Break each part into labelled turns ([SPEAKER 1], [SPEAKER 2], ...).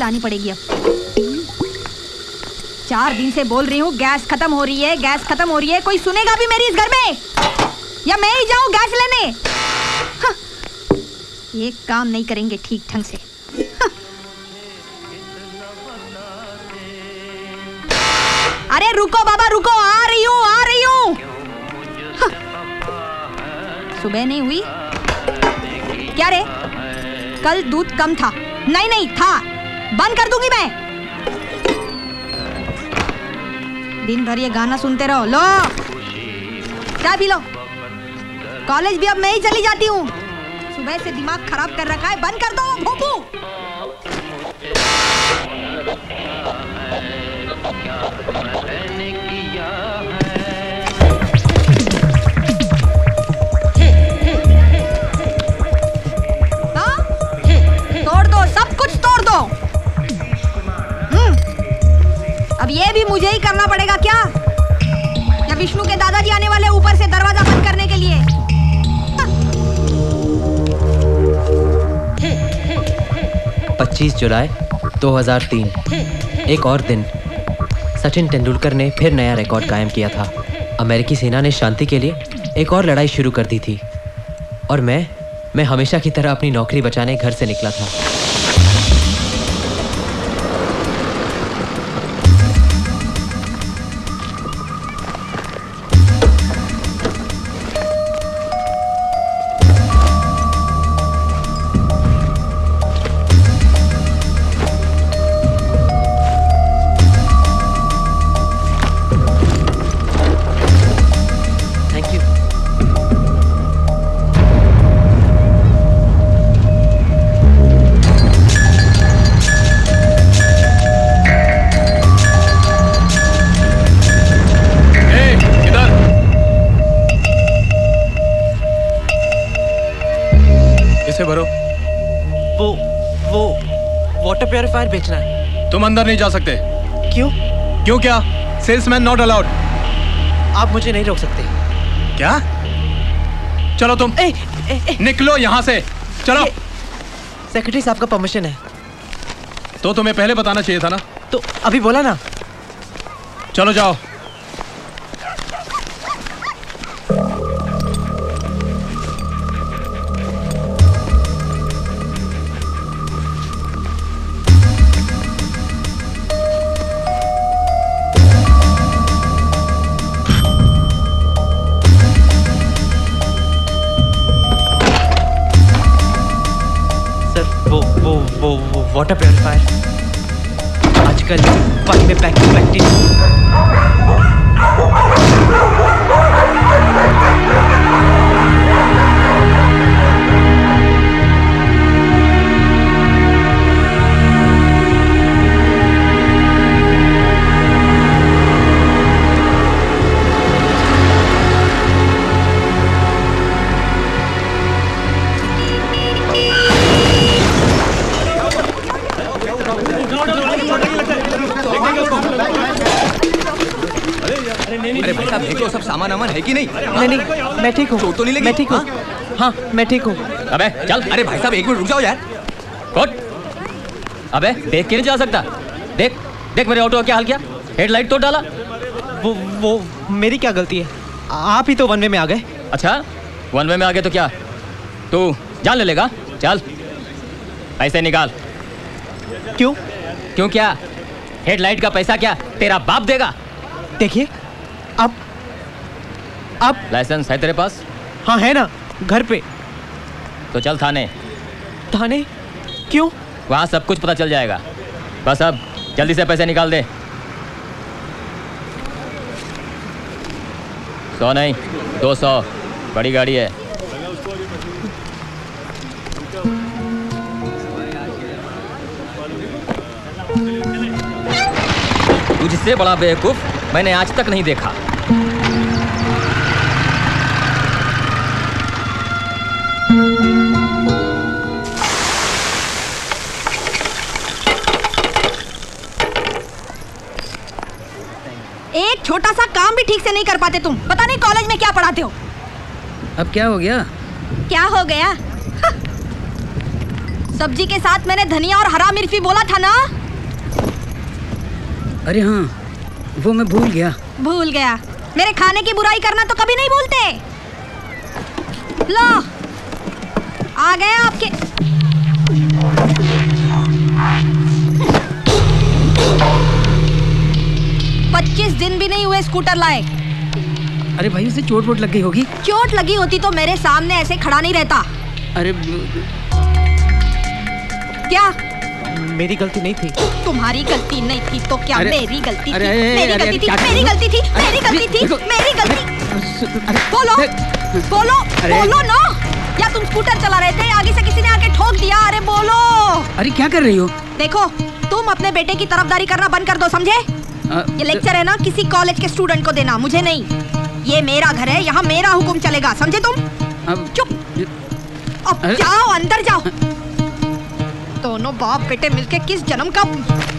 [SPEAKER 1] आनी पड़ेगी अब। 4 दिन से बोल रही हूँ गैस खत्म हो रही है, गैस खत्म हो रही है। कोई सुनेगा भी मेरी इस घर में या मैं ही जाऊँ गैस लेने? हाँ। ये काम नहीं करेंगे ठीक ढंग से। हाँ। अरे रुको बाबा रुको, आ रही हूँ आ रही हूँ। हाँ। सुबह नहीं हुई क्या रे? कल दूध कम था। नहीं नहीं था, बंद कर दूंगी मैं। दिन भर ये गाना सुनते रहो। लो चाय पी लो। कॉलेज भी अब मैं ही चली जाती हूँ। सुबह से दिमाग खराब कर रखा है, बंद कर दो भोपू। तोड़ दो, सब कुछ तोड़ दो। अब ये भी मुझे ही करना पड़ेगा क्या? या विष्णु के दादाजी आने वाले ऊपर से दरवाजा बंद करने के लिए?
[SPEAKER 2] 25 जुलाई 2003, एक और दिन सचिन तेंदुलकर ने फिर नया रिकॉर्ड कायम किया था। अमेरिकी सेना ने शांति के लिए एक और लड़ाई शुरू कर दी थी और मैं हमेशा की तरह अपनी नौकरी बचाने घर से निकला था।
[SPEAKER 3] बेचना है।
[SPEAKER 4] तुम अंदर नहीं जा सकते।
[SPEAKER 3] क्यों?
[SPEAKER 4] क्यों क्या? Salesman not allowed.
[SPEAKER 3] आप मुझे नहीं रोक सकते।
[SPEAKER 4] क्या? चलो तुम निकलो यहाँ से, चलो।
[SPEAKER 3] सेक्रेटरी साहब का परमिशन है।
[SPEAKER 4] तो तुम्हें पहले बताना चाहिए था ना।
[SPEAKER 3] तो अभी बोला ना।
[SPEAKER 4] चलो जाओ।
[SPEAKER 3] वाटर प्योरीफायर आजकल पानी में पैकेट
[SPEAKER 5] देखो सब सामान अमन है कि नहीं?
[SPEAKER 3] नहीं, मैं ठीक हूँ।
[SPEAKER 5] चोट तो नहीं लगी?
[SPEAKER 3] मैं ठीक हूँ। हाँ, मैं ठीक हूँ।
[SPEAKER 5] अबे चल। अरे भाई साहब 1 मिनट रुक जाओ यार।
[SPEAKER 6] कौन? अबे देख के नहीं चला सकता। देख देख मेरे ऑटो का क्या हाल किया। हेडलाइट तो डाला।
[SPEAKER 3] वो मेरी क्या गलती है? आप ही तो वन वे में आ गए।
[SPEAKER 6] अच्छा, वन वे में आ गए तो क्या तू जान ले लेगा? चल पैसे निकाल।
[SPEAKER 3] क्यों?
[SPEAKER 6] क्यों क्या? हेडलाइट का पैसा क्या तेरा बाप देगा?
[SPEAKER 3] देखिए आप
[SPEAKER 6] लाइसेंस है तेरे पास?
[SPEAKER 3] हाँ है ना, घर पे।
[SPEAKER 6] तो चल थाने।
[SPEAKER 3] थाने? क्यों?
[SPEAKER 6] वहाँ सब कुछ पता चल जाएगा। बस अब जल्दी से पैसे निकाल दे। 100 नहीं 200, बड़ी गाड़ी है। तुझसे बड़ा बेवकूफ मैंने आज तक नहीं देखा।
[SPEAKER 1] एक छोटा सा काम भी ठीक से नहीं कर पाते तुम। पता नहीं कॉलेज में क्या पढ़ाते हो।
[SPEAKER 7] अब क्या हो गया?
[SPEAKER 1] क्या हो गया? सब्जी के साथ मैंने धनिया और हरा मिर्च भी बोला था ना।
[SPEAKER 7] अरे हाँ, वो मैं भूल गया।
[SPEAKER 1] भूल गया? मेरे खाने की बुराई करना तो कभी नहीं भूलते। लो, आ गए आपके। 25 दिन भी नहीं हुए स्कूटर लाए।
[SPEAKER 7] अरे भाई, उसे चोट वोट लग गई होगी।
[SPEAKER 1] चोट लगी होती तो मेरे सामने ऐसे खड़ा नहीं रहता।
[SPEAKER 7] अरे
[SPEAKER 1] क्या?
[SPEAKER 3] मेरी गलती नहीं थी।
[SPEAKER 1] तुम्हारी गलती नहीं थी तो क्या? मेरी गलती थी।
[SPEAKER 7] मेरी गलती थी।
[SPEAKER 1] मेरी गलती थी। मेरी गलती थी। मेरी गलती। बोलो बोलो बोलो ना। या तुम स्कूटर चला रहे थे, आगे से किसी ने आके ठोक दिया? अरे बोलो।
[SPEAKER 7] अरे क्या कर रही हो?
[SPEAKER 1] देखो, तुम अपने बेटे की तरफदारी करना बंद कर दो, समझे? ये लेक्चर है ना किसी कॉलेज के स्टूडेंट को देना, मुझे नहीं। ये मेरा घर है, यहाँ मेरा हुक्म चलेगा, समझे तुम? चुप। अब जाओ, अंदर जाओ। दोनों बाप बेटे मिलके किस जन्म का।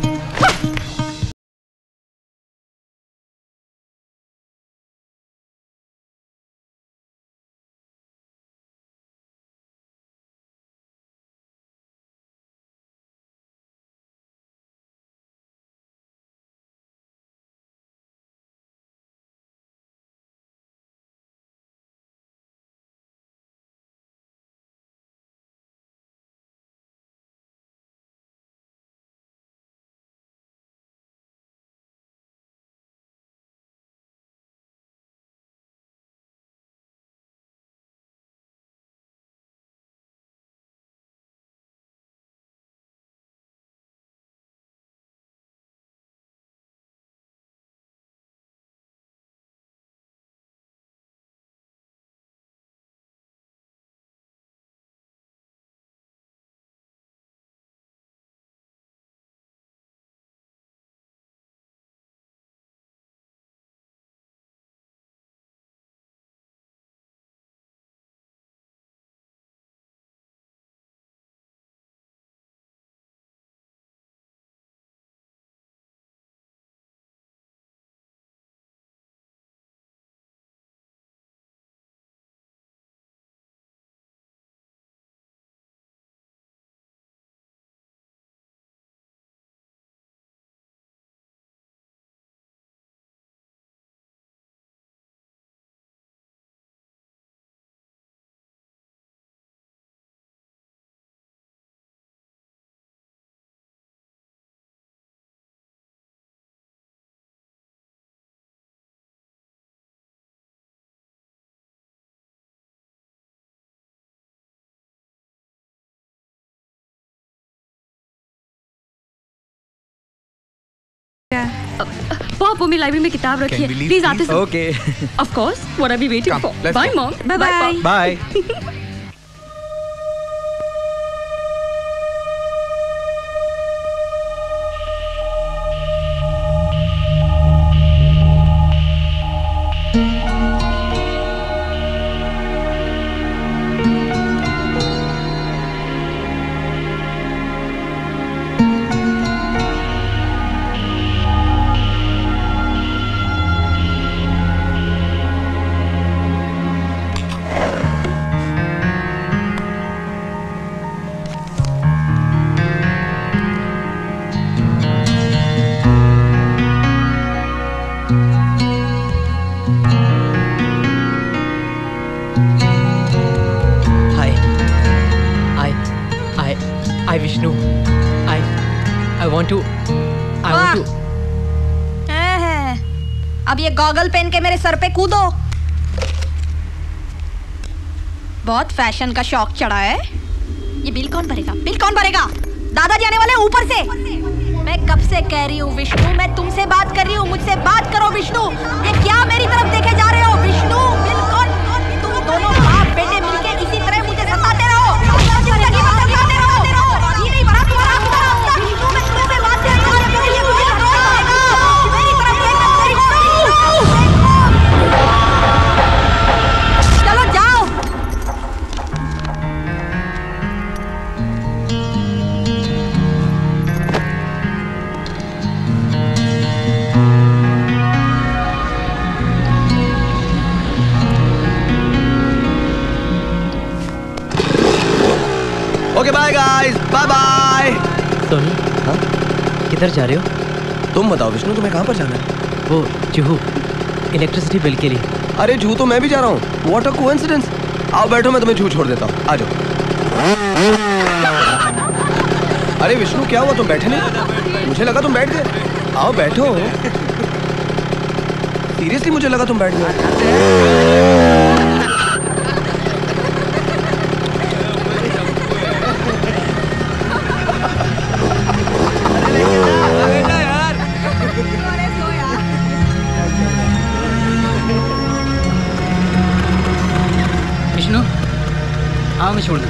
[SPEAKER 8] पापा मेरी लाइब्रेरी में किताब रखी है, प्लीज आते समय।
[SPEAKER 3] Okay.
[SPEAKER 8] Of course, what are we waiting for? Bye mom. Bye bye.
[SPEAKER 3] Bye.
[SPEAKER 2] Vishnu, I want to.
[SPEAKER 1] अब ये गॉगल पहन के मेरे सर पे कूदो। बहुत फैशन का शौक चढ़ा है। ये बिल कौन भरेगा? बिल कौन भरेगा? दादाजी आने वाले ऊपर से। मैं कब से कह रही हूँ विष्णु, मैं तुमसे बात कर रही हूँ, मुझसे बात करो विष्णु। ये क्या मेरी तरफ देखे जा रहे हो विष्णु? बिल कौन? तुम दोनों बाप बेटे मिलके इसी तरह मुझे सताते रहो।
[SPEAKER 2] सोनी,
[SPEAKER 5] हाँ?
[SPEAKER 2] किधर जा रहे हो?
[SPEAKER 5] तुम बताओ विष्णु, तुम्हें कहाँ पर जाना है?
[SPEAKER 2] वो जुहू, इलेक्ट्रिसिटी बिल के लिए।
[SPEAKER 5] अरे जुहू तो मैं भी जा रहा हूँ। What a coincidence. आओ बैठो, मैं तुम्हें जुहू छोड़ देता हूँ। आ जाओ। अरे विष्णु क्या हुआ, तुम बैठे नहीं? मुझे लगा तुम बैठ गए। आओ बैठो। सीरियसली मुझे लगा तुम बैठ गए।
[SPEAKER 7] विष्णु, हाँ मैं छोड़ दूँ।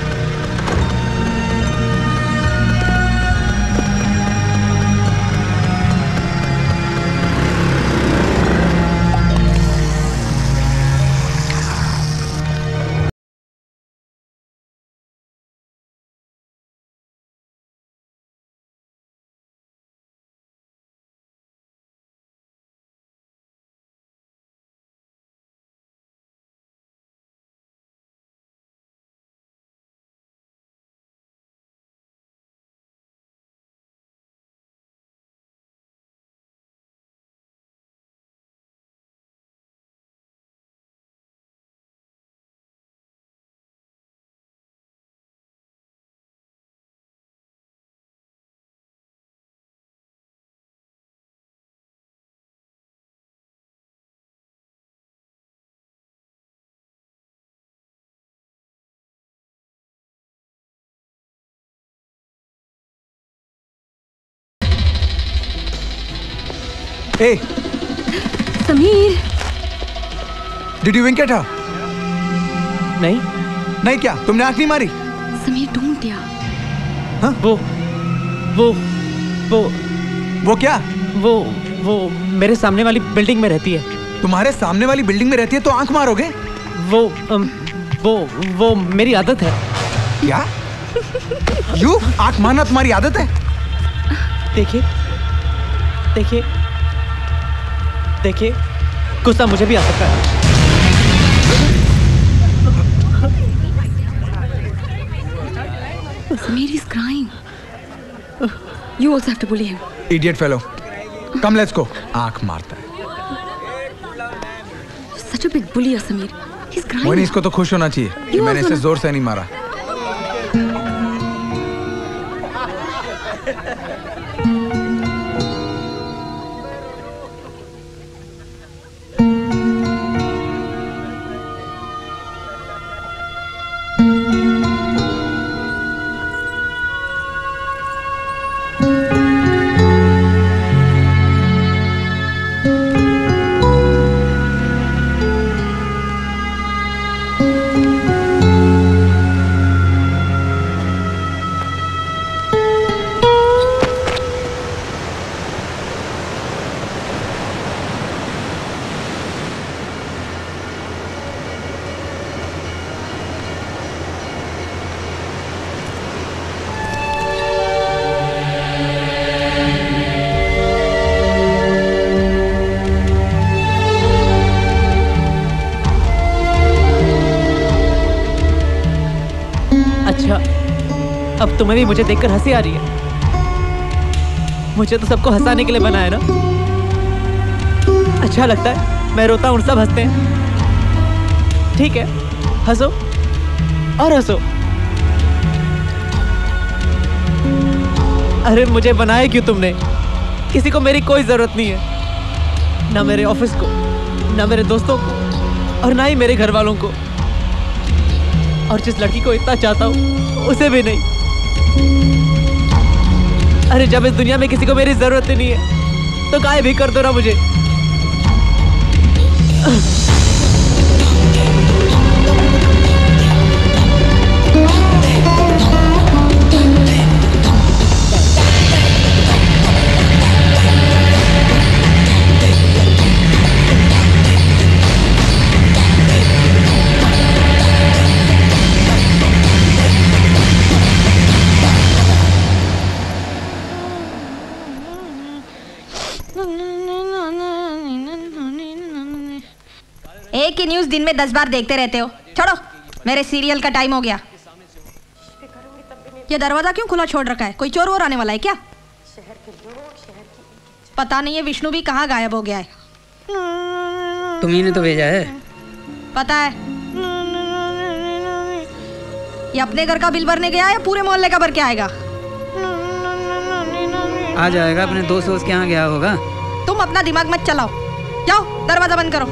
[SPEAKER 9] Hey,
[SPEAKER 8] Sameer,
[SPEAKER 9] did you wink at her?
[SPEAKER 2] नहीं।
[SPEAKER 9] नहीं क्या? तुमने आंख नहीं मारी?
[SPEAKER 8] समीर डोंट यार।
[SPEAKER 9] हाँ? वो क्या?
[SPEAKER 3] वो मेरे सामने वाली बिल्डिंग में रहती है।
[SPEAKER 9] तुम्हारे सामने वाली बिल्डिंग में रहती है तो आंख मारोगे?
[SPEAKER 3] वो मेरी आदत है।
[SPEAKER 9] क्या? यू आंख मारना तुम्हारी आदत है?
[SPEAKER 3] देखिए, गुस्सा मुझे भी आ सकता है।
[SPEAKER 8] Samir is crying. You also have to bully him.
[SPEAKER 9] Idiot fellow. Come, let's go. आंख मारता है।
[SPEAKER 8] Such a big bully, Samir. He's crying.
[SPEAKER 9] Mohini, इसको तो खुश होना चाहिए कि मैंने इसे जोर से नहीं मारा।
[SPEAKER 3] अब तुम्हें भी मुझे देखकर हंसी आ रही है। मुझे तो सबको हंसाने के लिए बनाया ना। अच्छा लगता है, मैं रोता हूँ, सब हंसते हैं। ठीक है, हंसो और हंसो। अरे मुझे बनाया क्यों तुमने? किसी को मेरी कोई जरूरत नहीं है, ना मेरे ऑफिस को, ना मेरे दोस्तों को, और ना ही मेरे घर वालों को। और जिस लड़की को इतना चाहता हूँ उसे भी नहीं। अरे जब इस दुनिया में किसी को मेरी जरूरत ही नहीं है तो गायब भी कर दो ना मुझे।
[SPEAKER 1] एक ही न्यूज़ दिन में 10 बार देखते रहते हो। छोड़ो, मेरे सीरियल का टाइम हो गया। ये दरवाजा क्यों खुला छोड़ रखा है? कोई चोर वोर आने वाला है क्या? पता नहीं है विष्णु भी कहाँ गायब हो गया है।
[SPEAKER 7] तुम्ही ने तो भेजा है।
[SPEAKER 1] पता है। ये अपने घर का बिल भरने गया है या पूरे मोहल्ले का भर के आएगा?
[SPEAKER 7] आ जाएगा, अपने दोस्त के यहाँ गया होगा।
[SPEAKER 1] तुम अपना दिमाग मत चलाओ, जाओ दरवाजा बंद करो।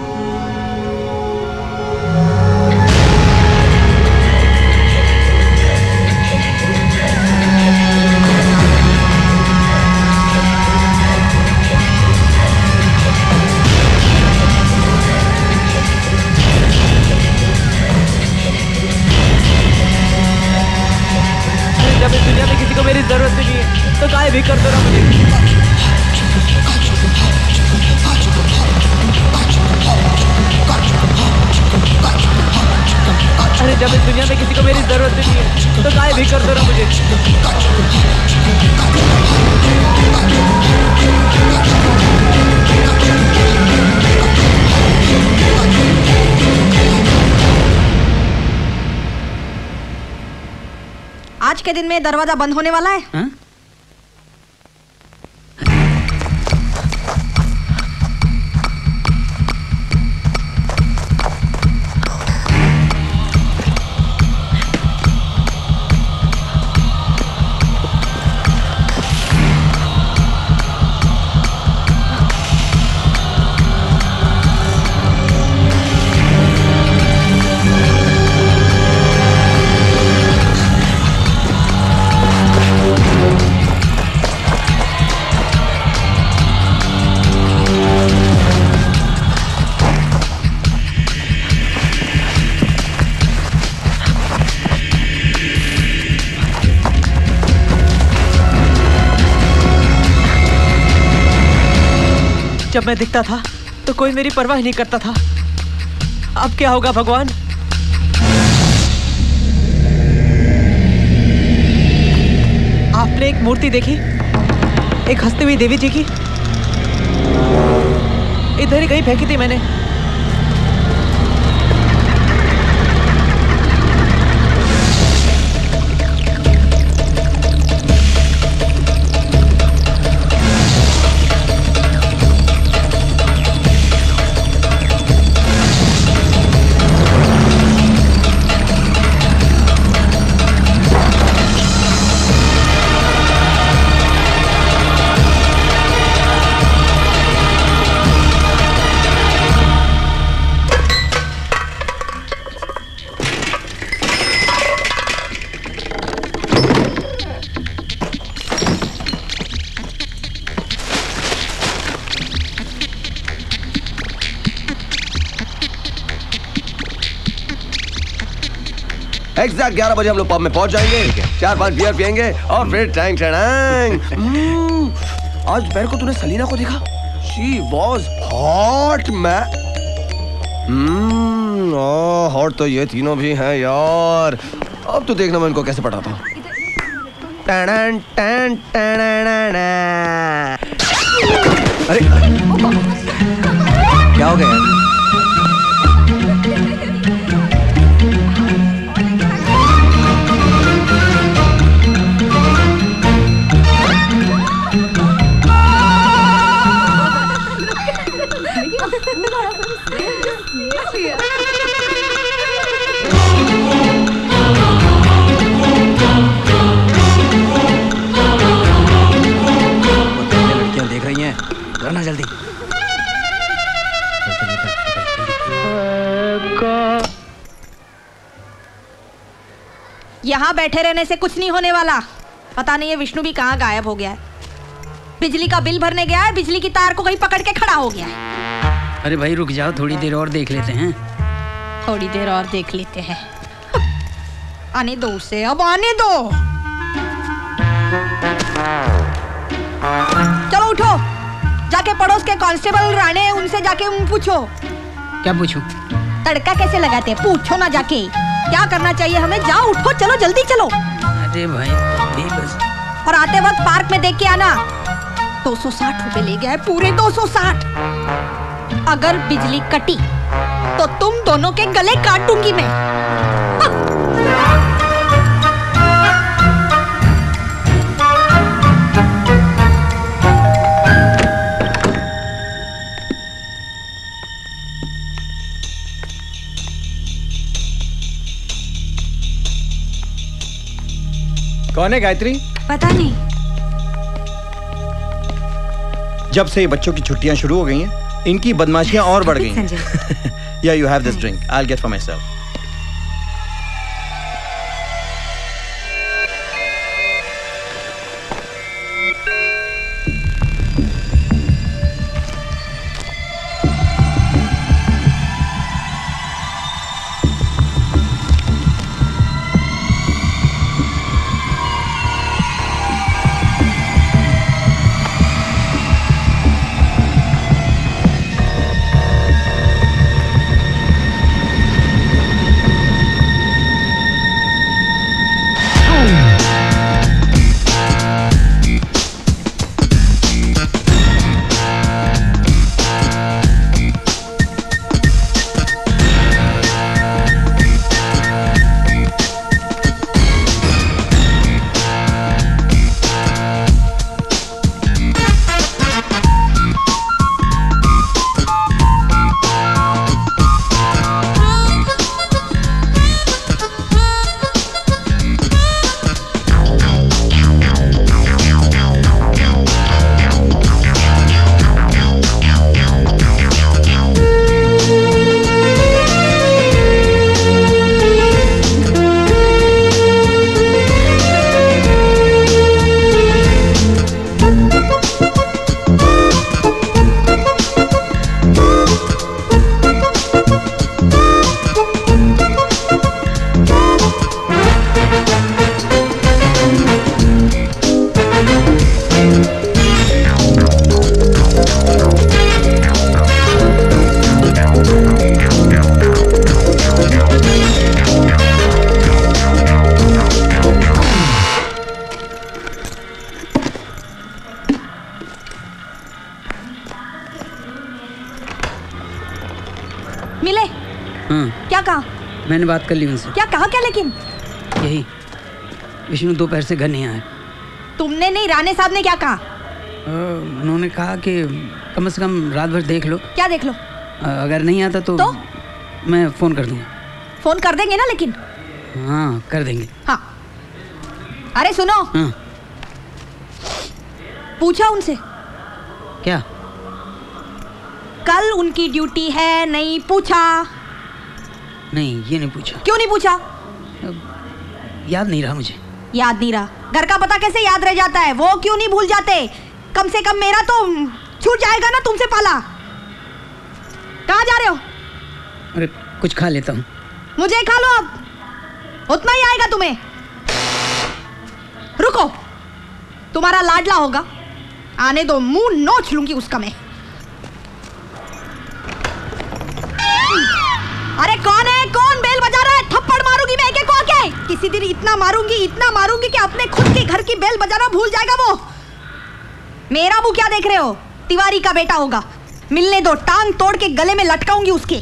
[SPEAKER 3] जब इस दुनिया में किसी को मेरी जरूरत नहीं है तो गायब भी कर दो ना मुझे। अरे जब इस दुनिया में किसी को मेरी जरूरत नहीं है तो गायब भी कर दो ना मुझे।
[SPEAKER 1] आज के दिन में दरवाजा बंद होने वाला है।
[SPEAKER 7] हा?
[SPEAKER 3] जब मैं दिखता था तो कोई मेरी परवाह नहीं करता था। अब क्या होगा भगवान? आपने एक मूर्ति देखी, एक हंसती हुई देवी जी की, इधर ही कहीं फेंकी थी मैंने।
[SPEAKER 5] एग्जैक्ट 11 बजे हम लोग पब में पहुंच जाएंगे, 4-5 बियर पियेंगे और फिर टैंग टैंग। आज दोपहर को तूने सलीना को देखा? She was hot man। Hot तो ये तीनों भी हैं यार। अब तो देखना मैं इनको कैसे पटाता हूँ। अरे क्या हो गया?
[SPEAKER 7] करना जल्दी।
[SPEAKER 1] यहाँ बैठे रहने से कुछ नहीं होने वाला। पता नहीं है विष्णु भी कहाँ गायब हो गया है। बिजली का बिल भरने गया है, बिजली की तार को कहीं पकड़ के खड़ा हो गया है।
[SPEAKER 7] अरे भाई रुक जाओ, थोड़ी देर और देख लेते हैं।
[SPEAKER 1] थोड़ी देर और देख लेते हैं। आने दो उसे, अब आने दो। चलो उठो, जाके पड़ोस के कांस्टेबल राणे उनसे जाके पूछो।
[SPEAKER 7] क्या पूछूं?
[SPEAKER 1] तड़का कैसे लगाते हैं पूछो ना जाके। क्या करना चाहिए हमें? जाओ उठो, चलो जल्दी चलो।
[SPEAKER 7] अरे भाई बस।
[SPEAKER 1] और आते वक्त पार्क में देख के आना। 260 रुपए ले गया है, पूरे 260। अगर बिजली कटी तो तुम दोनों के गले काटूंगी मैं।
[SPEAKER 9] कौन है गायत्री?
[SPEAKER 1] पता नहीं।
[SPEAKER 9] जब से ये बच्चों की छुट्टियां शुरू हो गई हैं, इनकी बदमाशियां और बढ़ गई हैं। Yeah you have this drink, I will get for myself.
[SPEAKER 7] मैंने बात कर ली उनसे।
[SPEAKER 1] क्या कहा? क्या लेकिन?
[SPEAKER 7] यही, विष्णु दोपहर से घर नहीं आया।
[SPEAKER 1] तुमने नहीं, राणे साहब ने क्या कहा?
[SPEAKER 7] उन्होंने कहा कि कम से कम रात भर देख लो।
[SPEAKER 1] क्या देख लो?
[SPEAKER 7] अगर नहीं आता तो मैं फोन कर दूंगा।
[SPEAKER 1] फोन कर देंगे ना? लेकिन
[SPEAKER 7] हाँ, कर देंगे।
[SPEAKER 1] हाँ। अरे सुनो,
[SPEAKER 7] हाँ।
[SPEAKER 1] पूछा उनसे?
[SPEAKER 7] क्या?
[SPEAKER 1] कल उनकी ड्यूटी है, नहीं पूछा?
[SPEAKER 7] नहीं, ये नहीं पूछा।
[SPEAKER 1] क्यों नहीं पूछा?
[SPEAKER 7] याद नहीं रहा मुझे।
[SPEAKER 1] याद नहीं रहा? घर का पता कैसे याद रह जाता है? वो क्यों नहीं भूल जाते? कम से कम मेरा तो छूट जाएगा ना तुमसे पाला। कहाँ जा रहे हो?
[SPEAKER 7] अरे कुछ खा लेता हूँ।
[SPEAKER 1] मुझे खा लो, अब उतना ही आएगा तुम्हें। रुको, तुम्हारा लाडला होगा, आने दो, मुंह नोच लूंगी उसका मैं। अरे कौन है? कौन बेल बजा रहा है? थप्पड़ मारूंगी मैं एक-एक को आके। किसी दिन इतना मारूंगी कि अपने खुद के घर की बेल बजाना भूल जाएगा वो। मेरा मुंह क्या देख रहे हो? तिवारी का बेटा होगा, मिलने दो, टांग तोड़ के गले में लटकाऊंगी उसके।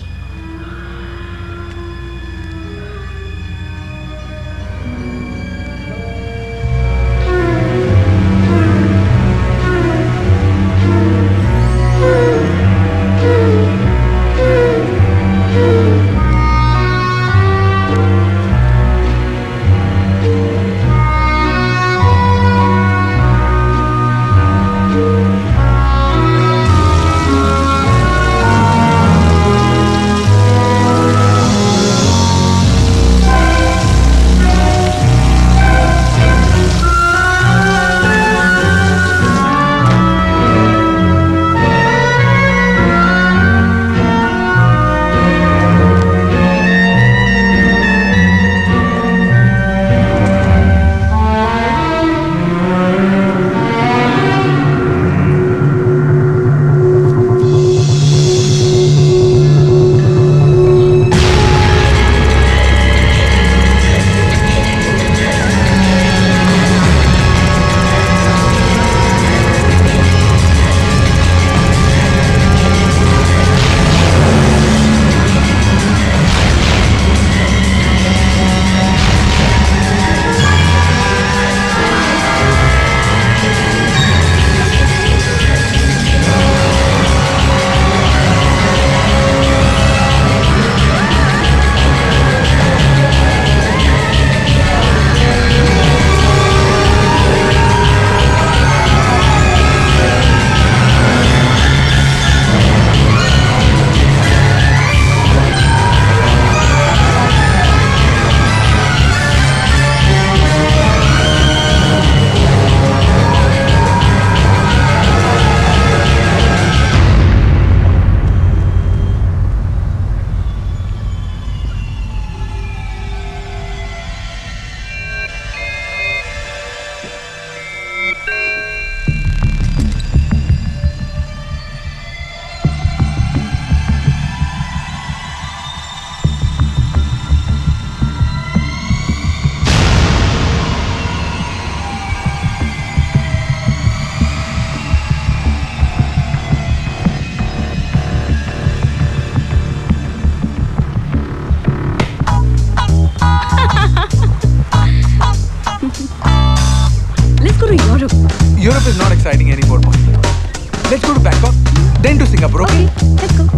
[SPEAKER 10] Let's go to Bangkok, then to Singapore, okay?
[SPEAKER 1] Let's go.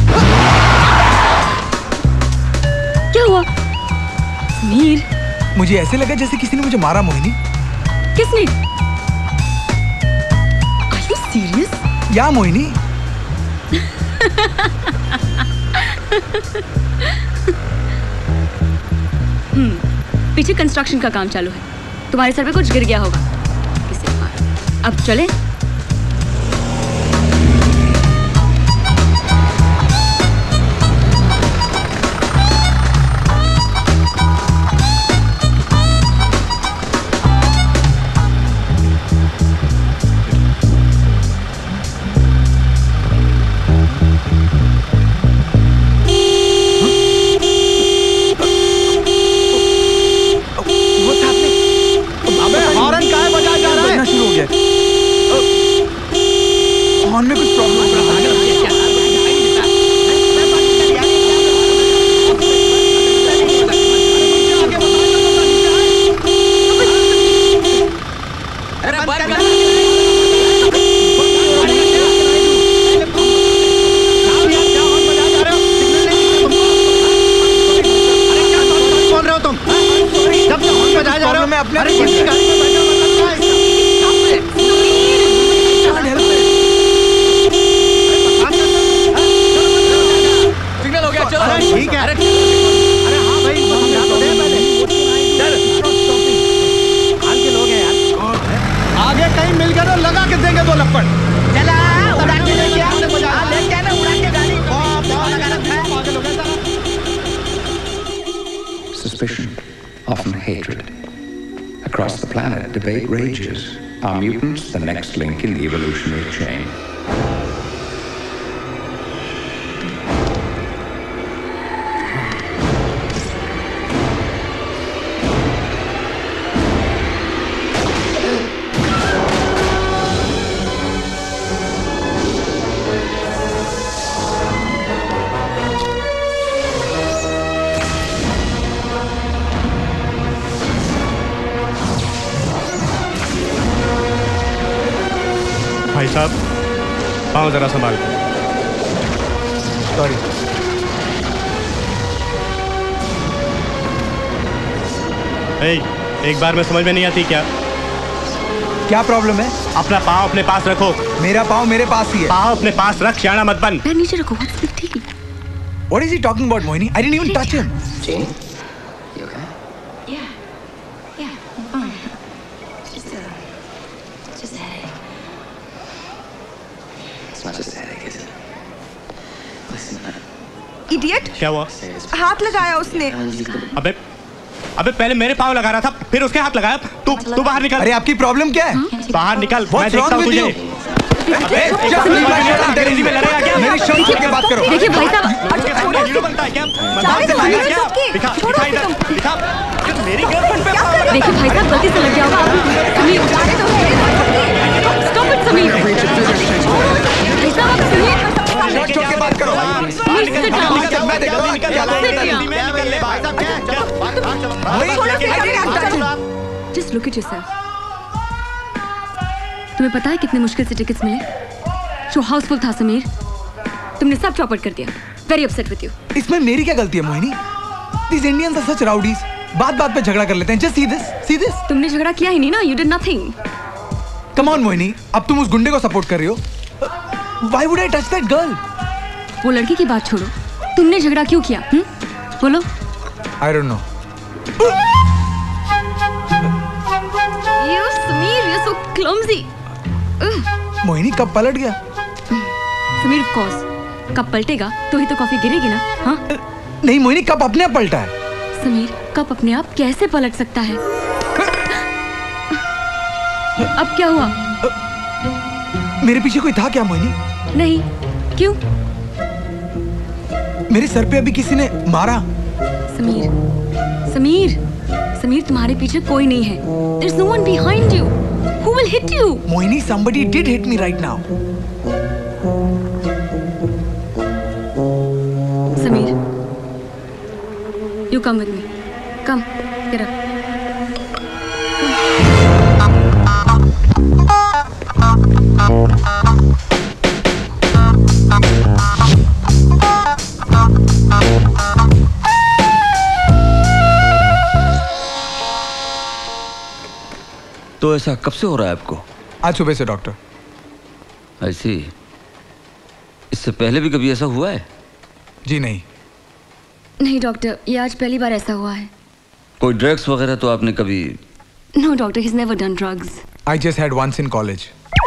[SPEAKER 1] क्या हुआ? समीर,
[SPEAKER 10] मुझे ऐसे लगा जैसे किसी ने मुझे मारा मोहिनी।
[SPEAKER 1] किसने? Are you serious?
[SPEAKER 10] या मोहिनी?
[SPEAKER 1] पीछे कंस्ट्रक्शन का काम चालू है। तुम्हारे सर पे कुछ गिर गया होगा। अब चले?
[SPEAKER 10] में कुछ प्रॉब्लम
[SPEAKER 9] कौन रहे हो तुम? जब हॉर्न बजाए जा रहे हो मैं अपने गाड़ी में
[SPEAKER 3] सिग्नल हो गया, चलो।
[SPEAKER 9] ठीक है। अरे हाँ भाई, के लोग हैं यार। आगे कहीं मिल गए तो लगा के देंगे दो लपड़।
[SPEAKER 11] चला उड़ा के लेके आ, लेके आना उड़ा के गाड़ी।
[SPEAKER 12] Suspicion, often hatred. Across the planet, debate rages. Are mutants the next link in the evolutionary chain?
[SPEAKER 4] भाई साहब, पाँव जरा संभाल कर।
[SPEAKER 10] सॉरी।
[SPEAKER 4] एक बार में समझ में नहीं आती क्या?
[SPEAKER 10] क्या प्रॉब्लम है?
[SPEAKER 4] अपना पाँव अपने पास रखो।
[SPEAKER 10] मेरा पाँव मेरे पास ही है।
[SPEAKER 4] पाँव अपने पास रख, शाना मत बन।
[SPEAKER 1] पैर नीचे रखो। What's the big deal?
[SPEAKER 10] What is he talking about, Mohini? I didn't even touch him.
[SPEAKER 12] Jane, you okay?
[SPEAKER 1] Yeah. Just a headache.
[SPEAKER 12] It's not just a headache, is it? Listen,
[SPEAKER 13] Idiot!
[SPEAKER 4] क्या हुआ?
[SPEAKER 13] हाथ लगाया उसने।
[SPEAKER 4] अबे पहले मेरे पाँव लगा रहा था, फिर उसके हाथ लगाया। तू बाहर निकल।
[SPEAKER 10] अरे आपकी प्रॉब्लम क्या है?
[SPEAKER 4] बाहर निकल। मैं देखता हूँ तुझे।
[SPEAKER 10] अंग्रेजी में लड़ेगा क्या? मेरी शर्ट छोड़ के बात करो।
[SPEAKER 1] देखिए भाई साहब,
[SPEAKER 4] हीरो बनता है क्या? मजाक से लाया क्या? दिखा इधर, दिखा। मेरी गर्लफ्रेंड पे पाँव लगा।
[SPEAKER 1] देखिए भाई साहब, गलती से लग गया होगा। Sameer, stop it Sameer. भाई साहब, आप सुनिए।
[SPEAKER 10] शर्ट छोड़ के बात करो। मैं देखता हूँ क्या
[SPEAKER 1] Just look at yourself. तुम्हें पता है कितने मुश्किल से टिकट्स मिले? शो हाउसफुल था समीर। तुमने सब चौपट कर दिया। Very upset with you.
[SPEAKER 10] इसमें मेरी क्या गलती है Mohini? These Indians are such rowdies. बात पे झगड़ा कर लेते हैं। Just see this.
[SPEAKER 1] तुमने झगड़ा किया ही नहीं ना? You did nothing.
[SPEAKER 10] Come on Mohini, अब तुम उस गुंडे को सपोर्ट कर रही हो। Why would I touch that girl?
[SPEAKER 1] वो लड़की की बात छोड़ो। तुमने झगड़ा क्यों किया? बोलो।
[SPEAKER 10] I don't know.
[SPEAKER 1] You Sameer, you're so clumsy.
[SPEAKER 10] Mohini कब पलट गया?
[SPEAKER 1] Sameer, of course. कब पलटेगा तो ही तो कॉफी गिरेगी ना? हाँ?
[SPEAKER 10] नहीं मोहिनी, कब अपने आप पलटा है?
[SPEAKER 1] समीर, कब अपने आप कैसे पलट सकता है? अब क्या हुआ?
[SPEAKER 10] मेरे पीछे कोई था क्या मोहिनी?
[SPEAKER 1] नहीं, क्यों?
[SPEAKER 10] मेरे सर पे अभी किसी ने मारा।
[SPEAKER 1] समीर, तुम्हारे पीछे कोई नहीं है। There's no one behind you. Who will hit you?
[SPEAKER 10] Mohini, somebody did hit me right now.
[SPEAKER 1] Sameer, you come with me. Come, get up.
[SPEAKER 14] तो ऐसा कब से हो रहा है आपको?
[SPEAKER 10] आज सुबह से डॉक्टर।
[SPEAKER 14] ऐसी, इससे पहले भी कभी ऐसा हुआ है?
[SPEAKER 10] जी नहीं।
[SPEAKER 8] नहीं डॉक्टर, ये आज पहली बार ऐसा हुआ है।
[SPEAKER 14] कोई ड्रग्स वगैरह तो आपने कभी?
[SPEAKER 8] No doctor, he's never done drugs.
[SPEAKER 10] I just had once in college.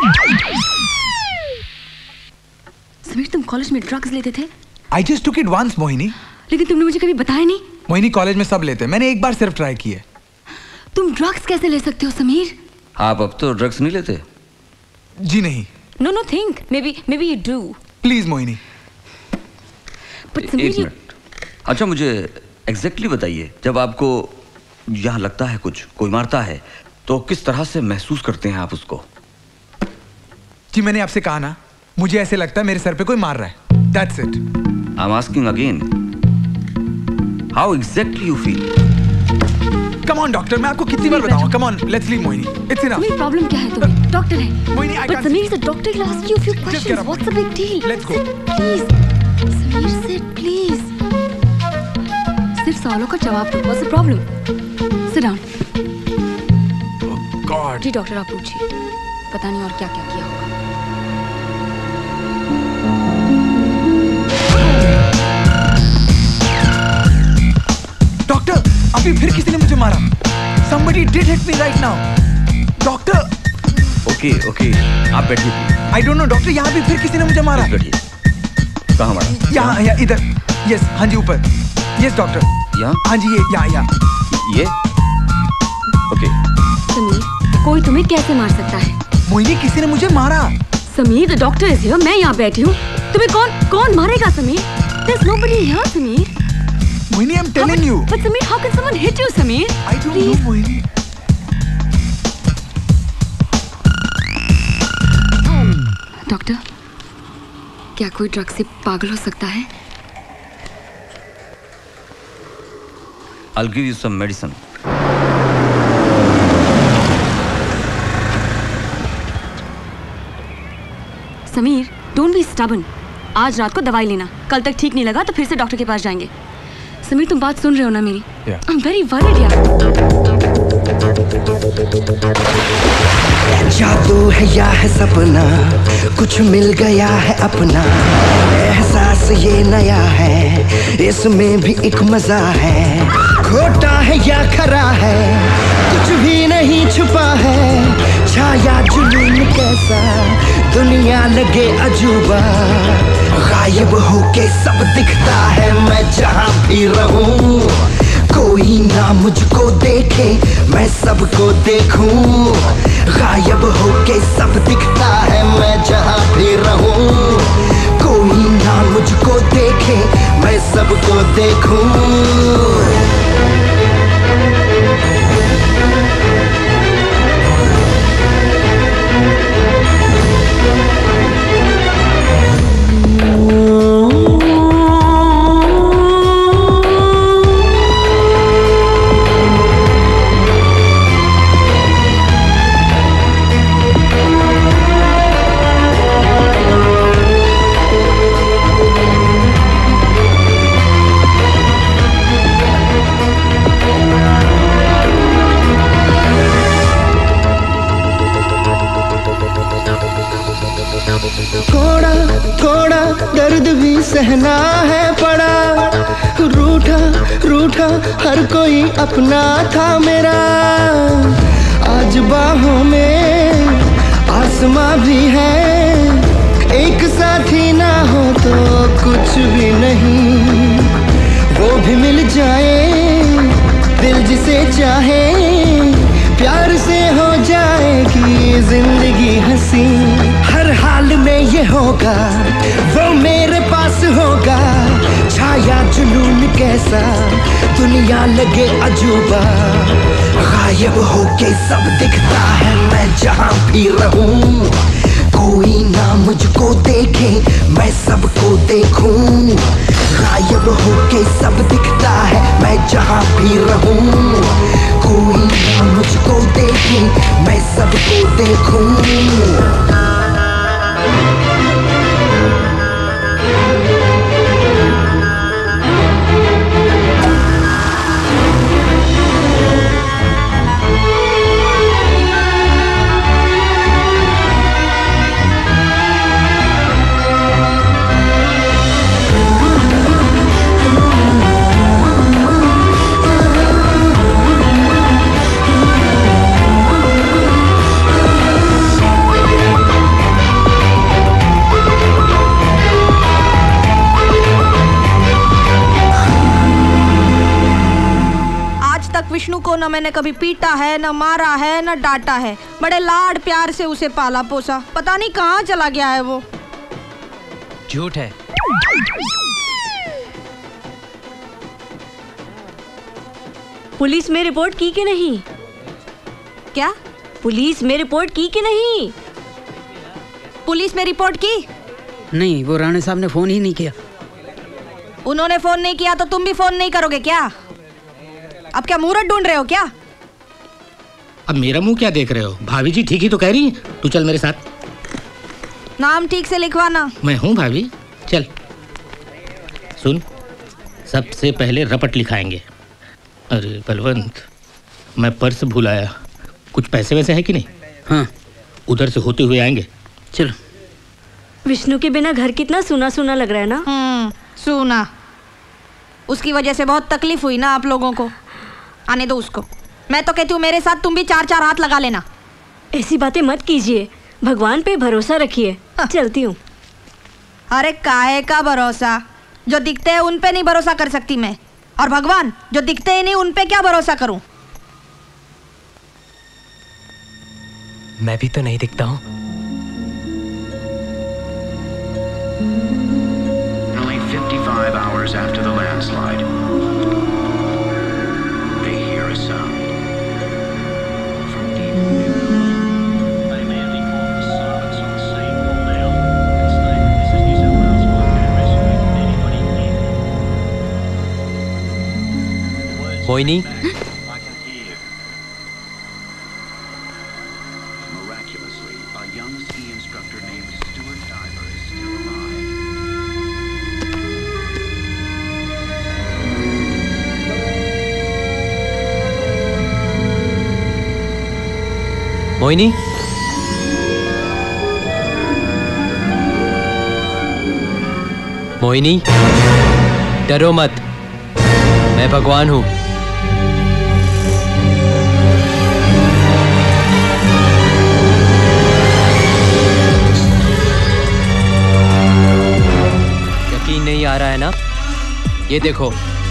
[SPEAKER 8] Sameer, तुम कॉलेज में ड्रग्स लेते थे?
[SPEAKER 10] I just took it once, Mohini.
[SPEAKER 8] लेकिन तुमने मुझे कभी बताया नहीं।
[SPEAKER 10] मोहिनी, कॉलेज में सब लेते हैं, मैंने एक बार सिर्फ ट्राई किया।
[SPEAKER 8] तुम ड्रग्स कैसे ले सकते हो समीर?
[SPEAKER 14] आप अब तो ड्रग्स नहीं लेते?
[SPEAKER 10] जी नहीं।
[SPEAKER 8] No, think. Maybe you do.
[SPEAKER 10] Please, Mohini.
[SPEAKER 8] But Sameer,
[SPEAKER 14] एक मिनट। अच्छा, मुझे एग्जैक्टली बताइए, जब आपको यहाँ लगता है कुछ, कोई मारता है, तो किस तरह से महसूस करते हैं आप उसको?
[SPEAKER 10] जी मैंने आपसे कहा ना, मुझे ऐसे लगता है मेरे सर पे कोई मार रहा है। That's it.
[SPEAKER 14] I'm asking again. How exactly you feel?
[SPEAKER 10] Come on, doctor, मैं आपको कितनी बार बताऊँ? Come on, let's leave, Mohini. It's enough.
[SPEAKER 8] Sameer, problem क्या है तुम्हें? डॉक्टर है।
[SPEAKER 10] Mohini, I
[SPEAKER 8] But
[SPEAKER 10] can't.
[SPEAKER 8] Sameer, the doctor will ask you a few questions. What's the big deal?
[SPEAKER 10] Let's go.
[SPEAKER 8] Please, Sameer, sit, please. सिर्फ सवालों का जवाब दो। What's the problem? Sit down.
[SPEAKER 10] Oh God.
[SPEAKER 8] जी डॉक्टर, आप पूछिए। पता नहीं और क्या क्या किया होगा।
[SPEAKER 10] डॉक्टर, अभी फिर किसी ने मुझे मारा। Somebody did hit me right now. Doctor.
[SPEAKER 14] Okay, आप बैठिए।
[SPEAKER 10] I don't know, डॉक्टर, यहाँ भी फिर किसी ने मुझे मारा।
[SPEAKER 14] बैठिए। कहाँ मारा?
[SPEAKER 10] यहाँ, इधर। Yes, हाँ जी, ऊपर। Yes, doctor.
[SPEAKER 14] यहाँ?
[SPEAKER 10] हाँ जी, यहाँ।
[SPEAKER 14] ये? ओके।
[SPEAKER 8] समीर, कोई तुम्हें कैसे मार सकता है?
[SPEAKER 10] मोहिनी, किसी ने मुझे मारा।
[SPEAKER 8] Sameer, the doctor is here. मैं यहाँ बैठी हूँ। तुम्हें कौन मारेगा Sameer? There's nobody here, Sameer.
[SPEAKER 10] Mohini, I'm telling you.
[SPEAKER 8] But Sameer, how can someone hit you, Sameer?
[SPEAKER 10] I don't know, Mohini.
[SPEAKER 8] Doctor, क्या कोई ड्रग से पागल हो सकता है?
[SPEAKER 14] I'll give you some medicine.
[SPEAKER 8] Sameer, don't be stubborn. आज रात को दवाई लेना। कल तक ठीक नहीं लगा तो फिर से डॉक्टर के पास जाएंगे। समीर, तुम बात सुन रहे हो ना मेरी? I'm very worried यार।
[SPEAKER 15] जादू है या है सपना, कुछ मिल गया है अपना, एहसास ये नया है, इसमें भी एक मजा है, खोटा है या खरा है, कुछ भी नहीं छुपा है, छाया जुनून कैसा, दुनिया लगे अजूबा, गायब होके सब दिखता है मैं जहाँ भी रहूं, कोई ना मुझको देखे मैं सबको देखूं, गायब होके सब दिखता है मैं जहाँ भी रहूं, कोई ना मुझको देखे मैं सबको देखूं। थोड़ा दर्द भी सहना है पड़ा, रूठा रूठा हर कोई अपना था मेरा, आज बाहों में आसमां भी है, एक साथी ना हो तो कुछ भी नहीं, वो भी मिल जाए दिल जिसे चाहे, प्यार से हो जाएगी जिंदगी हंसी, हर हाल में ये होगा वो मेरे पास होगा, छाया जुनून कैसा दुनिया लगे अजूबा, गायब होके सब दिखता है मैं जहाँ भी रहूं, कोई ना मुझको देखे मैं सबको देखूं, गायब होके सब दिखता है मैं जहाँ भी रहूं, कोई ना मुझको देखे मैं सबको देखूं।
[SPEAKER 1] को न मैंने कभी पीटा है, न मारा है, न डांटा है। बड़े लाड प्यार से उसे पाला पोसा। पता नहीं कहाँ चला गया है वो।
[SPEAKER 2] झूठ है।
[SPEAKER 16] पुलिस में रिपोर्ट की कि नहीं?
[SPEAKER 1] क्या?
[SPEAKER 16] पुलिस में रिपोर्ट की कि नहीं?
[SPEAKER 1] पुलिस में रिपोर्ट की?
[SPEAKER 7] नहीं, वो राणे साहब ने फोन ही नहीं किया।
[SPEAKER 1] उन्होंने फोन नहीं किया तो तुम भी फोन नहीं करोगे क्या? अब क्या मुहूर्त ढूंढ रहे हो क्या?
[SPEAKER 17] अब मेरा मुंह क्या देख रहे हो? भाभी जी ठीक ही तो कह रही हैं। तू चल मेरे साथ।
[SPEAKER 1] नाम ठीक से लिखवाना।
[SPEAKER 17] मैं हूँ भाभी, चल। सुन, सबसे पहले रपट लिखाएंगे। अरे बलवंत, मैं पर्स भूल आया। कुछ पैसे वैसे है कि नहीं?
[SPEAKER 7] हाँ,
[SPEAKER 17] उधर से होते हुए आएंगे।
[SPEAKER 7] चलो।
[SPEAKER 16] विष्णु के बिना घर कितना सूना सूना लग रहा है ना?
[SPEAKER 1] सूना। उसकी वजह से बहुत तकलीफ हुई ना आप लोगों को। आने दो उसको। मैं तो कहती हूँ मेरे साथ तुम भी 4-4 हाथ लगा लेना।
[SPEAKER 16] ऐसी बातें मत कीजिए, भगवान पे भरोसा रखिए। चलती हूँ।
[SPEAKER 1] अरे काहे का भरोसा? जो दिखते हैं उन पे नहीं भरोसा कर सकती मैं, और भगवान जो दिखते ही नहीं उन पे क्या भरोसा करूं?
[SPEAKER 2] मैं भी तो नहीं दिखता हूँ।
[SPEAKER 18] Only 55 hours after the landslide, they hear a sound from deep within the room. They merely caught the silence on the scene, pulled out and stated, "This is New South Wales Fire and Rescue. Anybody here?"
[SPEAKER 2] Mohini,
[SPEAKER 18] I can hear. Miraculously, a young ski instructor named Stuart Diver is still alive.
[SPEAKER 2] Mohini, Mohini, डरो मत, मैं भगवान हूं। यकीन नहीं आ रहा है ना? ये देखो।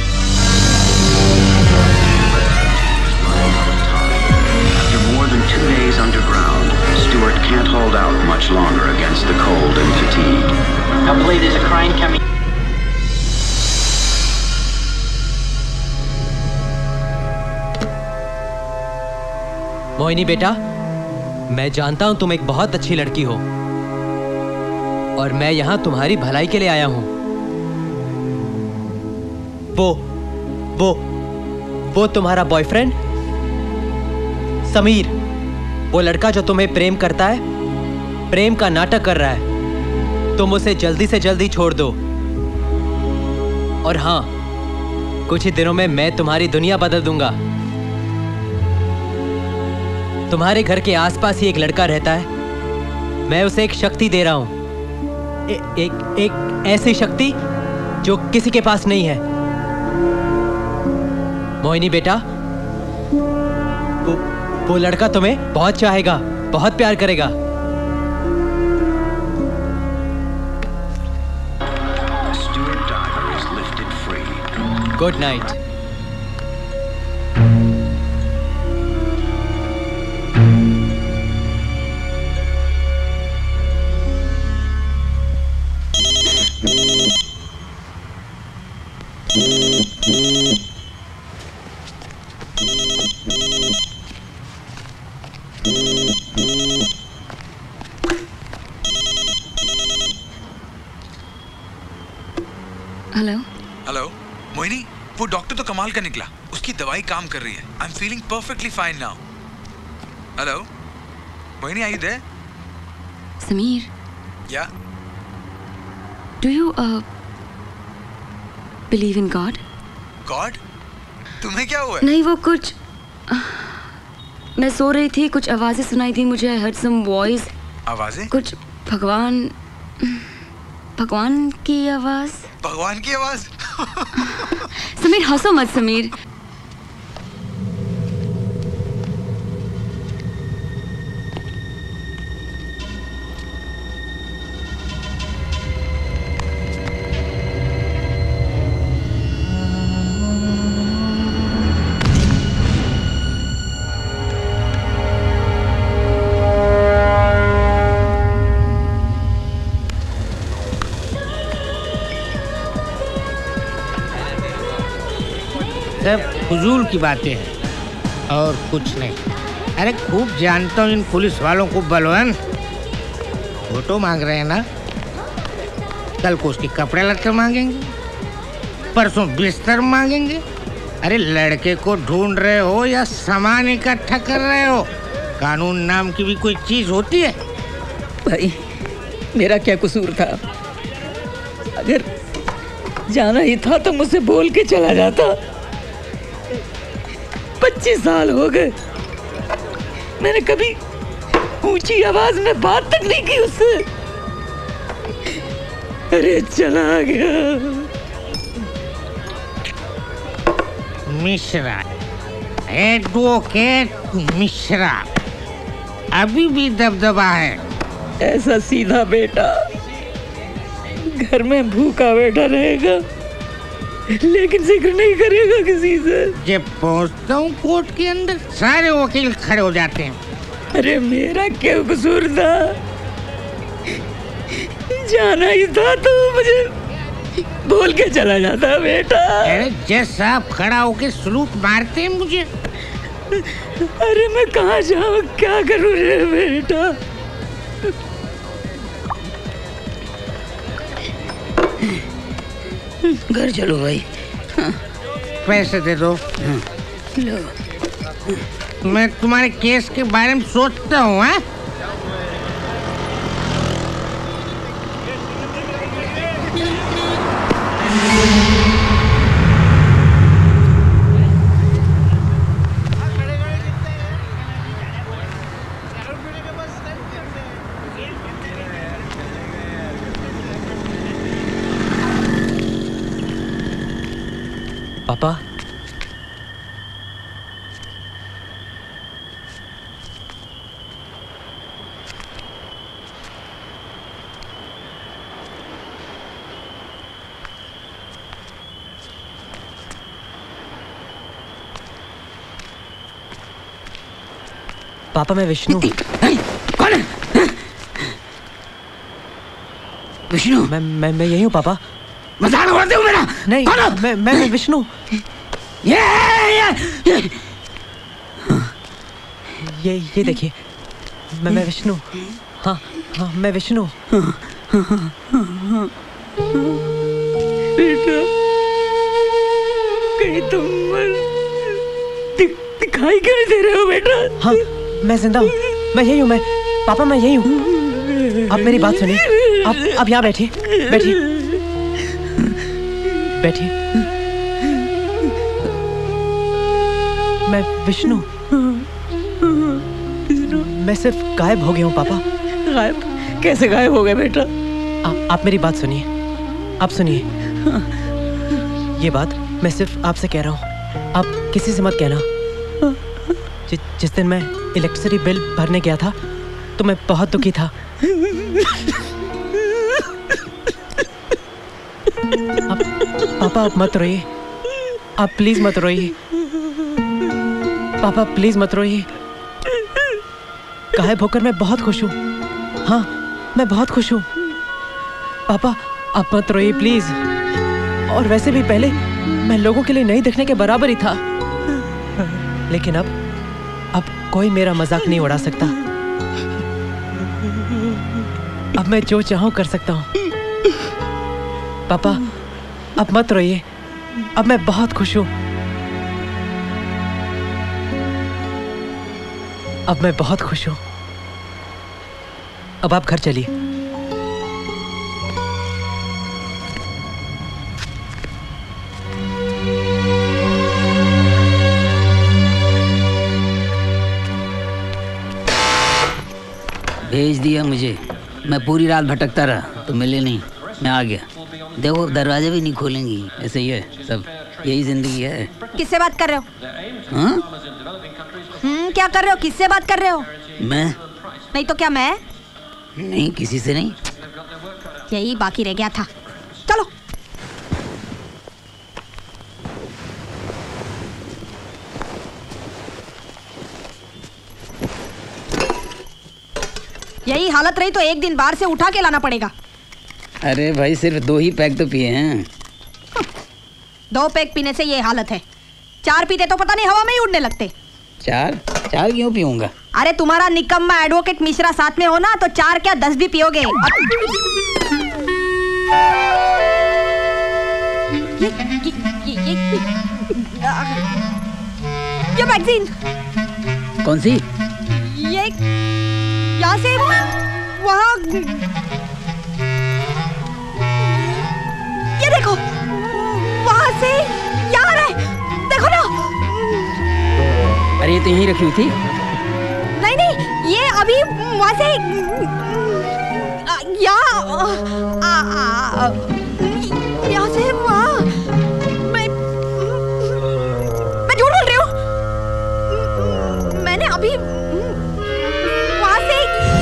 [SPEAKER 18] After more than 2 days underground, Stuart can't hold out much longer against the cold and fatigue. I believe there's a crane coming.
[SPEAKER 2] Mohini बेटा, मैं जानता हूं तुम एक बहुत अच्छी लड़की हो और मैं यहां तुम्हारी भलाई के लिए आया हूं। वो तुम्हारा बॉयफ्रेंड समीर, वो लड़का जो तुम्हें प्रेम करता है, प्रेम का नाटक कर रहा है। तुम उसे जल्दी से जल्दी छोड़ दो। और हाँ, कुछ ही दिनों में मैं तुम्हारी दुनिया बदल दूंगा। तुम्हारे घर के आसपास ही एक लड़का रहता है। मैं उसे एक शक्ति दे रहा हूं, एक ऐसी शक्ति जो किसी के पास नहीं है। मोहिनी बेटा, वो लड़का तुम्हें बहुत चाहेगा, बहुत प्यार करेगा। Good night.
[SPEAKER 8] Hello
[SPEAKER 10] hello Mohini, वो डॉक्टर तो कमाल का निकला। उसकी दवाई काम कर रही है। I am feeling perfectly fine now. Hello Mohini, are you there?
[SPEAKER 8] Sameer,
[SPEAKER 10] yeah
[SPEAKER 8] do you believe in God?
[SPEAKER 10] God? तुम्हें क्या हुआ है?
[SPEAKER 8] नहीं, वो कुछ मैं सो रही थी, कुछ आवाजें सुनाई दी मुझे। I heard some voice.
[SPEAKER 10] आवाजें?
[SPEAKER 8] कुछ भगवान की आवाज।
[SPEAKER 10] भगवान की आवाज?
[SPEAKER 8] समीर, हंसो मत समीर।
[SPEAKER 19] सब फजूल की बातें हैं और कुछ नहीं। अरे खूब जानता हूँ इन पुलिस वालों को बलवान। फोटो मांग रहे हैं ना, कल को उसके कपड़े लत्ते मांगेंगे, परसों बिस्तर मांगेंगे। अरे लड़के को ढूंढ रहे हो या सामान इकट्ठा कर रहे हो? कानून नाम की भी कोई चीज होती है?
[SPEAKER 20] भाई मेरा क्या कसूर था? अगर जाना ही था तो मुझसे बोल के चला जाता। 25 साल हो गए, मैंने कभी ऊंची आवाज में बात तक नहीं की उससे। अरे चला गया।
[SPEAKER 19] मिश्रा, एडवोकेट मिश्रा, अभी भी दबदबा है।
[SPEAKER 20] ऐसा सीधा बेटा घर में भूखा बैठा रहेगा लेकिन जिक्र नहीं करेगा किसी से।
[SPEAKER 19] जब पहुंचता हूँ कोर्ट के अंदर सारे वकील खड़े हो जाते हैं।
[SPEAKER 20] अरे मेरा क्या कसूर था? जाना ही था तो मुझे बोल के चला जाता बेटा।
[SPEAKER 19] अरे जैसा आप खड़ा होके सलूट मारते हैं मुझे।
[SPEAKER 20] अरे मैं कहाँ जाऊँ, क्या करूँ रे बेटा? घर चलो भाई।
[SPEAKER 19] पैसे दे दो।
[SPEAKER 20] लो।
[SPEAKER 19] मैं तुम्हारे केस के बारे में सोचता हूँ। हाँ,
[SPEAKER 2] पापा, पापा मैं विष्णु।
[SPEAKER 20] कौन है? विष्णु?
[SPEAKER 2] मैं यही हूँ पापा।
[SPEAKER 20] मजाक उड़ाते हो मेरा?
[SPEAKER 2] नहीं, मैं विष्णु। ये देखिए, मैं विष्णु। हाँ हाँ मैं विष्णु।
[SPEAKER 20] बेटा कहीं तुम दिखाई क्यों नहीं दे रहे हो बेटा?
[SPEAKER 2] हाँ मैं जिंदा हूँ, मैं यही हूँ। मैं पापा मैं यही हूँ। आप मेरी बात सुनिए। आप यहाँ बैठिए, बैठिए, बैठिए। मैं विष्णु। मैं सिर्फ गायब हो गया हूँ पापा।
[SPEAKER 20] गायब? कैसे गायब हो गए बेटा?
[SPEAKER 2] आप मेरी बात सुनिए, आप सुनिए। ये बात मैं सिर्फ आपसे कह रहा हूँ, आप किसी से मत कहना। जिस दिन मैं इलेक्ट्रिसिटी बिल भरने गया था तो मैं बहुत दुखी था। पापा आप मत रोइए, आप प्लीज मत रोइए। पापा प्लीज मत रोइए। गायब होकर मैं बहुत खुश हूँ। हाँ मैं बहुत खुश हूँ। पापा आप मत रोइए प्लीज। और वैसे भी पहले मैं लोगों के लिए नहीं दिखने के बराबर ही था, लेकिन अब कोई मेरा मजाक नहीं उड़ा सकता। अब मैं जो चाहूँ कर सकता हूँ। पापा अब मत रोइए, अब मैं बहुत खुश हूँ। अब मैं बहुत खुश हूँ। अब आप घर चलिए।
[SPEAKER 20] भेज दिया मुझे। मैं पूरी रात भटकता रहा तो मिले नहीं, मैं आ गया। देखो दरवाजे भी नहीं खोलेंगी, ऐसे ही है सब, यही जिंदगी है।
[SPEAKER 1] किससे बात कर रहे हो?
[SPEAKER 20] हाँ?
[SPEAKER 1] क्या कर रहे हो? किससे बात कर रहे हो?
[SPEAKER 20] मैं
[SPEAKER 1] नहीं तो क्या मैं?
[SPEAKER 20] नहीं, किसी से नहीं।
[SPEAKER 1] यही बाकी रह गया था। चलो। यही हालत रही तो एक दिन बाहर से उठा के लाना पड़ेगा।
[SPEAKER 20] अरे भाई सिर्फ 2 ही पैक तो पिए हैं।
[SPEAKER 1] 2 पैक पीने से ये हालत है। 4 पीते तो पता नहीं हवा में ही उड़ने लगते।
[SPEAKER 20] 4 क्यों पीऊंगा?
[SPEAKER 1] अरे तुम्हारा निकम्मा एडवोकेट मिश्रा साथ में हो ना तो 4 क्या 10 भी पियोगे। ये मैगजीन
[SPEAKER 20] कौन सी?
[SPEAKER 1] ये यहाँ से वहाँ, ये देखो वहाँ से यहाँ है, देखो ना।
[SPEAKER 20] अरे ये तो यहीं रखी हुई थी।
[SPEAKER 1] नहीं ये अभी वहाँ से यहाँ से वहाँ। मैं झूठ बोल रही हूँ। मैंने अभी वहाँ से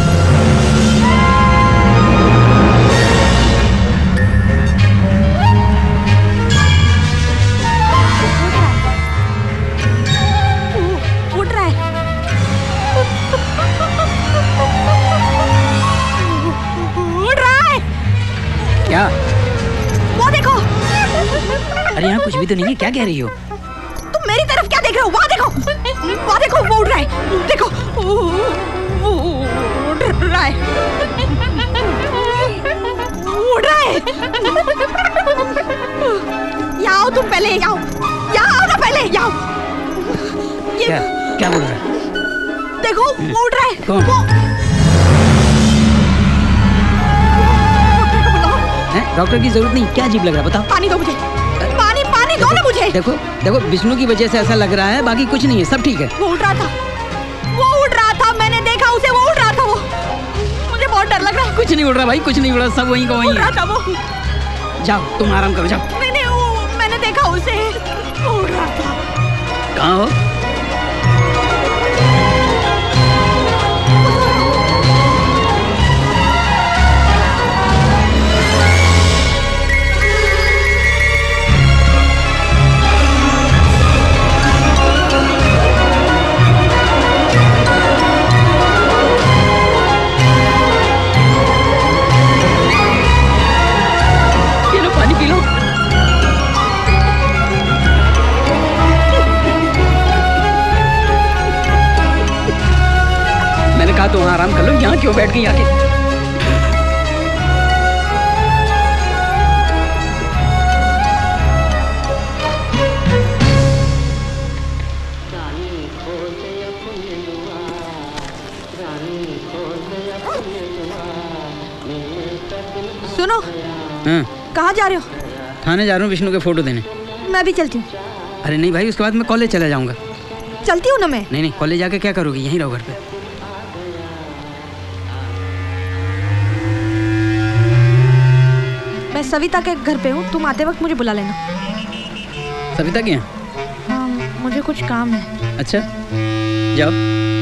[SPEAKER 1] उठ रहा है।
[SPEAKER 20] क्या?
[SPEAKER 1] वो देखो।
[SPEAKER 20] अरे यहाँ कुछ भी तो नहीं है, क्या कह रही हो?
[SPEAKER 1] तुम मेरी तरफ क्या देख रहे हो? वहाँ देखो, वहाँ देखो, वो उड़ रहा है। देखो वो उड़ रहा है, उड़ रहा है। यहाँ आओ तुम पहले, यहाँ आओ ना पहले, यहाँ।
[SPEAKER 20] क्या बोल रहा है?
[SPEAKER 1] देखो वो उड़ रहा है।
[SPEAKER 20] कौन? डॉक्टर की जरूरत नहीं, क्या अजीब लग रहा है बताओ।
[SPEAKER 1] पानी दो मुझे, पानी दो ना मुझे।
[SPEAKER 20] देखो विष्णु की वजह से ऐसा लग रहा है, बाकी कुछ नहीं है, सब ठीक है।
[SPEAKER 1] वो उड़ रहा था, मैंने देखा उसे, वो उड़ रहा था। वो मुझे बहुत डर लग रहा है।
[SPEAKER 20] कुछ नहीं उड़ रहा भाई, कुछ नहीं उड़ रहा, सब वहीं का वहीं है।
[SPEAKER 1] वो
[SPEAKER 20] जाओ तुम आराम करो, जाओ।
[SPEAKER 1] मैंने देखा उसे, वो उड़ रहा था।
[SPEAKER 20] कहाँ हो? तो वहाँ आराम कर लो, यहाँ क्यों बैठ गई आके?
[SPEAKER 1] सुनो। कहाँ जा रहे हो?
[SPEAKER 20] थाने जा रहा हूँ विष्णु के फोटो देने।
[SPEAKER 1] मैं भी चलती हूँ।
[SPEAKER 20] अरे नहीं भाई, उसके बाद मैं कॉलेज चला जाऊंगा।
[SPEAKER 1] चलती हूँ ना मैं।
[SPEAKER 20] नहीं, कॉलेज जाके क्या करोगी? यहीं रहो घर पे।
[SPEAKER 1] मैं सविता के घर पे हूँ, तुम आते वक्त मुझे बुला लेना।
[SPEAKER 20] सविता के यहाँ?
[SPEAKER 1] हाँ, मुझे कुछ काम है।
[SPEAKER 20] अच्छा जाओ।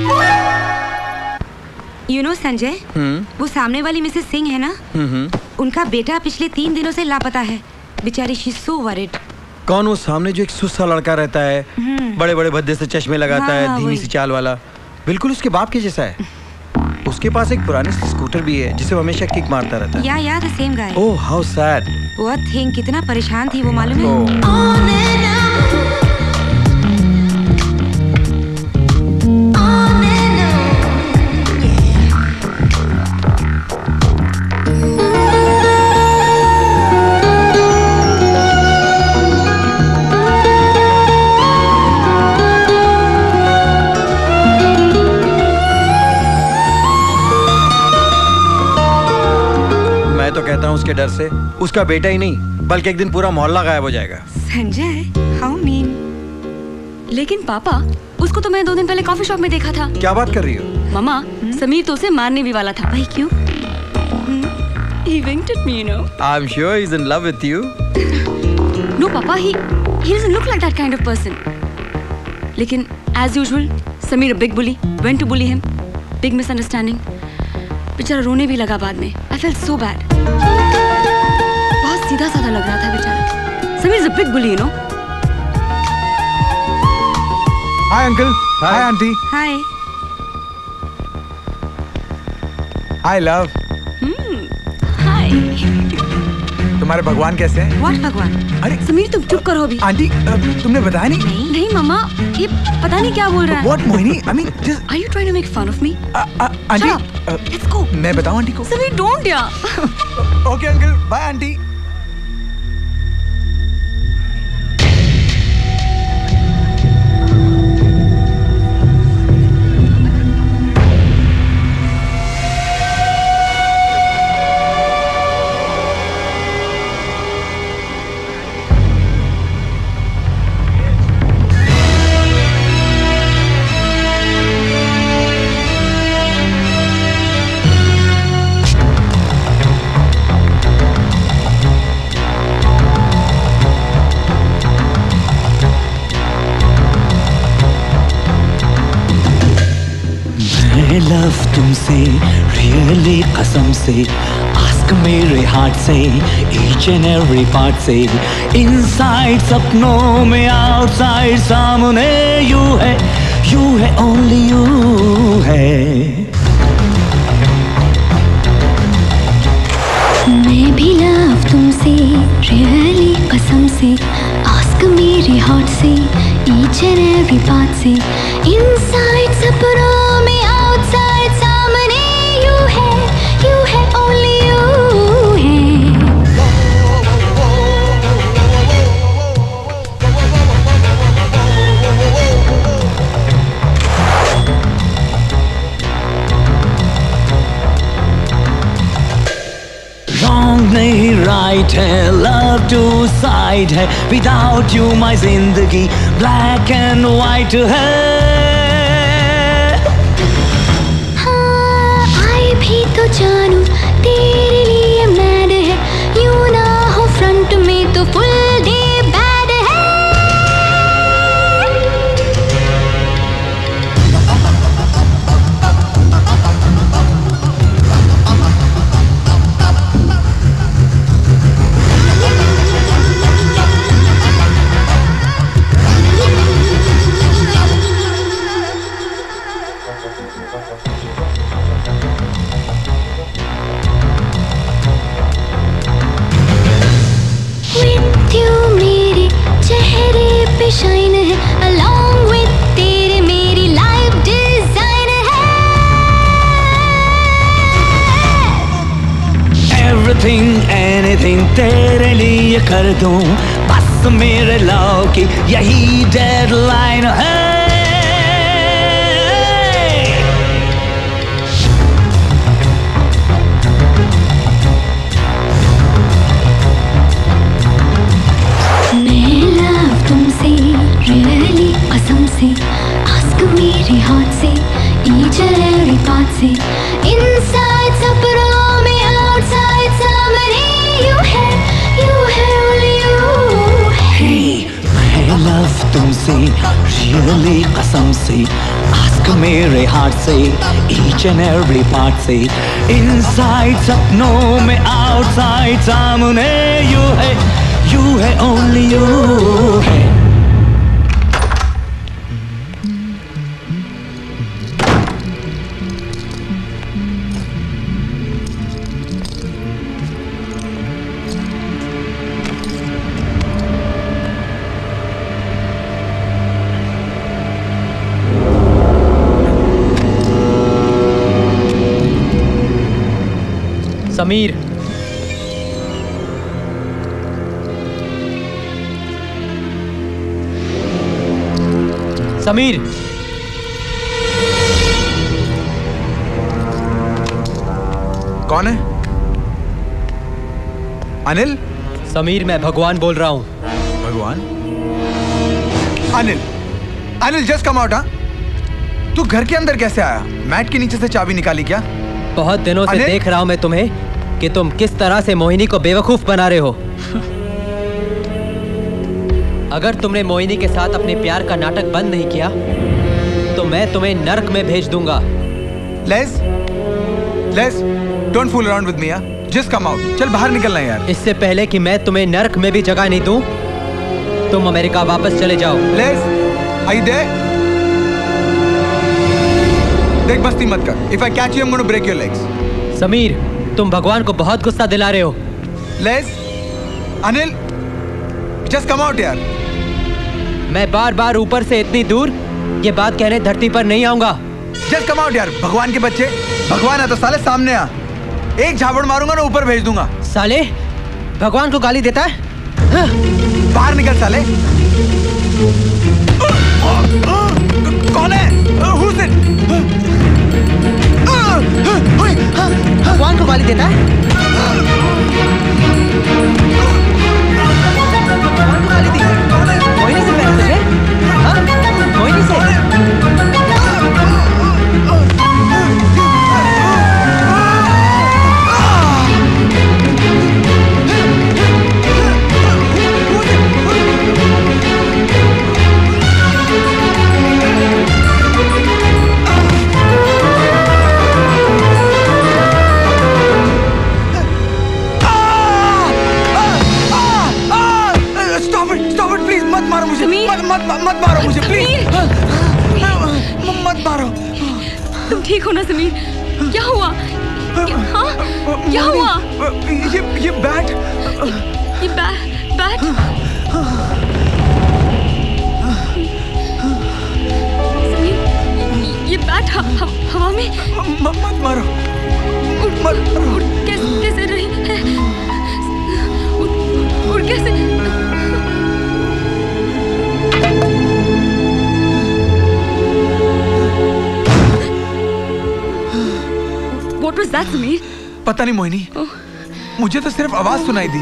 [SPEAKER 8] You know, संजय, वो सामने वाली मिसेस सिंह है ना, उनका बेटा पिछले 3 दिनों से लापता है। बेचारी शी सो वरीड।
[SPEAKER 9] कौन वो सामने जो एक सुस्सा लड़का रहता है, बड़े बड़े भद्दे से चश्मे लगाता है, धीमी सी चाल वाला, बिल्कुल उसके बाप के जैसा है। उसके पास एक पुरानी स्कूटर भी है जिसे वो हमेशा किक मारता रहता है।
[SPEAKER 8] Yeah the same guy.
[SPEAKER 9] Oh how sad.
[SPEAKER 8] वो थिंक कितना परेशान थी वो, मालूम है?
[SPEAKER 9] कहता हूँ उसके डर से उसका बेटा ही नहीं बल्कि एक दिन पूरा मोहल्ला गायब हो जाएगा।
[SPEAKER 8] Sanjay, how mean. लेकिन पापा, उसको तो मैं 2 दिन पहले कॉफी शॉप में देखा था।
[SPEAKER 9] क्या बात कर रही हो?
[SPEAKER 8] मामा, समीर तो उसे मारने भी वाला था। भाई क्यों? He winked at me, you know.
[SPEAKER 9] I'm sure he's in love with you.
[SPEAKER 8] No, Papa, he doesn't look like that kind of person. लेकिन as usual, Sameer a big bully, went to bully him. Big misunderstanding. बेचारा रोने भी लगा बाद में। I felt so bad. बहुत सीधा साधा लग रहा था बेचारा। Sameer is a big bully, you know.
[SPEAKER 21] Hi uncle. Hi auntie.
[SPEAKER 8] Hi.
[SPEAKER 21] Hi love.
[SPEAKER 8] Hi.
[SPEAKER 21] तुम्हारे भगवान कैसे हैं?
[SPEAKER 8] What भगवान?
[SPEAKER 21] अरे
[SPEAKER 8] समीर तुम चुप करो अभी।
[SPEAKER 21] आंटी तुमने बताया नहीं?
[SPEAKER 8] नहीं मम्मा, ये पता नहीं क्या बोल रहा है।
[SPEAKER 21] What Mohini? I mean just.
[SPEAKER 8] Are you trying to make fun of me?
[SPEAKER 21] Aunty
[SPEAKER 8] let's go.
[SPEAKER 21] मैं बताऊं आंटी को?
[SPEAKER 8] समीर don't यार।
[SPEAKER 21] Okay uncle, bye aunty.
[SPEAKER 15] Love तुमसे रियली कसम से आस्क मेरे हार्ट से ईच एंड एवरी पार्ट से इनसाइड सपनों में आउटसाइड सामने यू है ओनली यू है।
[SPEAKER 6] मैं भी लव तुमसे रियली कसम से आस्क मेरे हार्ट से ईच एंड एवरी पार्ट से इनसाइड सपनों में आउटसाइड सामने यू है ओनली यू है।
[SPEAKER 15] रॉन्ग नहीं राइट है लव टू साइड है विदाउट यू माई जिंदगी ब्लैक एंड वाइट है।
[SPEAKER 6] भी तो जानू तेरे लिए मैड है यूं ना हो फ्रंट में तो फुल डे बैड है। शाइन है along with तेरे मेरी लाइफ डिजाइन है।
[SPEAKER 15] एवरीथिंग एनीथिंग तेरे लिए कर दूं बस मेरे लव की यही डेडलाइन है।
[SPEAKER 6] रियली कसम से आस्क मेरे हार्ट से ईच एंड एवरी पार्ट से इनसाइड सपनों में आउटसाइड सामने यू है ओनली यू है।
[SPEAKER 15] मैं लव तुमसे रियली कसम से आस्क मेरे हार्ट से ईच एंड एवरी पार्ट से इनसाइड सपनों में आउटसाइड सामने यू है ओनली यू है।
[SPEAKER 3] समीर समीर
[SPEAKER 21] कौन है? अनिल?
[SPEAKER 3] समीर मैं भगवान बोल रहा हूँ।
[SPEAKER 21] भगवान? Anil just come out. तू घर के अंदर कैसे आया? मैट के नीचे से चाबी निकाली क्या?
[SPEAKER 3] बहुत दिनों से देख रहा हूँ मैं तुम्हें कि तुम किस तरह से मोहिनी को बेवकूफ बना रहे हो। अगर तुमने मोहिनी के साथ अपने प्यार का नाटक बंद नहीं किया तो मैं तुम्हें नर्क में भेज दूंगा।
[SPEAKER 21] Less don't fool around with me यार। Just come out. चल बाहर निकलना यार।
[SPEAKER 3] इससे पहले कि मैं तुम्हें नर्क में भी जगह नहीं दूं, तुम अमेरिका वापस चले जाओ।
[SPEAKER 21] लेस आई दे देख मस्ती मत कर। If I catch you I am gonna break your legs.
[SPEAKER 3] Sameer तुम भगवान को बहुत गुस्सा दिला रहे हो।
[SPEAKER 21] Less Anil, just come out यार।
[SPEAKER 2] मैं बार बार ऊपर से इतनी दूर ये बात कहने धरती पर नहीं आऊंगा।
[SPEAKER 21] जस्ट कम आउट यार। भगवान के बच्चे, भगवान है तो साले सामने आ। एक झापड़ मारूंगा ना ऊपर भेज दूंगा।
[SPEAKER 2] साले भगवान को गाली देता है?
[SPEAKER 21] बाहर निकल साले। कौन है? Who's it?
[SPEAKER 2] भगवान को गाली देता है? भगवान को गाली दी? कोई नहीं से पैर तुझे? हाँ? कोई नहीं से?
[SPEAKER 21] मत मारो मुझे प्लीज। मत मारो।
[SPEAKER 8] तुम ठीक हो ना समीर? क्या हुआ? क्या हुआ?
[SPEAKER 21] ये बैट।
[SPEAKER 8] ये बैट? समीर, ये बैट हवा में।
[SPEAKER 21] मत मारो।
[SPEAKER 8] कैसे रही है? और कैसे? What was that, Sameer?
[SPEAKER 21] पता नहीं मोहिनी, मुझे तो सिर्फ आवाज सुनाई दी।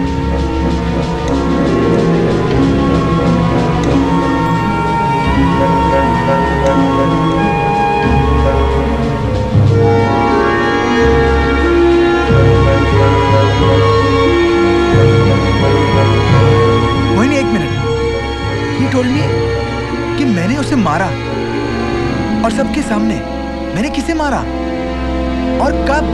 [SPEAKER 21] मोहिनी एक मिनट। He told me कि मैंने उसे मारा और सबके सामने। मैंने किसे मारा और कब?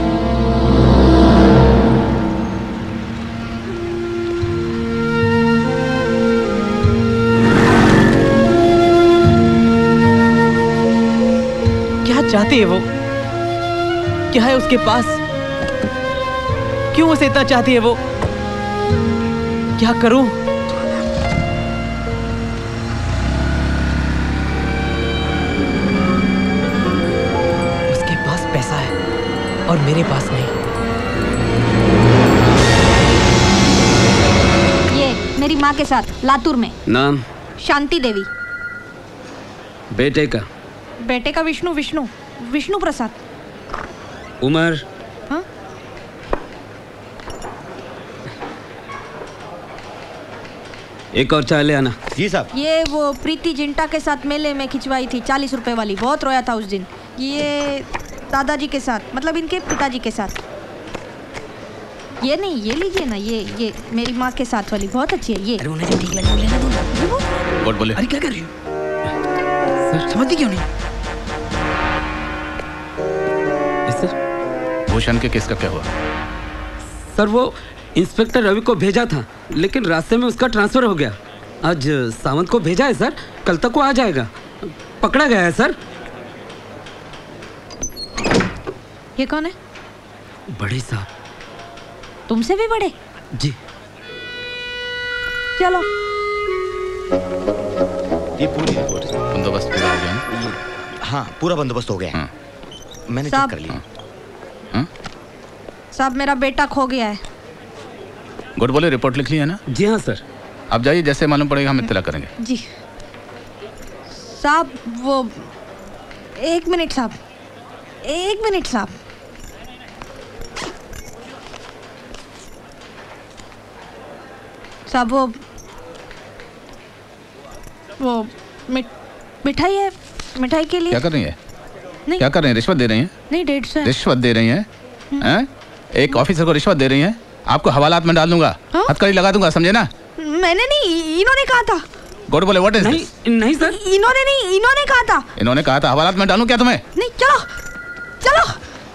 [SPEAKER 3] क्या चाहती है वो? क्या है उसके पास? क्यों उसे इतना चाहती है वो? क्या करूं? उसके पास पैसा है और मेरे पास नहीं।
[SPEAKER 1] ये मेरी माँ के साथ लातूर में।
[SPEAKER 5] नाम?
[SPEAKER 1] शांति देवी।
[SPEAKER 5] बेटे का?
[SPEAKER 1] बेटे का विष्णु प्रसाद।
[SPEAKER 5] उम्र?
[SPEAKER 1] हाँ?
[SPEAKER 5] एक और चाय ले आना।
[SPEAKER 21] जी साहब।
[SPEAKER 1] ये वो प्रीति जिंटा के साथ मेले में खिंचवाई थी 40 रुपए वाली, बहुत रोया था उस दिन। ये दादाजी के साथ, मतलब इनके पिताजी के साथ। ये नहीं, ये लीजिए ना, ये मेरी माँ के साथ वाली बहुत अच्छी है। ये
[SPEAKER 20] अरे उन्हें जो ठीक लगे वो लेना दो।
[SPEAKER 10] और बोले
[SPEAKER 20] अरे क्या कर रही हो सर? समझती क्यों नहीं?
[SPEAKER 10] भूषण के केस का क्या हुआ?
[SPEAKER 5] सर वो इंस्पेक्टर रवि को भेजा था, लेकिन रास्ते में उसका ट्रांसफर हो गया। आज सावंत को भेजा है सर, कल तक वो आ जाएगा। पकड़ा गया है सर।
[SPEAKER 1] ये कौन है?
[SPEAKER 5] बड़े साहब।
[SPEAKER 1] तुमसे भी बड़े?
[SPEAKER 5] जी।
[SPEAKER 1] चलो।
[SPEAKER 21] ये पूरी रिपोर्ट
[SPEAKER 10] बंदोबस्त पूरा हो गया ना?
[SPEAKER 21] हाँ, पूरा बंदोबस्त हो गया। मैंने चेक कर लिया।
[SPEAKER 1] साहब मेरा बेटा खो गया है।
[SPEAKER 10] गुड बोले, रिपोर्ट लिख ली है ना?
[SPEAKER 5] जी हाँ सर।
[SPEAKER 10] आप जाइए, जैसे मालूम पड़ेगा हम इत्तला करेंगे।
[SPEAKER 1] जी साहब। वो एक मिनट साहब, साहब वो मिठाई है, मिठाई के लिए।
[SPEAKER 10] क्या कर रही है?
[SPEAKER 1] नहीं।
[SPEAKER 10] क्या कर रही हैं? रिश्वत दे रही हैं?
[SPEAKER 1] नहीं, 150
[SPEAKER 10] रिश्वत दे रही हैं? हैं? एक ऑफिसर को रिश्वत दे रही हैं? आपको हवालात में डाल दूंगा। हथकड़ी लगा दूंगा, समझे ना?
[SPEAKER 1] मैंने नहीं, इन्होंने कहा था।
[SPEAKER 10] गुड बोले, व्हाट इज
[SPEAKER 5] नहीं, नहीं सर।
[SPEAKER 1] इन्होंने कहा था।
[SPEAKER 10] इन्होंने कहा था। हवालात में डालूं क्या तुम्हें?
[SPEAKER 1] नहीं, चलो चलो।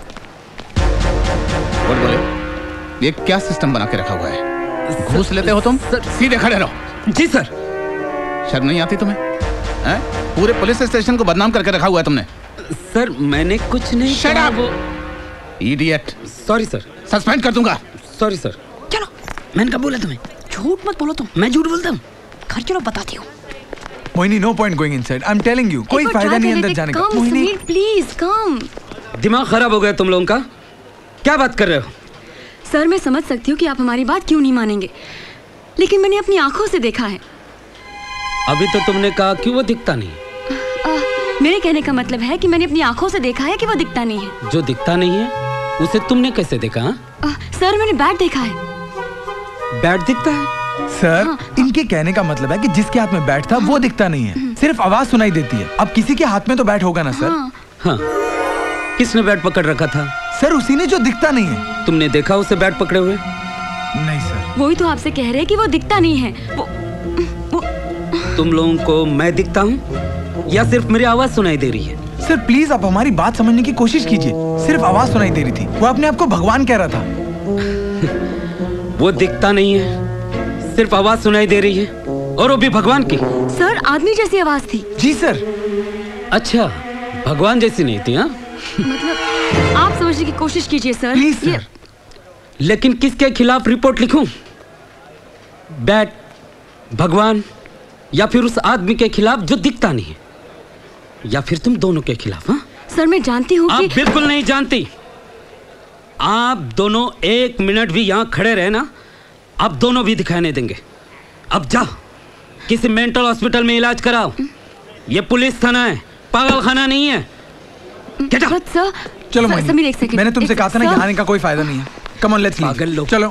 [SPEAKER 10] गुड बोले, ये क्या सिस्टम बना के रखा हुआ है? घूस लेते हो तुम? सीधे खड़े रहो।
[SPEAKER 5] जी सर।
[SPEAKER 10] शर्म नहीं आती तुम्हें? हैं? पूरे पुलिस स्टेशन को बदनाम करके रखा हुआ है तुमने।
[SPEAKER 5] सर मैंने कुछ नहीं।
[SPEAKER 10] Shut up idiot.
[SPEAKER 5] Sorry sir.
[SPEAKER 10] Suspend कर दूंगा।
[SPEAKER 5] Sorry sir.
[SPEAKER 20] चलो, मैंने कब बोला तुम्हें?
[SPEAKER 8] झूठ मत बोलो तुम।
[SPEAKER 20] मैं झूठ बोलता हूँ?
[SPEAKER 8] घर चलो बताती हूँ।
[SPEAKER 21] Mohini, no point going inside. I am telling you, कोई फायदा नहीं अंदर जाने का।
[SPEAKER 8] Mohini please come.
[SPEAKER 5] दिमाग खराब हो गया तुम लोगों का? क्या बात कर रहे हो?
[SPEAKER 8] सर मैं समझ सकती हूँ कि आप हमारी बात क्यों नहीं मानेंगे, लेकिन मैंने अपनी आंखों से देखा है।
[SPEAKER 5] अभी तो तुमने कहा कि वो दिखता नहीं।
[SPEAKER 8] मेरे कहने का मतलब है कि मैंने अपनी आंखों से देखा है कि वो दिखता नहीं है।
[SPEAKER 5] जो दिखता नहीं है उसे तुमने कैसे देखा?
[SPEAKER 8] सर मैंने बैट देखा है।
[SPEAKER 5] बैट दिखता है?
[SPEAKER 21] सर इनके कहने का मतलब है कि जिसके हाथ में बैट था वो दिखता नहीं है, सिर्फ आवाज सुनाई देती है। अब किसी के हाथ में तो बैट होगा ना सर?
[SPEAKER 5] हाँ। किसने बैट पकड़ रखा था?
[SPEAKER 21] सर उसी ने जो दिखता नहीं है।
[SPEAKER 5] तुमने देखा उसे बैट पकड़े हुए?
[SPEAKER 21] नहीं सर।
[SPEAKER 8] वही तो आपसे कह रहे हैं कि वो दिखता नहीं है।
[SPEAKER 5] तुम लोगों को मैं दिखता हूँ या सिर्फ मेरी आवाज सुनाई दे रही है?
[SPEAKER 21] सर प्लीज आप हमारी बात समझने की कोशिश कीजिए। सिर्फ आवाज सुनाई दे रही थी, वो अपने आप को भगवान कह रहा था।
[SPEAKER 5] वो दिखता नहीं है, सिर्फ आवाज सुनाई दे रही है, और वो भी भगवान की।
[SPEAKER 8] सर आदमी जैसी आवाज थी।
[SPEAKER 21] जी सर।
[SPEAKER 5] अच्छा, भगवान जैसी नहीं थी? हाँ
[SPEAKER 8] मतलब आप समझने की कोशिश कीजिए सर।
[SPEAKER 21] Please sir.
[SPEAKER 5] लेकिन किसके खिलाफ रिपोर्ट लिखूं? बैट, भगवान, या फिर उस आदमी के खिलाफ जो दिखता नहीं है, या फिर तुम दोनों के खिलाफ? हाँ
[SPEAKER 8] सर मैं जानती हूँ
[SPEAKER 5] आप
[SPEAKER 8] कि...
[SPEAKER 5] बिल्कुल नहीं जानती। आप दोनों 1 मिनट भी यहाँ खड़े रहे ना, आप दोनों भी दिखाई नहीं देंगे। अब जाओ किसी मेंटल हॉस्पिटल में इलाज कराओ। ये पुलिस थाना है, पागल खाना नहीं है।
[SPEAKER 8] सर
[SPEAKER 21] चलो
[SPEAKER 8] समीर एक सेकंड।
[SPEAKER 21] मैंने तुमसे कहा था ना यहाँ आने का कोई फायदा नहीं है। कम ऑन लेट्स
[SPEAKER 5] पागल लोग।
[SPEAKER 21] चलो।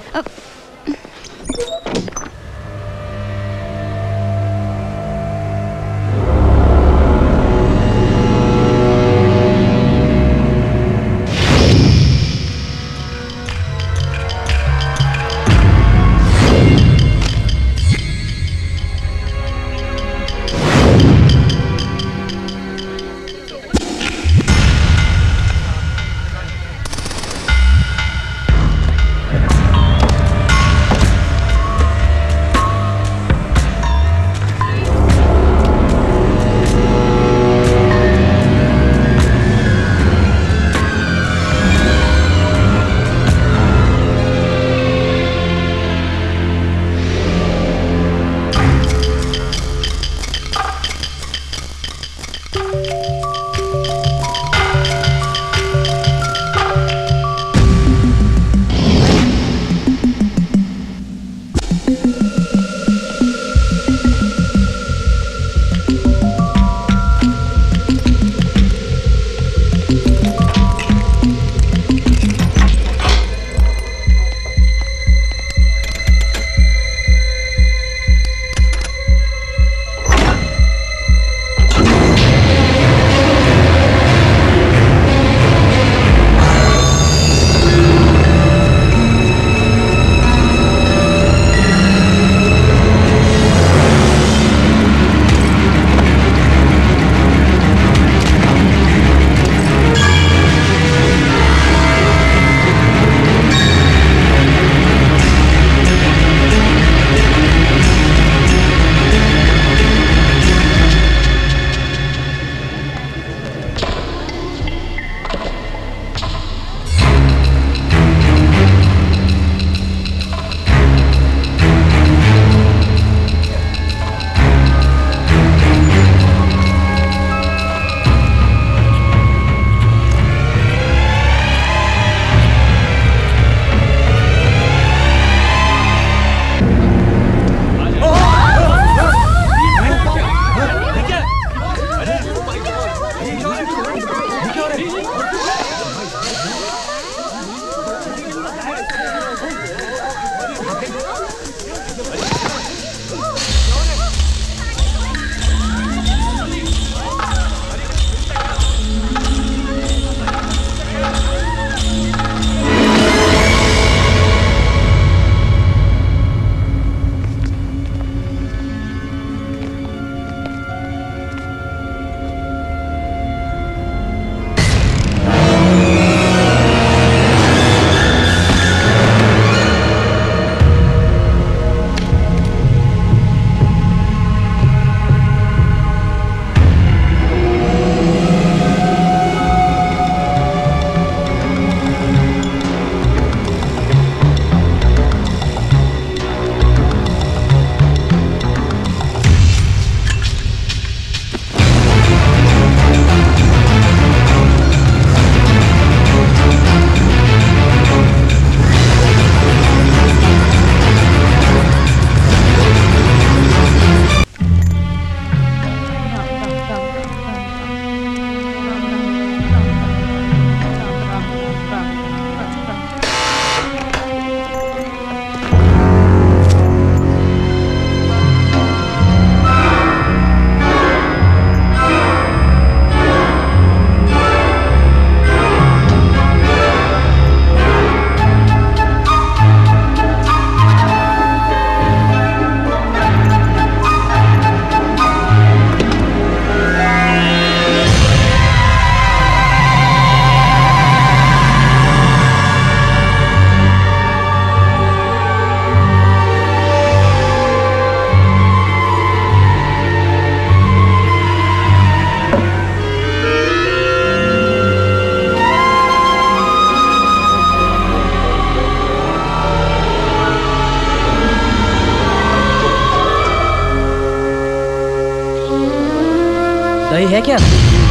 [SPEAKER 2] सही है क्या?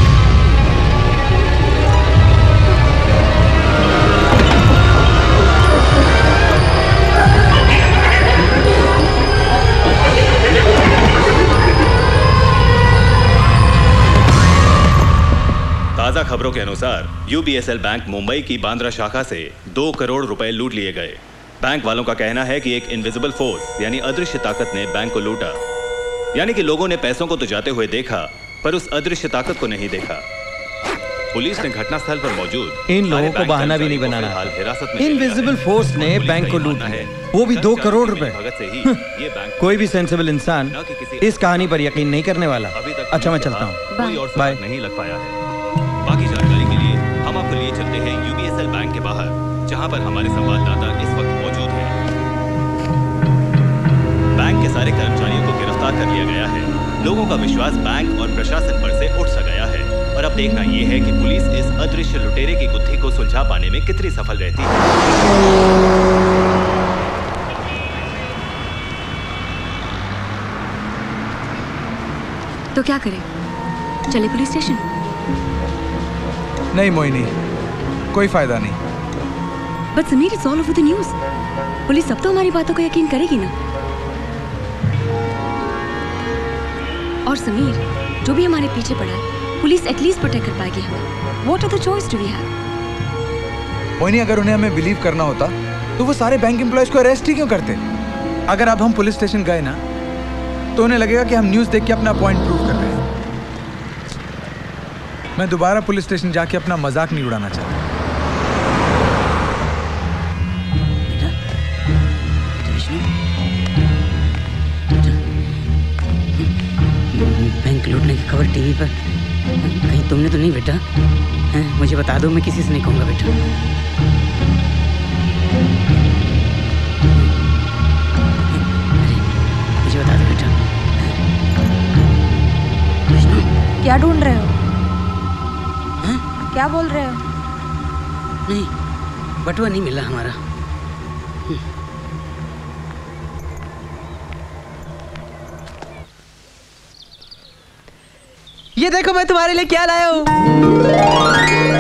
[SPEAKER 11] ताजा खबरों के अनुसार यूबीएसएल बैंक मुंबई की बांद्रा शाखा से 2 करोड़ रुपए लूट लिए गए। बैंक वालों का कहना है कि एक इनविजिबल फोर्स यानी अदृश्य ताकत ने बैंक को लूटा। यानी कि लोगों ने पैसों को तो जाते हुए देखा, पर उस अदृश्य ताकत को नहीं देखा। पुलिस ने घटनास्थल पर मौजूद
[SPEAKER 9] इन लोगों को बहाना भी नहीं बनाना है। इनविजिबल फोर्स ने बैंक को लूटा है, वो भी 2 करोड़ रुपए। कोई भी सेंसिबल इंसान इस कहानी पर यकीन नहीं करने वाला। अच्छा, मैं चलता हूँ, बाय।
[SPEAKER 11] नहीं लग पाया है। बाकी जानकारी के लिए हम आपको लिए चलते हैं यूबीएसएल बैंक के बाहर, जहां पर हमारे संवाददाता इस वक्त मौजूद हैं। बैंक के सारे कर्मचारियों को गिरफ्तार कर लिया गया है। लोगों का विश्वास बैंक और प्रशासन पर से उठ सा गया है। और अब देखना यह है कि पुलिस इस अदृश्य लुटेरे की गुत्थी को सुलझा पाने में कितनी सफल रहती है।
[SPEAKER 8] तो क्या करें? चले पुलिस स्टेशन?
[SPEAKER 21] नहीं मोहिनी, कोई फायदा नहीं।
[SPEAKER 8] But Sameer, it's all over the news. Police सब तो हमारी बातों को यकीन करेगी ना। और समीर, जो भी हमारे पीछे पड़ा है, पुलिस एटलीस्ट प्रोटेक्ट कर पाएगी हमें। What are the choice do we have?
[SPEAKER 21] Mohini, अगर उन्हें हमें बिलीव करना होता तो वो सारे बैंक एम्प्लॉयज को अरेस्ट ही क्यों करते? अगर अब हम पुलिस स्टेशन गए ना, तो उन्हें लगेगा कि हम न्यूज़ देख के अपना पॉइंट प्रूव कर रहे हैं। मैं दोबारा पुलिस स्टेशन जाके अपना मजाक नहीं उड़ाना चाहता।
[SPEAKER 20] विष्णु, बैंक लूटने की खबर टीवी पर कहीं तुमने तो नहीं बेटा? हैं, मुझे बता दो, मैं किसी से नहीं कहूँगा बेटा। मुझे बता दो बेटा। विष्णु,
[SPEAKER 1] क्या ढूंढ रहे हो? क्या बोल रहे हो?
[SPEAKER 20] नहीं, बटुआ नहीं मिला हमारा।
[SPEAKER 3] ये देखो, मैं तुम्हारे लिए क्या लाया हूँ।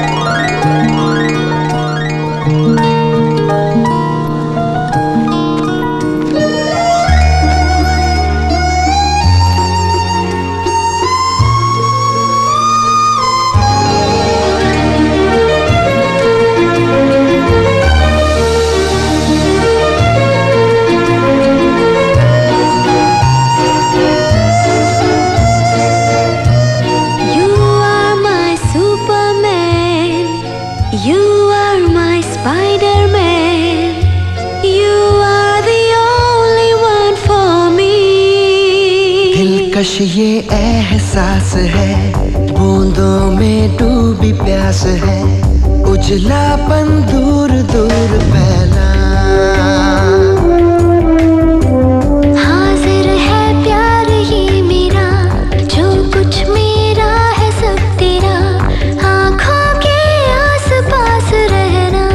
[SPEAKER 15] कश ये एहसास है, बूंदों में डूबी प्यास है, उजलापन दूर दूर फैला।
[SPEAKER 6] हाजिर है प्यार ये मेरा, जो कुछ मेरा है सब तेरा, आँखों के आस पास रहना।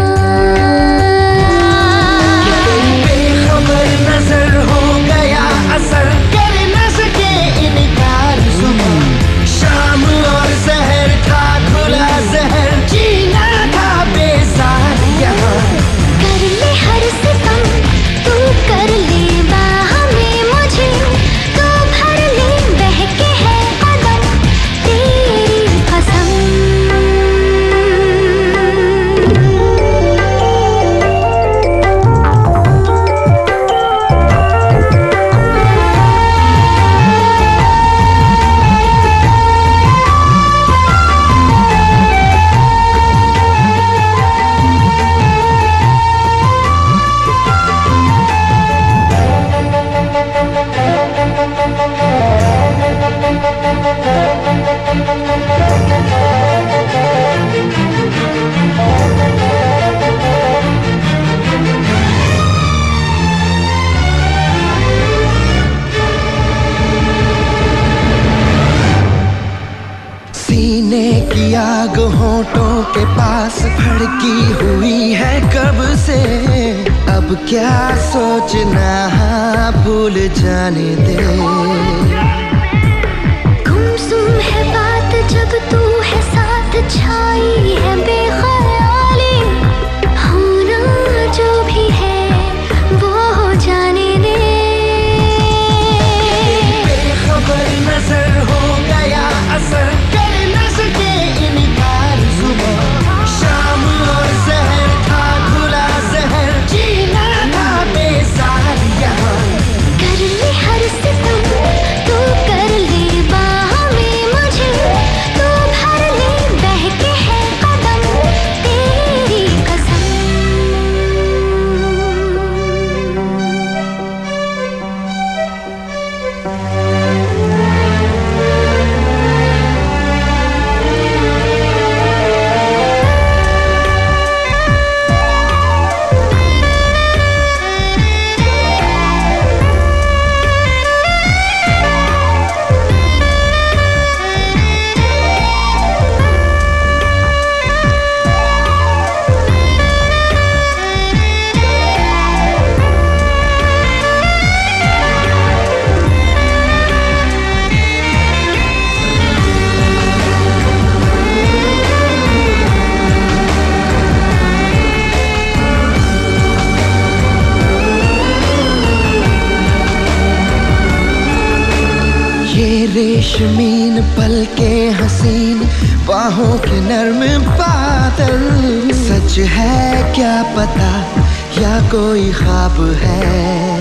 [SPEAKER 15] बेखबर नजर हो गया असर, कर न सके इनकार सुबह, शाम और शहर था खुला जहर, जीना था बेजार यहाँ।
[SPEAKER 6] कर ले हर सितम, तू कर ले बाह में मुझे, तू भर ले बहके है कदम, तेरी कसम।
[SPEAKER 15] सीने की आग होठों के पास भड़की हुई है कब से, अब क्या सोचना, भूल जाने दे।
[SPEAKER 6] गुमसुम है बात छाई है बेख्याली, होना जो भी है वो हो जाने दे।
[SPEAKER 15] बेखबर नजर हो गया असर, कर न सके इनकार सुबह शाम, और जहर था खुला जहर, जीना था बेजार यहाँ।
[SPEAKER 6] कर ले हर सितम तू, कर ले बाह में मुझे, तू भर ले बहके है कदम तेरी कसम।
[SPEAKER 15] ये रेशमीन पल के हसीन बाहों के नर्म बादल, सच है क्या पता या कोई ख्वाब है।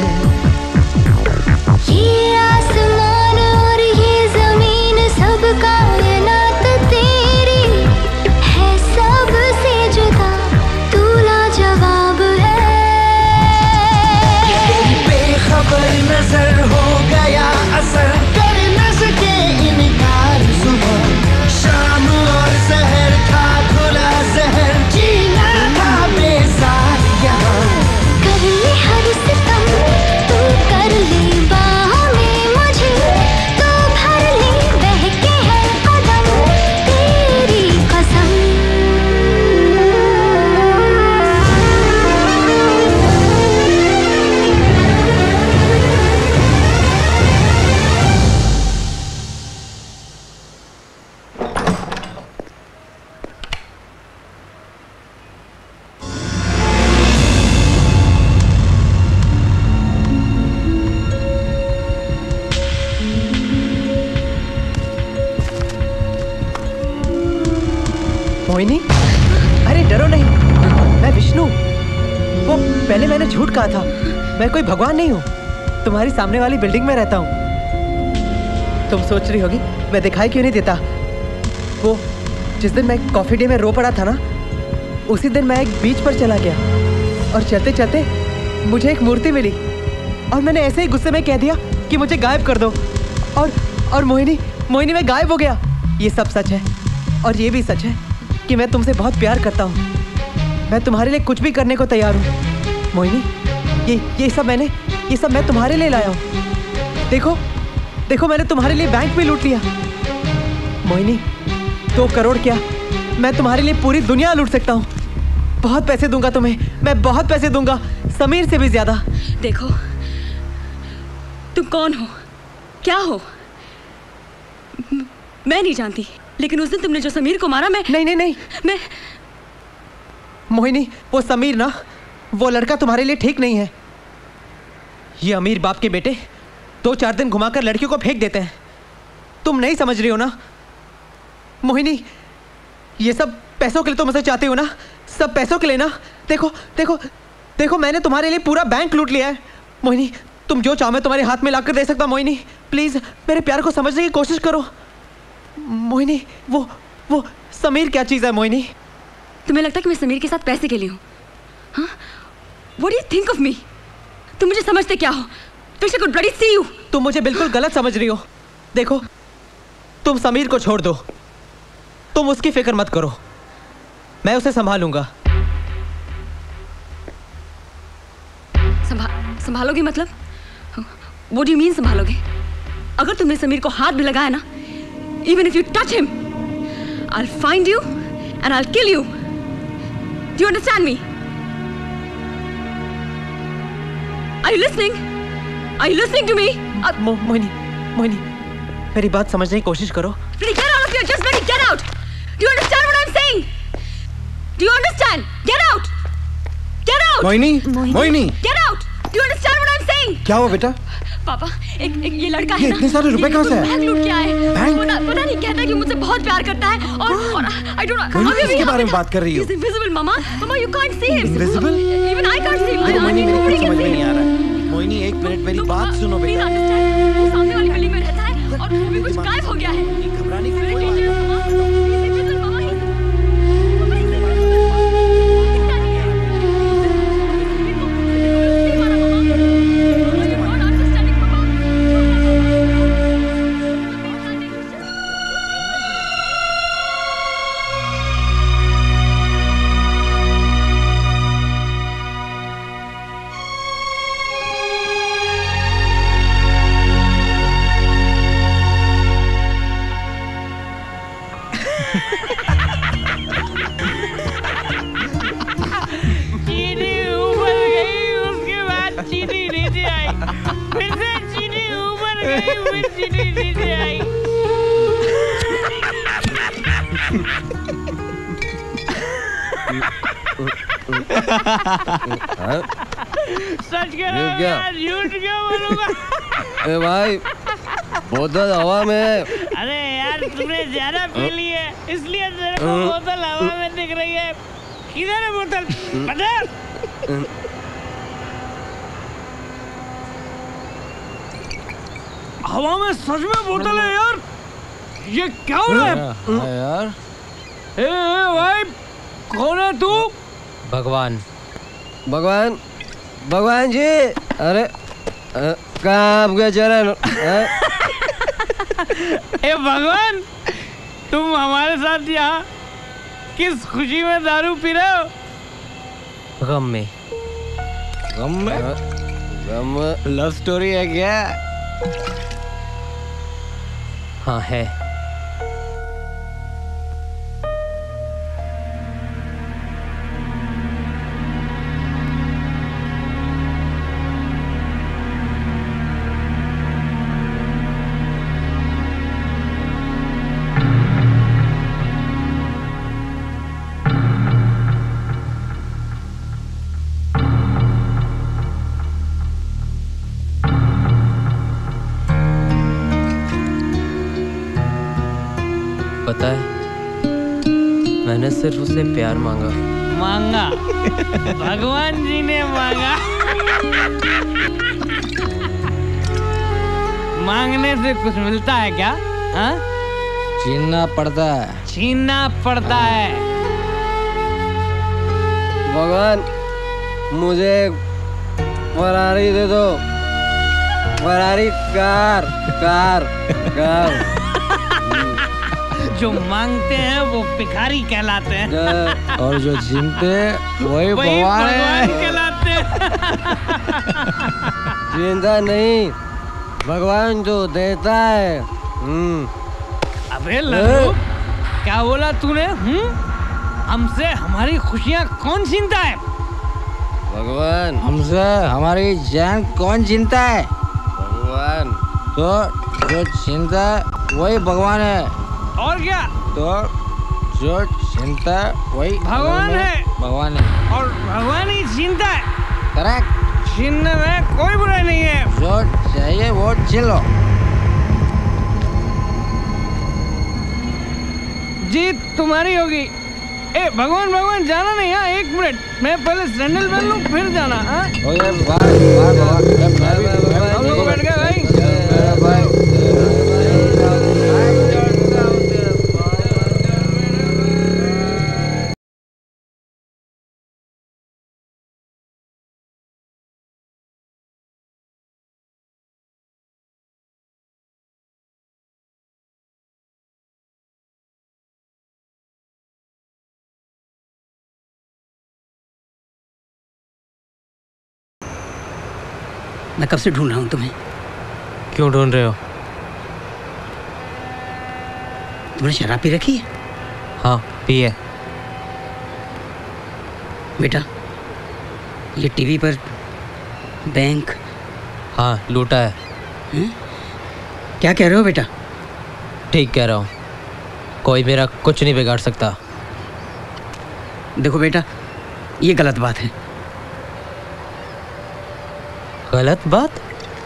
[SPEAKER 6] ये आसमान और ये जमीन सब कायनात तेरी है, सबसे जुदा तू लाजवाब है।
[SPEAKER 15] बेखबर नजर हो गया असर, कर न सके इनकार सुबह शाम, और जहर था खुला जहर, जीना था बेजार यहाँ।
[SPEAKER 6] कर ले हर सितम तू, कर ले बाह में मुझे, तू भर ले बहके है कदम तेरी कसम।
[SPEAKER 3] मोहिनी, अरे डरो नहीं, मैं विष्णु। वो पहले मैंने झूठ कहा था, मैं कोई भगवान नहीं हूँ, तुम्हारी सामने वाली बिल्डिंग में रहता हूँ। तुम सोच रही होगी मैं दिखाई क्यों नहीं देता। वो जिस दिन मैं कॉफी डे में रो पड़ा था ना, उसी दिन मैं एक बीच पर चला गया और चलते चलते मुझे एक मूर्ति मिली और मैंने ऐसे ही गुस्से में कह दिया कि मुझे गायब कर दो, और मोहिनी मैं गायब हो गया। ये सब सच है और ये भी सच है कि मैं तुमसे बहुत प्यार करता हूँ। मैं तुम्हारे लिए कुछ भी करने को तैयार हूँ मोहिनी। ये सब मैं तुम्हारे लिए लाया हूँ। देखो मैंने तुम्हारे लिए बैंक भी लूट लिया। मोहिनी 2 करोड़ क्या, मैं तुम्हारे लिए पूरी दुनिया लूट सकता हूँ। बहुत पैसे दूंगा तुम्हें, मैं बहुत पैसे दूंगा, समीर से भी ज्यादा।
[SPEAKER 8] देखो तुम कौन हो, क्या हो, मैं नहीं जानती, लेकिन उस दिन तुमने जो समीर को मारा
[SPEAKER 3] नहीं मैं मोहिनी, वो समीर ना, वो लड़का तुम्हारे लिए ठीक नहीं है। ये अमीर बाप के बेटे 2-4 दिन घुमाकर लड़कियों को फेंक देते हैं। तुम नहीं समझ रही हो ना मोहिनी, ये सब पैसों के लिए तुम मुझसे चाहते हो ना, सब पैसों के लिए ना। देखो मैंने तुम्हारे लिए पूरा बैंक लूट लिया है। मोहिनी तुम जो चाहो मैं तुम्हारे हाथ में लाकर दे सकता। मोहिनी प्लीज मेरे प्यार को समझने की कोशिश करो। मोहिनी वो समीर क्या चीज है मोहिनी?
[SPEAKER 8] तुम्हें लगता है कि मैं समीर के साथ पैसे के लिए हूँ? हाँ? What do you think of me? तुम मुझे समझते क्या हो? Wish I could bloody see you.
[SPEAKER 3] तुम मुझे बिल्कुल गलत समझ रही हो। देखो तुम समीर को छोड़ दो, तुम उसकी फिक्र मत करो, मैं उसे संभालूंगा।
[SPEAKER 8] संभालोगे मतलब? What do you mean संभालोगे? अगर तुमने समीर को हाथ भी लगाया ना, even if you touch him, I'll find you and I'll kill you. Do you understand me? Are you listening? Are you listening to me?
[SPEAKER 3] Mohini मेरी बात समझने की कोशिश करो।
[SPEAKER 8] Really, get out of here! Just let me get out! Do you understand what I'm saying? Do you understand? Get out! Get out!
[SPEAKER 9] Mohini, Mohini,
[SPEAKER 8] Get out! Do you understand what I'm saying?
[SPEAKER 9] क्या हुआ बेटा?
[SPEAKER 8] पापा, एक ये लड़का है
[SPEAKER 9] ये
[SPEAKER 8] ना,
[SPEAKER 9] इतने सारे रुपए कहाँ से आए?
[SPEAKER 8] बैंक लूट के आए।
[SPEAKER 9] बैंक?
[SPEAKER 8] पता नहीं कहता है कि मुझसे बहुत प्यार करता है और I don't know।
[SPEAKER 9] मोहिनी, किसके बारे में बात कर रही हो?
[SPEAKER 8] He's invisible, Mama. Mama, you can't see him.
[SPEAKER 9] Invisible?
[SPEAKER 8] Even I can't see him.
[SPEAKER 9] देखो मोहिनी, मेरे
[SPEAKER 8] Nobody
[SPEAKER 9] कुछ
[SPEAKER 8] can
[SPEAKER 9] समझ में
[SPEAKER 8] see
[SPEAKER 9] नहीं आ
[SPEAKER 8] him।
[SPEAKER 9] रहा है। मोहिनी, एक मिनट मेरी बात सुनो
[SPEAKER 8] Please
[SPEAKER 9] बेटा।
[SPEAKER 8] understand। वो सामने वाली गली में रहता है और अभी कुछ गायब हो गया है।
[SPEAKER 9] घबराने की कोई बात
[SPEAKER 8] नहीं।
[SPEAKER 12] सच कह रहा हूँ यार, झूठ क्यों बोलूंगा?
[SPEAKER 22] ए भाई, बोतल हवा में है।
[SPEAKER 12] अरे यार तुमने ज्यादा पी ली है, इसलिए तेरे को बोतल हवा में दिख रही है। किधर है बोतल? बता। हवा में सच में बोतल है यार। ये क्या हो रहा है
[SPEAKER 22] यार?
[SPEAKER 12] ए भाई, कौन है तू?
[SPEAKER 22] भगवान, भगवान, भगवान जी। अरे कहाँ आपके चरण?
[SPEAKER 12] ए भगवान, तुम हमारे साथ यहाँ किस खुशी में दारू पी रहे हो?
[SPEAKER 22] गम में।
[SPEAKER 12] गम में?
[SPEAKER 22] गम।
[SPEAKER 12] लव स्टोरी है क्या?
[SPEAKER 22] हाँ है। पता है, मैंने सिर्फ उसे प्यार मांगा।
[SPEAKER 12] मांगा? भगवान जी ने मांगा। मांगने से कुछ मिलता है क्या? हाँ?
[SPEAKER 22] छीनना पड़ता है।
[SPEAKER 12] छीनना पड़ता है।
[SPEAKER 22] भगवान, मुझे फरारी दे दो। Ferrari car, car, car.
[SPEAKER 12] जो मांगते हैं वो भिखारी कहलाते हैं।
[SPEAKER 22] और जो छीनते वही भगवान
[SPEAKER 12] कहलाते हैं।
[SPEAKER 22] छीनता नहीं, भगवान जो देता है।
[SPEAKER 12] अबे लल्लू, क्या बोला तूने? हमसे हमारी खुशियाँ कौन छीनता है?
[SPEAKER 22] भगवान, हमसे हमारी जान कौन छीनता है? भगवान। तो जो छीनता है वही भगवान है।
[SPEAKER 12] और क्या?
[SPEAKER 22] तो जो छीनता है वही
[SPEAKER 12] भगवान है।
[SPEAKER 22] भगवान है।
[SPEAKER 12] और भगवान ही छीनता है।
[SPEAKER 22] करेक्ट।
[SPEAKER 12] छीनने में कोई बुराई नहीं है।
[SPEAKER 22] जो चाहिए वो छीन लो।
[SPEAKER 12] जीत तुम्हारी होगी। ए भगवान, भगवान जाना नहीं। हाँ, एक मिनट, मैं पहले सैंडल पहन लूँ फिर जाना। हाँ, हम लोग बैठ गए भाई।
[SPEAKER 20] मैं कब से ढूंढ रहा हूँ तुम्हें।
[SPEAKER 22] क्यों ढूंढ रहे हो?
[SPEAKER 20] तुमने शराब पी रखी है?
[SPEAKER 22] हाँ, पी है।
[SPEAKER 20] बेटा, ये टीवी पर बैंक।
[SPEAKER 22] हाँ, लूटा है।
[SPEAKER 20] क्या कह रहे हो बेटा?
[SPEAKER 22] ठीक कह रहा हूँ। कोई मेरा कुछ नहीं बिगाड़ सकता।
[SPEAKER 7] देखो बेटा, ये गलत बात है।
[SPEAKER 3] गलत बात?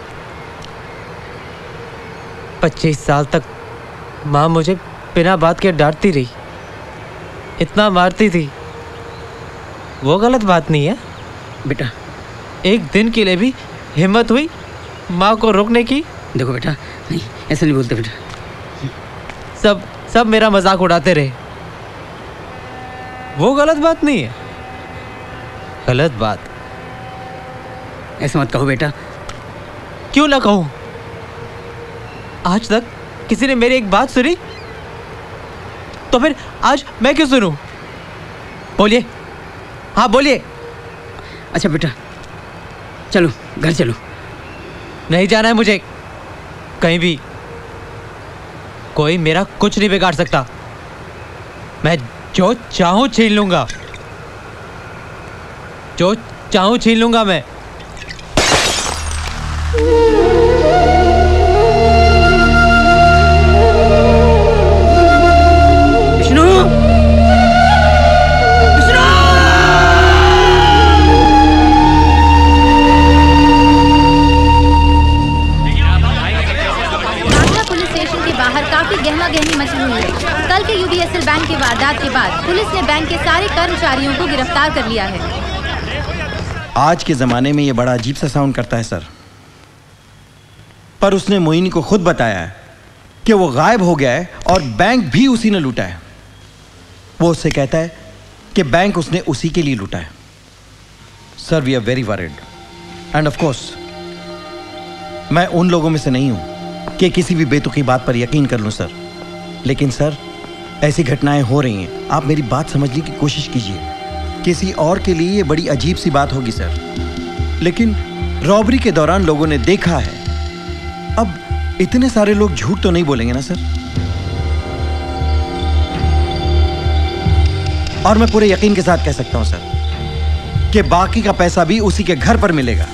[SPEAKER 3] 25 साल तक माँ मुझे बिना बात के डांटती रही, इतना मारती थी, वो गलत बात नहीं है
[SPEAKER 7] बेटा।
[SPEAKER 3] एक दिन के लिए भी हिम्मत हुई माँ को रोकने की?
[SPEAKER 7] देखो बेटा, नहीं ऐसा नहीं बोलते बेटा।
[SPEAKER 3] सब मेरा मजाक उड़ाते रहे, वो गलत बात नहीं है। गलत बात?
[SPEAKER 7] ऐसा मत कहो बेटा।
[SPEAKER 3] क्यों ना कहूं? आज तक किसी ने मेरी एक बात सुनी तो फिर आज मैं क्यों सुनूं? बोलिए, हाँ बोलिए।
[SPEAKER 7] अच्छा बेटा, चलो घर चलो।
[SPEAKER 3] नहीं जाना है मुझे कहीं भी, कोई मेरा कुछ नहीं बिगाड़ सकता। मैं जो चाहूं छीन लूंगा, जो चाहूं छीन लूंगा मैं।
[SPEAKER 7] विष्णु,
[SPEAKER 4] पुलिस स्टेशन के बाहर काफी गहमा गहमी मची हुई है। कल के यूबीएसएल बैंक की वारदात के बाद पुलिस ने बैंक के सारे कर्मचारियों को गिरफ्तार कर लिया है।
[SPEAKER 9] आज के जमाने में ये बड़ा अजीब सा साउंड करता है सर, पर उसने मोहिनी को खुद बताया है कि वो गायब हो गया है और बैंक भी उसी ने लूटा है। वो उससे कहता है कि बैंक उसने उसी के लिए लूटा है। Sir, we are very worried and of course मैं उन लोगों में से नहीं हूं कि किसी भी बेतुकी बात पर यकीन कर लूं सर, लेकिन सर ऐसी घटनाएं हो रही हैं। आप मेरी बात समझने की कोशिश कीजिए। किसी और के लिए ये बड़ी अजीब सी बात होगी सर, लेकिन रॉबरी के दौरान लोगों ने देखा है। अब इतने सारे लोग झूठ तो नहीं बोलेंगे ना सर। और मैं पूरे यकीन के साथ कह सकता हूं सर कि बाकी का पैसा भी उसी के घर पर मिलेगा।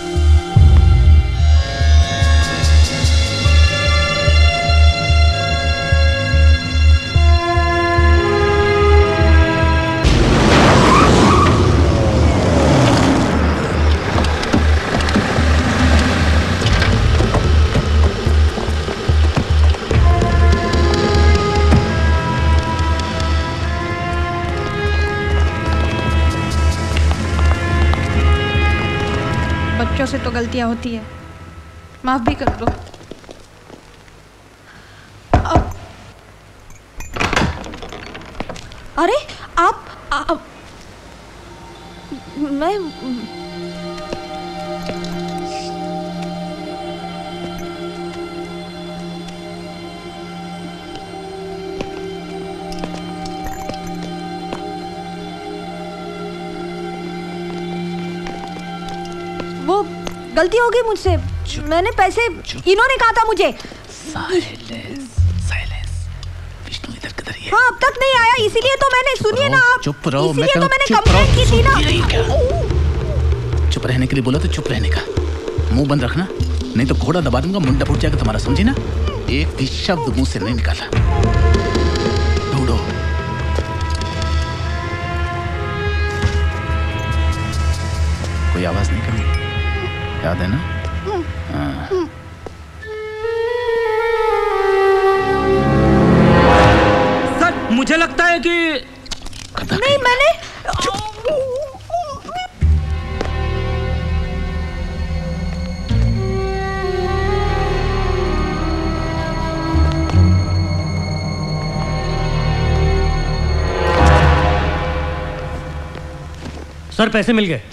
[SPEAKER 1] बच्चों से तो गलतियां होती है, माफ भी कर दो। अरे आप मैं वो गलती हो गई मुझसे। मैंने पैसे, इन्होंने कहा था मुझे।
[SPEAKER 13] विष्णु इधर किधर है?
[SPEAKER 1] हाँ, अब तक नहीं आया, इसीलिए तो मैंने, सुनिए ना आप,
[SPEAKER 13] चुप रहो।
[SPEAKER 1] इसीलिए तो मैंने कंप्लेंट की थी ना।
[SPEAKER 13] चुप रहने के लिए बोला तो चुप रहने का, मुंह बंद रखना, नहीं तो घोड़ा दबा दूंगा, मुंडा फूट जाएगा तुम्हारा, समझी ना? एक भी शब्द मुंह से नहीं निकाला। ढूंढो। कोई आवाज नहीं करनी, याद है ना?
[SPEAKER 5] सर, मुझे लगता है कि
[SPEAKER 1] नहीं, मैंने
[SPEAKER 23] सर पैसे मिल गए।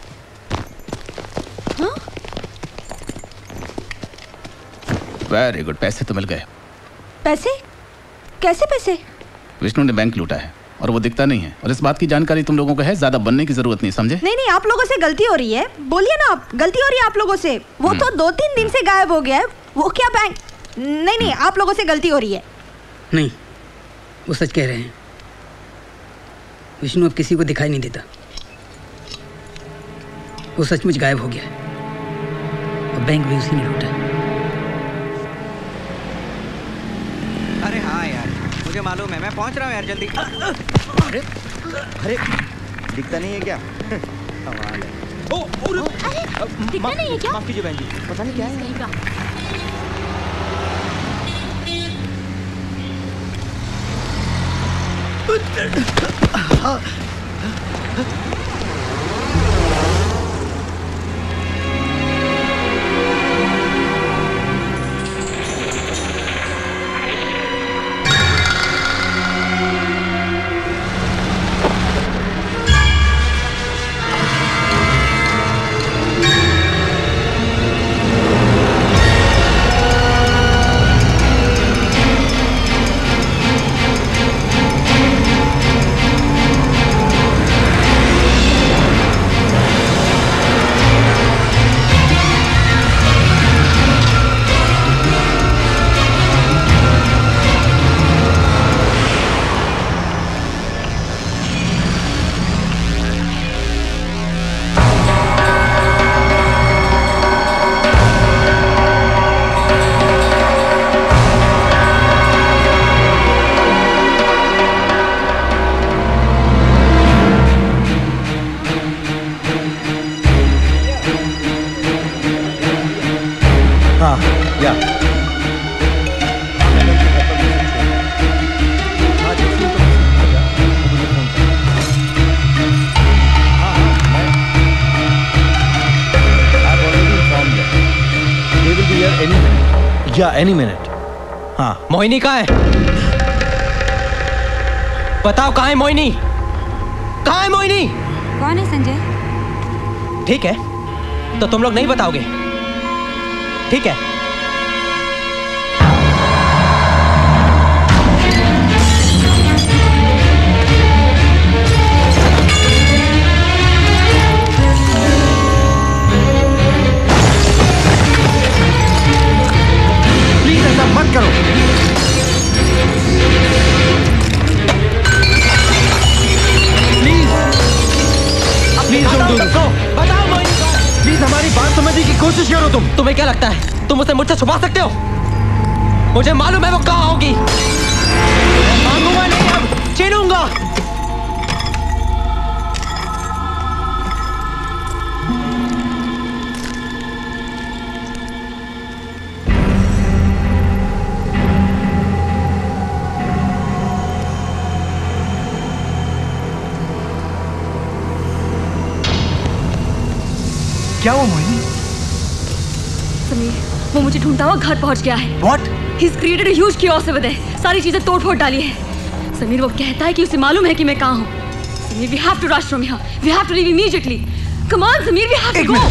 [SPEAKER 13] वेरी गुड, पैसे तो मिल गए।
[SPEAKER 1] पैसे? कैसे पैसे?
[SPEAKER 13] विष्णु ने बैंक लूटा है और वो दिखता नहीं है, और इस बात की जानकारी तुम लोगों को है, ज्यादा बनने की जरूरत नहीं, समझे?
[SPEAKER 1] नहीं, आप लोगों से गलती हो रही है। बोलिए ना आप, गलती हो रही है आप लोगों से। वो तो 2-3 दिन से गायब हो गया है, वो क्या बैंक? नहीं, आप लोगों से गलती हो रही है।
[SPEAKER 7] नहीं, वो सच कह रहे हैं। विष्णु अब किसी को दिखाई नहीं देता, वो सचमुच गायब हो गया है और बैंक भी उसी ने लूटा है।
[SPEAKER 24] अरे हाँ यार, मुझे मालूम है, मैं पहुंच रहा हूँ यार, जल्दी।
[SPEAKER 9] अरे दिखता नहीं है क्या? कमाल है।
[SPEAKER 4] दिखता नहीं है क्या?
[SPEAKER 9] माफ कीजिए बहन जी, पता नहीं क्या है। Any minute. हाँ
[SPEAKER 3] मोहिनी कहाँ है? बताओ कहाँ है मोहिनी? कहाँ है मोहिनी?
[SPEAKER 8] कौन है संजय?
[SPEAKER 3] ठीक है, तो तुम लोग नहीं बताओगे, ठीक है?
[SPEAKER 9] मत करो। प्लीज
[SPEAKER 3] बताओ मोहिनी,
[SPEAKER 9] प्लीज हमारी बात समझने की कोशिश करो।
[SPEAKER 3] तुम्हें क्या लगता है तुम उसे मुझसे छुपा सकते हो? मुझे मालूम है वो कहाँ होगी। मांगूंगा नहीं, अब छीनूंगा।
[SPEAKER 21] क्या हुआ मोहिनी?
[SPEAKER 8] समीर, वो मुझे ढूंढता हुआ घर पहुंच गया है।
[SPEAKER 21] What?
[SPEAKER 8] He's created a huge chaos over there. सारी चीजें तोड़-फोड़ डाली है। समीर वो कहता है कि उसे मालूम है कि मैं कहाँ हूँ। Sameer, we have to rush from here. We have to leave immediately. Come on, Samiir, we have to go.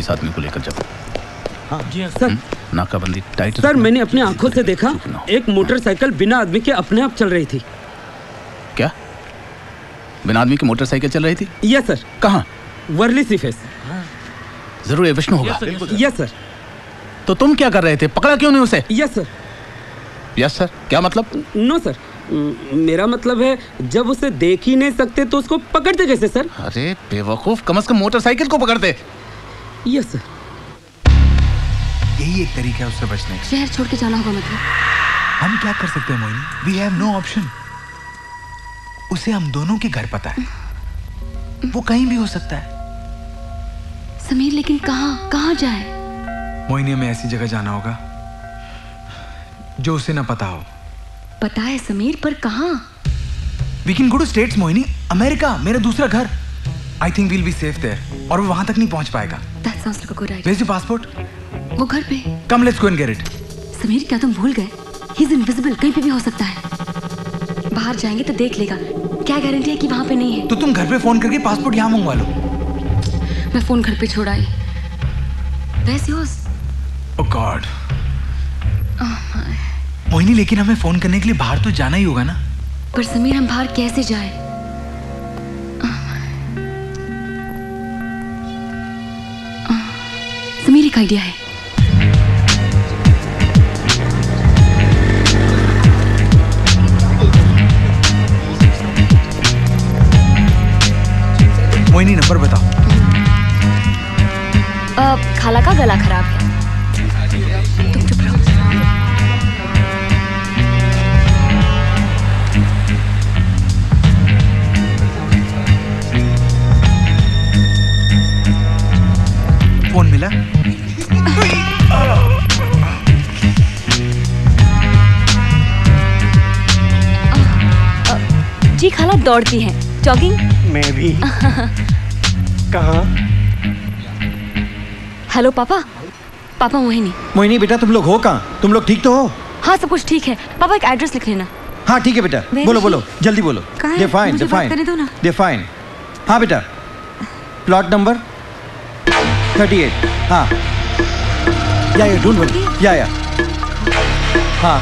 [SPEAKER 13] इस आदमी को लेकर जाओ।
[SPEAKER 5] हाँ जी सर।
[SPEAKER 13] नाकाबंदी टाइट।
[SPEAKER 5] सर मैंने अपनी आंखों से देखा एक मोटरसाइकिल बिना आदमी के अपने आप चल रही थी।
[SPEAKER 13] क्या बिना आदमी की मोटरसाइकिल चल रही थी?
[SPEAKER 5] Yes sir.
[SPEAKER 13] कहाँ?
[SPEAKER 5] वर्ली सीफेस।
[SPEAKER 13] जरूर ये विष्णु होगा।
[SPEAKER 5] Yes sir.
[SPEAKER 13] तो तुम क्या कर रहे थे? पकड़ा क्यों नहीं उसे?
[SPEAKER 5] Yes sir.
[SPEAKER 13] यस सर क्या मतलब?
[SPEAKER 5] नो सर, मेरा मतलब है जब उसे देख ही नहीं सकते तो उसको पकड़ते कैसे सर?
[SPEAKER 13] अरे बेवकूफ, कम से कम मोटरसाइकिल को पकड़ते।
[SPEAKER 5] Yes sir.
[SPEAKER 21] यही एक तरीका है उससे बचने का।
[SPEAKER 8] शहर छोड़ के जाना होगा मतलब।
[SPEAKER 21] हम क्या कर सकते हैं Mohini? We have no option. उसे हम दोनों के घर पता है, वो कहीं भी हो सकता है।
[SPEAKER 8] समीर लेकिन कहाँ जाए?
[SPEAKER 21] मोहिनी हमें ऐसी जगह जाना होगा जो उसे ना पता हो।
[SPEAKER 8] पता है समीर, पर कहाँ?
[SPEAKER 21] We can go to States Mohini, America, मेरा दूसरा घर। I think we'll be safe there और वो वहां तक नहीं पहुंच पाएगा।
[SPEAKER 8] That sounds like a good idea.
[SPEAKER 21] Where's your passport?
[SPEAKER 8] वो घर पे।
[SPEAKER 21] Come let's go and get it.
[SPEAKER 8] Sameer क्या तुम भूल गए? He's invisible, कहीं पे भी हो सकता है। बाहर जाएंगे तो देख लेगा, क्या गारंटी है कि वहाँ पे नहीं है?
[SPEAKER 21] तो तुम घर पे फोन करके पासपोर्ट यहाँ मंगवा लो।
[SPEAKER 8] मैं फोन घर पे छोड़ आई। Where's yours?
[SPEAKER 21] Oh God.
[SPEAKER 8] Oh my.
[SPEAKER 21] Mohini लेकिन हमें फोन करने के लिए बाहर तो जाना ही होगा ना?
[SPEAKER 8] पर समीर हम बाहर कैसे जाए? समीर एक आइडिया है।
[SPEAKER 21] मोहिनी नंबर बताओ।
[SPEAKER 8] खाला का गला खराब है। तुम चुप रहो।
[SPEAKER 21] फोन मिला?
[SPEAKER 8] जी खाला दौड़ती हैं, जॉगिंग।
[SPEAKER 21] मैं भी। कहाँ?
[SPEAKER 8] हेलो पापा। पापा मोहिनी।
[SPEAKER 9] मोहिनी बेटा तुम लोग हो कहाँ? तुम लोग ठीक तो हो?
[SPEAKER 8] हाँ सब कुछ ठीक है पापा, एक एड्रेस लिख लेना।
[SPEAKER 9] हाँ ठीक है बेटा, बोलो बोलो जल्दी बोलो। दे फाइन दे फाइन दे फाइन। हाँ बेटा, प्लॉट नंबर 38। हाँ या डोंट वरी या हाँ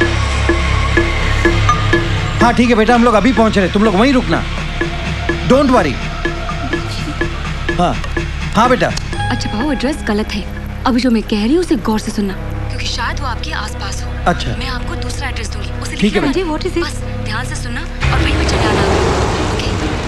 [SPEAKER 9] हाँ ठीक है बेटा, हम लोग अभी पहुंच रहे, तुम लोग वहीं रुकना, डोंट वरी। हाँ हाँ बेटा।
[SPEAKER 8] अच्छा पापा एड्रेस गलत है, अभी जो मैं कह रही हूँ उसे गौर से सुनना, क्योंकि शायद वो आपके आसपास हो।
[SPEAKER 9] अच्छा
[SPEAKER 8] मैं आपको दूसरा एड्रेस दूंगी, उसे
[SPEAKER 9] ठीक है
[SPEAKER 8] लिखना। What is it? बस ध्यान से सुनना और वहीं पे चले आना। ओके।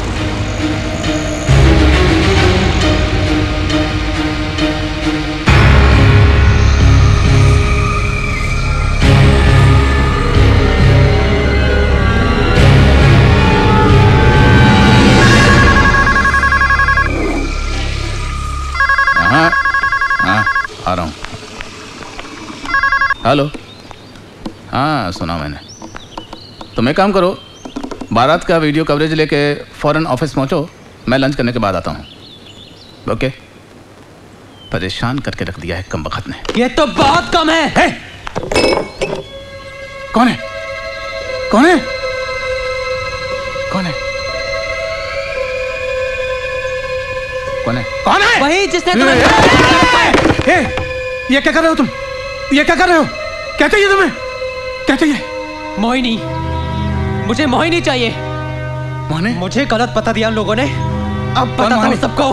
[SPEAKER 13] हाँ आ रहा हूँ। हेलो। हाँ सुना मैंने। तुम एक काम करो, बारात का वीडियो कवरेज लेके फौरन ऑफिस पहुँचो, मैं लंच करने के बाद आता हूँ। ओके। परेशान करके रख दिया है कमबख्त ने।
[SPEAKER 3] ये तो बहुत कम है।
[SPEAKER 13] कौन है? कौन है? कौन है? कौन है? कौन है?
[SPEAKER 3] वही जिसने
[SPEAKER 21] ये क्या कर रहे हो तुम? ये क्या कर रहे हो? क्या चाहिए तुम्हें? क्या चाहिए?
[SPEAKER 3] मोहिनी, मुझे मोहिनी चाहिए।
[SPEAKER 13] मोहिनी?
[SPEAKER 3] मुझे गलत पता दिया उन लोगों ने, अब बताता हूँ सबको।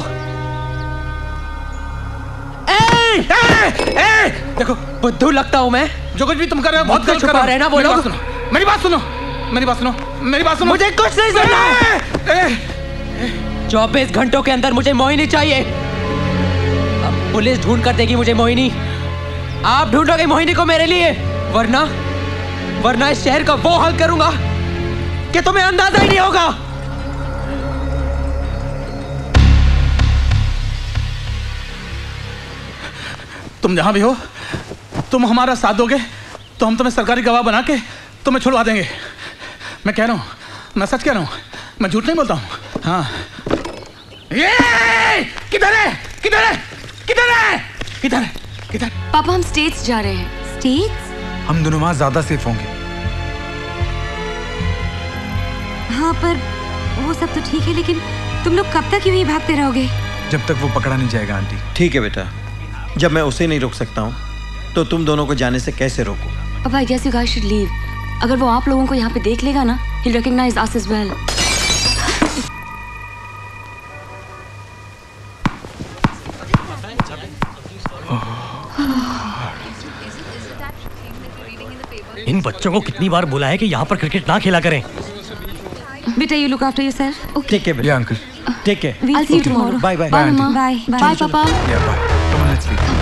[SPEAKER 3] देखो बुद्धू लगता हूँ मैं।
[SPEAKER 13] जो कुछ भी तुम कर रहे हो बहुत गलत कर रहे हो।
[SPEAKER 3] बोलो।
[SPEAKER 13] मेरी बात सुनो, मेरी बात सुनो, मेरी बात सुनो।
[SPEAKER 3] मुझे कुछ नहीं सुनना। 24 घंटों के अंदर मुझे मोहिनी चाहिए। अब पुलिस ढूंढ कर देगी मुझे मोहिनी। आप ढूंढोगे मोहिनी को मेरे लिए, वरना इस शहर का वो हाल करूंगा कि तुम्हें अंदाजा ही नहीं होगा।
[SPEAKER 13] तुम जहां भी हो, तुम हमारा साथ दोगे तो हम तुम्हें सरकारी गवाह बना के तुम्हें छुड़वा देंगे। मैं कह रहा हूं, मैं सच कह रहा हूं, मैं झूठ नहीं बोलता हूं। हाँ। किधर है? किधर है? किधर है? किधर है? किधर?
[SPEAKER 8] पापा हम स्टेट्स जा रहे हैं। स्टेट्स?
[SPEAKER 21] हम दोनों वहां ज्यादा सेफ होंगे।
[SPEAKER 8] हाँ पर वो सब तो ठीक है, लेकिन तुम लोग कब तक यूं ही भागते रहोगे?
[SPEAKER 21] जब तक वो पकड़ा नहीं जाएगा आंटी।
[SPEAKER 9] ठीक है बेटा, जब मैं उसे नहीं रोक सकता हूँ तो तुम दोनों को जाने से कैसे रोकूं?
[SPEAKER 8] अब I guess you guys should leave. अगर वो आप लोगों को यहाँ पे देख लेगा ना, he'll recognize us as well.
[SPEAKER 14] इन बच्चों को कितनी बार बुलाया है कि यहाँ पर क्रिकेट ना खेला करें।
[SPEAKER 8] बेटा, you look after yourself. Okay.
[SPEAKER 9] Take care, yeah, uncle. Take care.
[SPEAKER 8] I'll see you tomorrow.
[SPEAKER 9] Bye, bye.
[SPEAKER 8] Bye, Mama. Bye. Bye, Papa.
[SPEAKER 21] Yeah, bye. Come on, let's leave.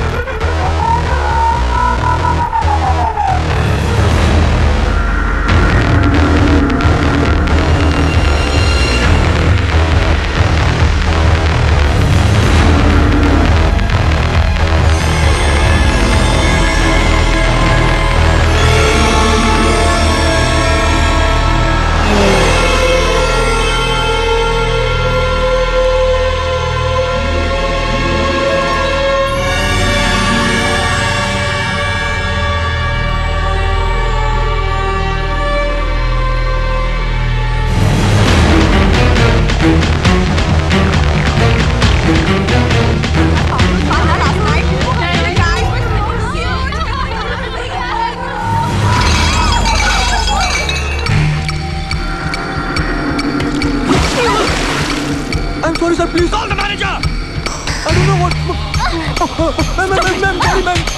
[SPEAKER 21] Sorry, sir, please. Call the manager. I don't know what. Ma'am, sorry, ma'am.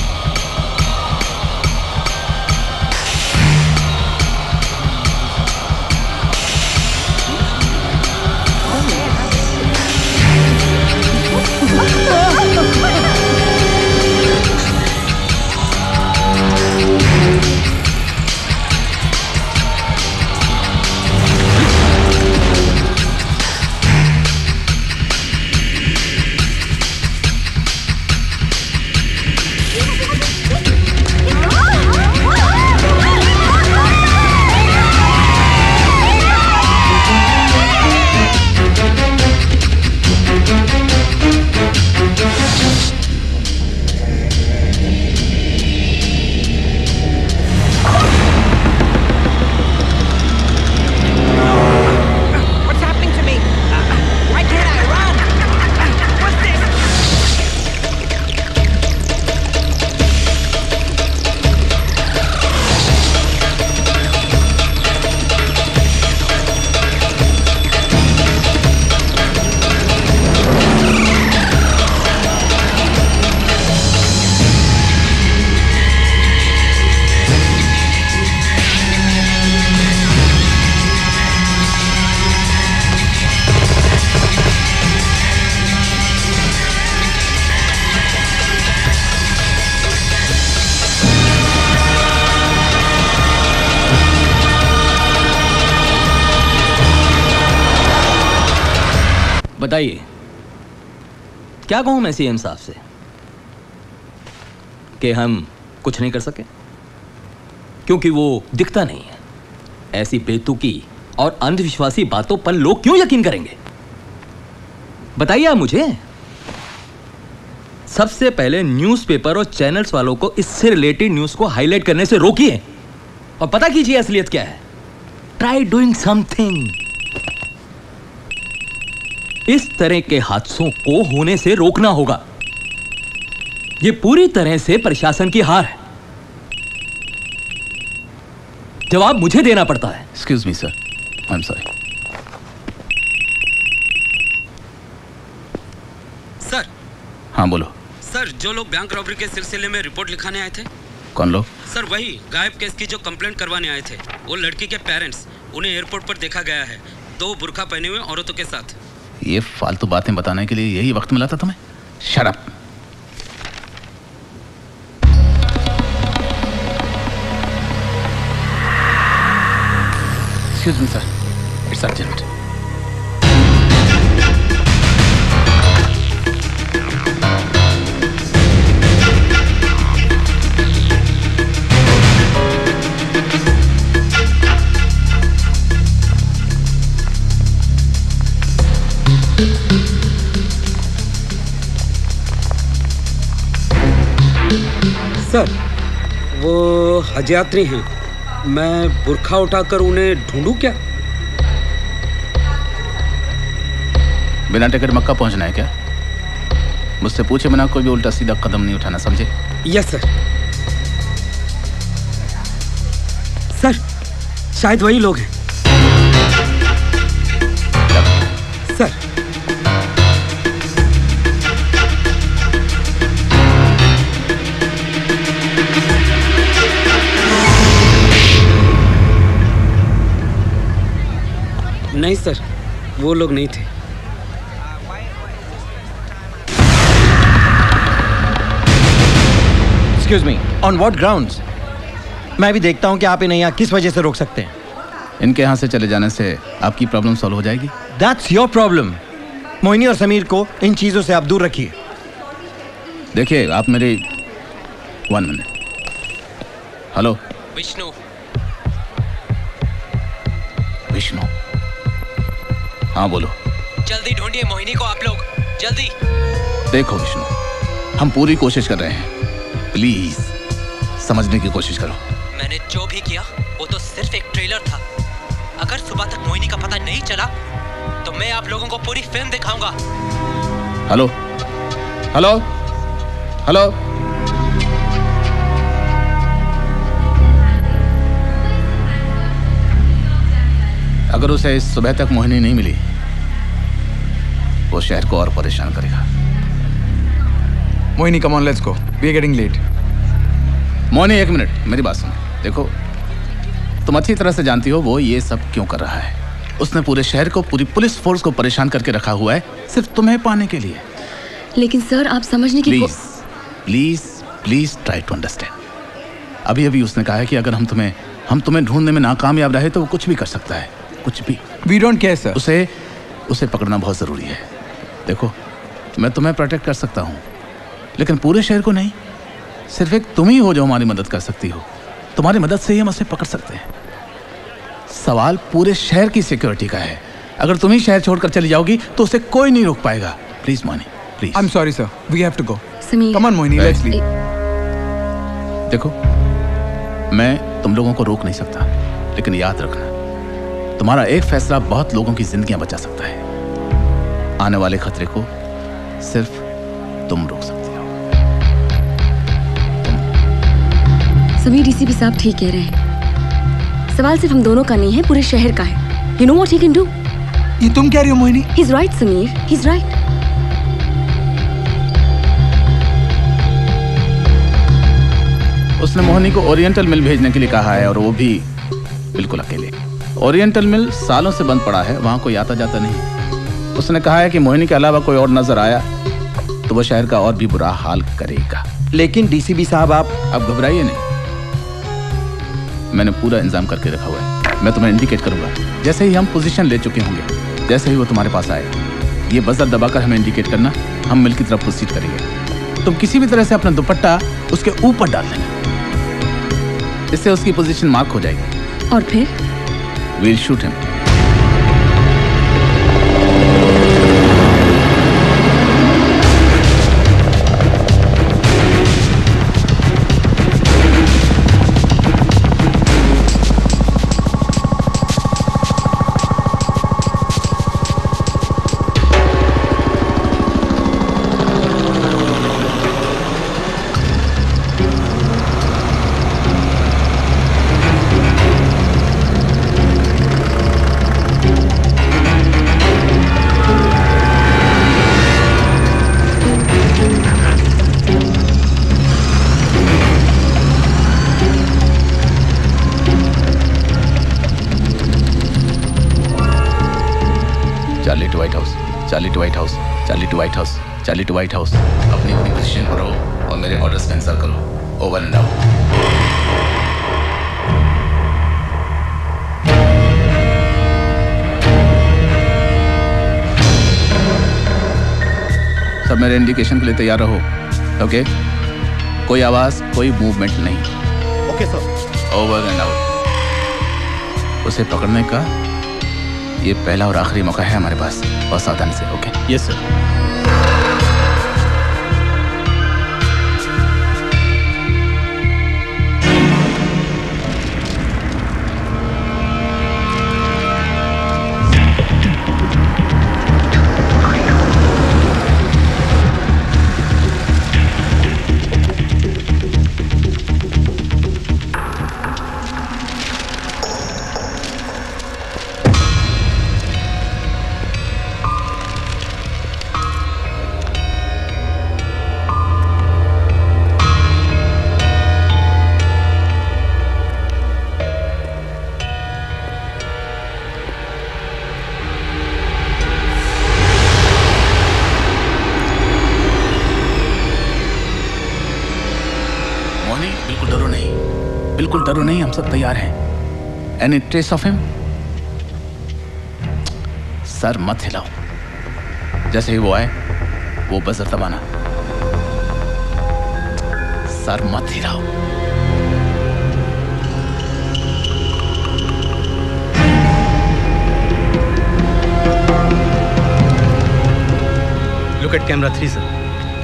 [SPEAKER 17] बताइए, क्या कहूं मैं CM साहब से कि हम कुछ नहीं कर सके क्योंकि वो दिखता नहीं है। ऐसी बेतुकी और अंधविश्वासी बातों पर लोग क्यों यकीन करेंगे? बताइए आप मुझे। सबसे पहले न्यूज़पेपर और चैनल्स वालों को इससे रिलेटेड न्यूज़ को हाईलाइट करने से रोकिए और पता कीजिए असलियत क्या है। Try doing something. इस तरह के हादसों को होने से रोकना होगा। ये पूरी तरह से प्रशासन की हार है। जवाब मुझे देना पड़ता है।
[SPEAKER 13] Excuse me sir, I am sorry.
[SPEAKER 5] Sir.
[SPEAKER 13] हाँ बोलो।
[SPEAKER 5] सर, जो लोग बैंक रॉबरी के सिलसिले में रिपोर्ट लिखाने आए थे।
[SPEAKER 13] कौन लोग?
[SPEAKER 5] सर, वही गायब केस की जो कंप्लेंट करवाने आए थे। वो लड़की के पेरेंट्स, उन्हें एयरपोर्ट पर देखा गया है 2 बुर्का पहने हुए औरतों के साथ।
[SPEAKER 13] ये फालतू बातें बताने के लिए यही वक्त मिला था तुम्हें? Shut up. Excuse me sir, it's urgent.
[SPEAKER 5] Sir, वो हज यात्री हैं। मैं बुर्खा उठाकर उन्हें ढूंढूं क्या?
[SPEAKER 13] बिना टिकट मक्का पहुंचना है क्या? मुझसे पूछे बिना कोई भी उल्टा सीधा कदम नहीं उठाना, समझे?
[SPEAKER 5] Yes sir. सर शायद वही लोग हैं। सर नहीं सर, वो लोग नहीं थे।
[SPEAKER 9] Excuse me, on what grounds? मैं भी देखता हूँ कि आप इन्हें यहाँ किस वजह से रोक सकते हैं।
[SPEAKER 13] इनके यहाँ से चले जाने से आपकी प्रॉब्लम सॉल्व हो जाएगी।
[SPEAKER 9] That's your problem. मोहिनी और समीर को इन चीजों से आप दूर रखिए।
[SPEAKER 13] देखिए आप मेरे 1 मिनट। हेलो
[SPEAKER 2] विष्णु।
[SPEAKER 13] विष्णु, हाँ बोलो।
[SPEAKER 2] जल्दी ढूंढिए मोहिनी को आप लोग, जल्दी।
[SPEAKER 13] देखो विष्णु, हम पूरी कोशिश कर रहे हैं, प्लीज समझने की कोशिश करो।
[SPEAKER 2] मैंने जो भी किया वो तो सिर्फ एक ट्रेलर था। अगर सुबह तक मोहिनी का पता नहीं चला तो मैं आप लोगों को पूरी फिल्म दिखाऊंगा।
[SPEAKER 13] हेलो हेलो हेलो, अगर उसे इस सुबह तक मोहिनी नहीं मिली वो शहर को और परेशान करेगा।
[SPEAKER 21] Mohini come on, let's go, we are getting late.
[SPEAKER 13] Mohini एक मिनट, मेरी बात सुनो। देखो तुम अच्छी तरह से जानती हो वो ये सब क्यों कर रहा है। उसने पूरे शहर को, पूरी पुलिस फोर्स को परेशान करके रखा हुआ है सिर्फ तुम्हें पाने के लिए।
[SPEAKER 8] लेकिन सर आप समझने की
[SPEAKER 13] please please please try to understand. अभी अभी उसने कहा है कि अगर हम तुम्हें ढूंढने में नाकामयाब रहे तो वो कुछ भी कर सकता है, कुछ भी।
[SPEAKER 21] We don't care sir.
[SPEAKER 13] उसे पकड़ना बहुत जरूरी है। देखो मैं तुम्हें प्रोटेक्ट कर सकता हूँ लेकिन पूरे शहर को नहीं। सिर्फ एक तुम ही हो जो हमारी मदद कर सकती हो। तुम्हारी मदद से ही हम उसे पकड़ सकते हैं। सवाल पूरे शहर की सिक्योरिटी का है। अगर तुम ही शहर छोड़कर चली जाओगी तो उसे कोई नहीं रोक पाएगा। Please Mohini, please.
[SPEAKER 21] I am sorry sir, we have to go.
[SPEAKER 8] Sameer,
[SPEAKER 21] come on Mohini, let's leave.
[SPEAKER 13] देखो मैं तुम लोगों को रोक नहीं सकता लेकिन याद रखना तुम्हारा एक फैसला बहुत लोगों की जिंदगियां बचा सकता है। आने वाले खतरे को सिर्फ तुम रोक सकते हो।
[SPEAKER 8] समीर, डीसीपी साहब ठीक कह रहे हैं। सवाल सिर्फ हम दोनों का नहीं है, पूरे शहर का है। You know what he can do.
[SPEAKER 21] ये तुम कह रही हो Mohini?
[SPEAKER 8] He is right Sameer, he is right.
[SPEAKER 13] उसने मोहिनी को ओरिएंटल मिल भेजने के लिए कहा है और वो भी बिल्कुल अकेले। ओरिएंटल मिल सालों से बंद पड़ा है, वहां कोई आता जाता नहीं। उसने कहा है कि मोहिनी के अलावा कोई और नजर आया तो वो शहर का और भी बुरा हाल करेगा।
[SPEAKER 9] लेकिन डीसीपी साहब आप
[SPEAKER 13] घबराइए नहीं, मैंने पूरा इंतजाम करके रखा हुआ है। मैं तुम्हें इंडिकेट करूंगा जैसे ही हम पोजीशन ले चुके होंगे। जैसे ही वो तुम्हारे पास आए ये बजर दबाकर हमें इंडिकेट करना, हम मिल की तरफ प्रोसीड करेंगे। तुम किसी भी तरह से अपना दुपट्टा उसके ऊपर डाल देना, इससे उसकी पोजीशन मार्क हो जाएगी।
[SPEAKER 8] और फिर
[SPEAKER 13] we'll shoot him. Charlie to White House. अपनी पोजीशन पर रहो और मेरे ऑर्डर्स का इंतजार करो। Over and out. सब मेरे इंडिकेशन के लिए तैयार रहो। ओके? कोई आवाज, कोई मूवमेंट नहीं।
[SPEAKER 21] Okay sir.
[SPEAKER 13] Over and out. उसे पकड़ने का ये पहला और आखिरी मौका है हमारे पास, और सावधानी से। ओके?
[SPEAKER 17] Yes sir.
[SPEAKER 13] तुम डरो नहीं, हम सब तैयार हैं। Any trace of him? सर मत हिलाओ, जैसे ही वो आए वो बजर दबाना। सर मत हिलाओ।
[SPEAKER 16] Look at camera 3, sir.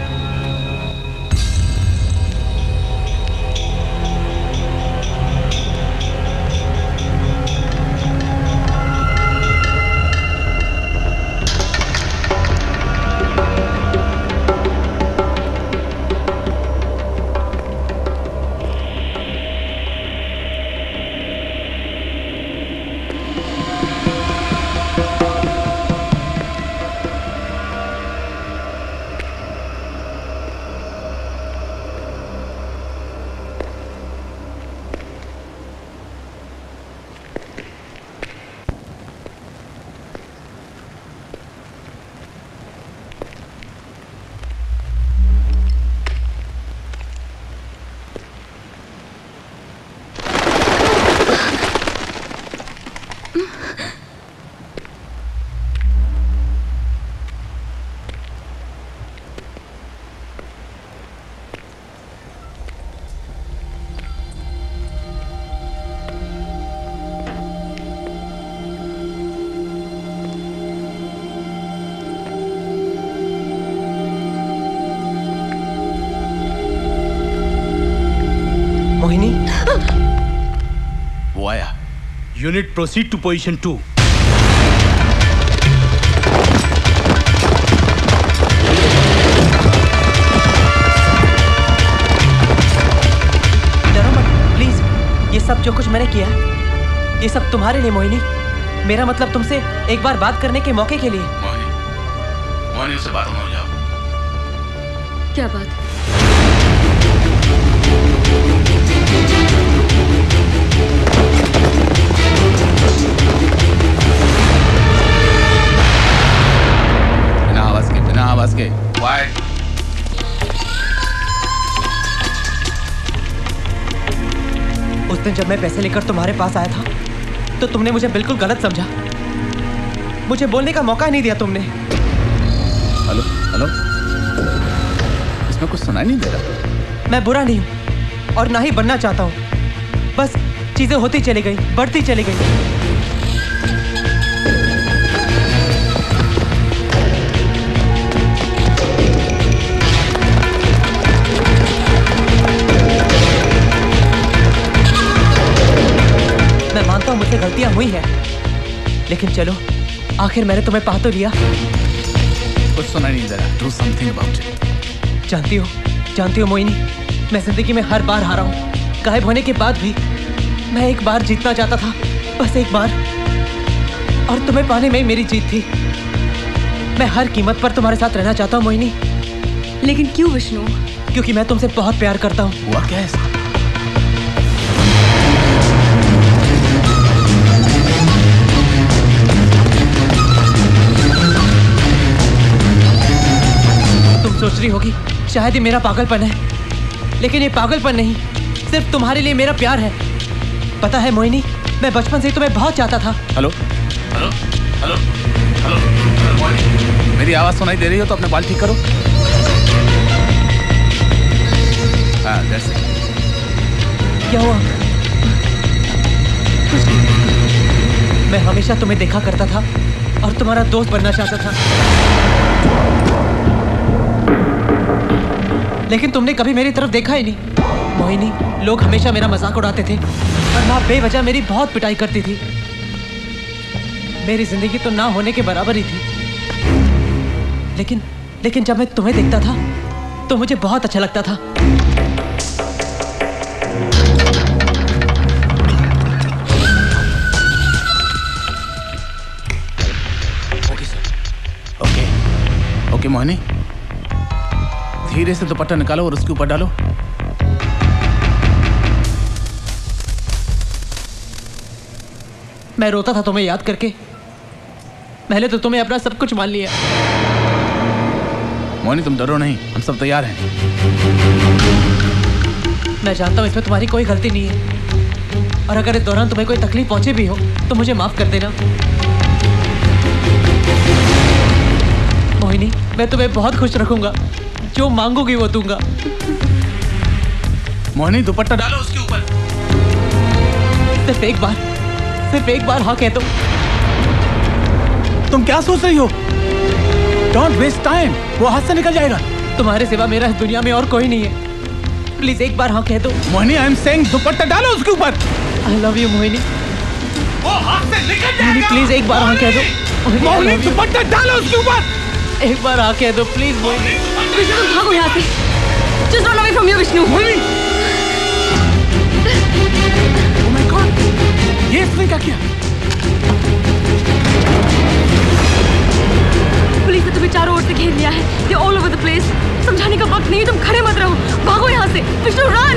[SPEAKER 16] Unit proceed to position 2.
[SPEAKER 3] डरो मत प्लीज। ये सब जो कुछ मैंने किया, ये सब तुम्हारे लिए मोहिनी। मेरा मतलब तुमसे एक बार बात करने के मौके के लिए।
[SPEAKER 13] मोहिनी उससे बात हो जाओ।
[SPEAKER 8] क्या बात?
[SPEAKER 13] बिना आवाज के क्वाइट।
[SPEAKER 3] उस दिन जब मैं पैसे लेकर तुम्हारे पास आया था तो तुमने मुझे बिल्कुल गलत समझा। मुझे बोलने का मौका नहीं दिया तुमने।
[SPEAKER 13] हेलो हेलो, इसमें कुछ सुनाई नहीं दे रहा।
[SPEAKER 3] मैं बुरा नहीं हूं और ना ही बनना चाहता हूं, बस चीजें होती चली गई, बढ़ती चली गई। मैं मानता हूं मुझसे गलतियां हुई हैं, लेकिन चलो आखिर मैंने तुम्हें पा तो लिया।
[SPEAKER 13] कुछ सुना नहीं दे रहा। Do something about it.
[SPEAKER 3] जानती हो मोहिनी, मैं जिंदगी में हर बार हारा हूं। गायब होने के बाद भी मैं एक बार जीतना चाहता था, बस एक बार, और तुम्हें पाने में मेरी जीत थी। मैं हर कीमत पर तुम्हारे साथ रहना चाहता हूं मोहिनी।
[SPEAKER 8] लेकिन क्यों विष्णु?
[SPEAKER 3] क्योंकि मैं तुमसे बहुत प्यार करता हूं।
[SPEAKER 13] हुआ क्या है?
[SPEAKER 3] सोच रही होगी शायद ये मेरा पागलपन है, लेकिन ये पागलपन नहीं, सिर्फ तुम्हारे लिए मेरा प्यार है। पता है मोहिनी, मैं बचपन से ही तुम्हें बहुत चाहता था।
[SPEAKER 13] हेलो हेलो हेलो हेलो, मेरी आवाज सुनाई दे रही हो तो अपने बाल ठीक करो। हाँ, that's it.
[SPEAKER 3] क्या हुआ? मैं हमेशा तुम्हें देखा करता था और तुम्हारा दोस्त बनना चाहता था, लेकिन तुमने कभी मेरी तरफ देखा ही नहीं। मोहिनी, लोग हमेशा मेरा मजाक उड़ाते थे और माँ बेवजह मेरी बहुत पिटाई करती थी। मेरी जिंदगी तो ना होने के बराबर ही थी, लेकिन जब मैं तुम्हें देखता था तो मुझे बहुत अच्छा लगता था।
[SPEAKER 13] ओके मोहिनी, धीरे से दुपट्टा निकालो और उसके ऊपर डालो।
[SPEAKER 3] मैं रोता था तुम्हें याद करके। पहले तो तुम्हें अपना सब कुछ मान लिया।
[SPEAKER 13] मोहिनी तुम डरो नहीं, हम सब तैयार हैं।
[SPEAKER 3] मैं जानता हूं इसमें तुम्हारी कोई गलती नहीं है, और अगर इस दौरान तुम्हें कोई तकलीफ पहुंचे भी हो तो मुझे माफ कर देना। मोहिनी, मैं तुम्हें बहुत खुश रखूंगा, जो मांगोगी वो दूंगा।
[SPEAKER 13] मोहिनी, दुपट्टा डालो उसके ऊपर।
[SPEAKER 3] सिर्फ एक बार हाँ कह दो।
[SPEAKER 13] तुम क्या सोच रही हो? डोंट वेस्ट टाइम, वो हाथ से निकल जाएगा।
[SPEAKER 3] तुम्हारे सिवा मेरा इस दुनिया में और कोई नहीं है। प्लीज एक बार हाँ कह दो।
[SPEAKER 13] Mohini, I am saying dupatta डालो उसके ऊपर।
[SPEAKER 3] I love you Mohini.
[SPEAKER 13] वो हाथ से निकल जाएगा।
[SPEAKER 3] मोहिनी प्लीज एक बार हाँ कह दो।
[SPEAKER 13] मोहिनी, दुपट्टा डालो उसके ऊपर।
[SPEAKER 3] एक बार हाँ कह दो प्लीज मोहिनी।
[SPEAKER 8] विष्णु, तुम भागो यहाँ से। Just run away from here, Vishnu.
[SPEAKER 13] Mohini. Oh my God, ये इसने क्या किया?
[SPEAKER 8] पुलिस ने तुम्हें चारों ओर से घेर लिया है। They're all over the place। समझाने का वक्त नहीं, तुम खड़े मत रहो, भागो यहाँ से। विष्णु, रन।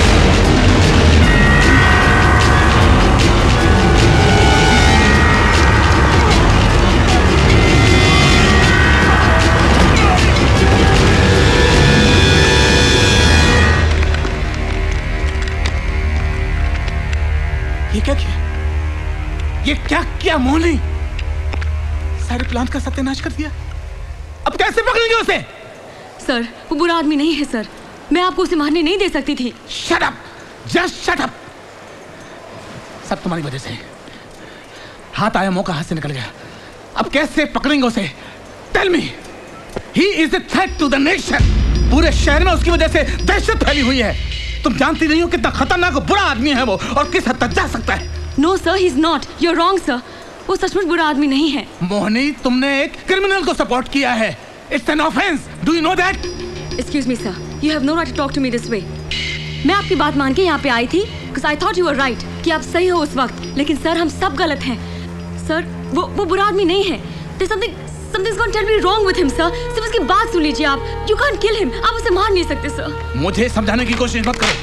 [SPEAKER 13] ये क्या किया? ये क्या किया मोहिनी? सारे प्लान का सत्यानाश कर दिया। अब कैसे पकड़ेंगे उसे?
[SPEAKER 8] सर, वो बुरा आदमी नहीं है सर। मैं आपको उसे मारने नहीं दे सकती थी।
[SPEAKER 13] Shut up! Just shut up! सब तुम्हारी वजह से। हाथ आया, मौका हाथ से निकल गया। अब कैसे पकड़ेंगे उसे? Tell me! He is a threat to the nation. पूरे शहर में उसकी वजह से दहशत फैली हुई है। तुम जानती नहीं हो कितना खतरनाक और बुरा आदमी है वो, और किस हद तक जा सकता है।
[SPEAKER 8] No sir, he's not. You're wrong sir. वो सचमुच बुरा आदमी नहीं है।
[SPEAKER 13] मोहिनी, तुमने एक क्रिमिनल को सपोर्ट किया है। It's an offense. Do you know that?
[SPEAKER 8] Excuse me sir. You have no right to talk to me this way. मैं आपकी बात मान के यहाँ पे आई थी because I thought you were right कि आप सही हो उस वक्त, लेकिन सर हम सब गलत हैं। सर वो बुरा आदमी नहीं है। There's something's gone terribly wrong with him sir. सिर्फ उसकी बात सुन लीजिए आप। You can't kill him. आप उसे मार नहीं सकते सर।
[SPEAKER 13] मुझे समझाने की कोशिश मत करो।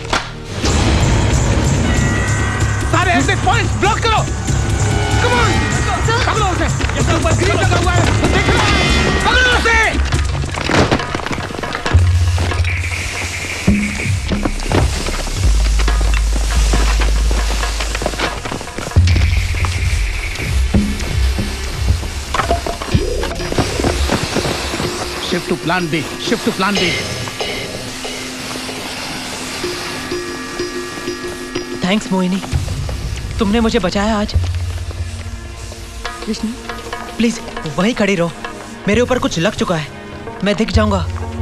[SPEAKER 13] सारे एग्जिट पॉइंट्स ब्लॉक करो। Come on! पकड़ो उसे। इसके ऊपर ग्रिल लगा हुआ है। देख लो। पकड़ो उसे। Shift to plan B. Shift to plan B.
[SPEAKER 3] Thanks Mohini, तुमने मुझे बचाया आज।
[SPEAKER 8] विष्णु,
[SPEAKER 3] प्लीज वहीं खड़ी रहो, मेरे ऊपर कुछ लग चुका है, मैं दिख जाऊंगा।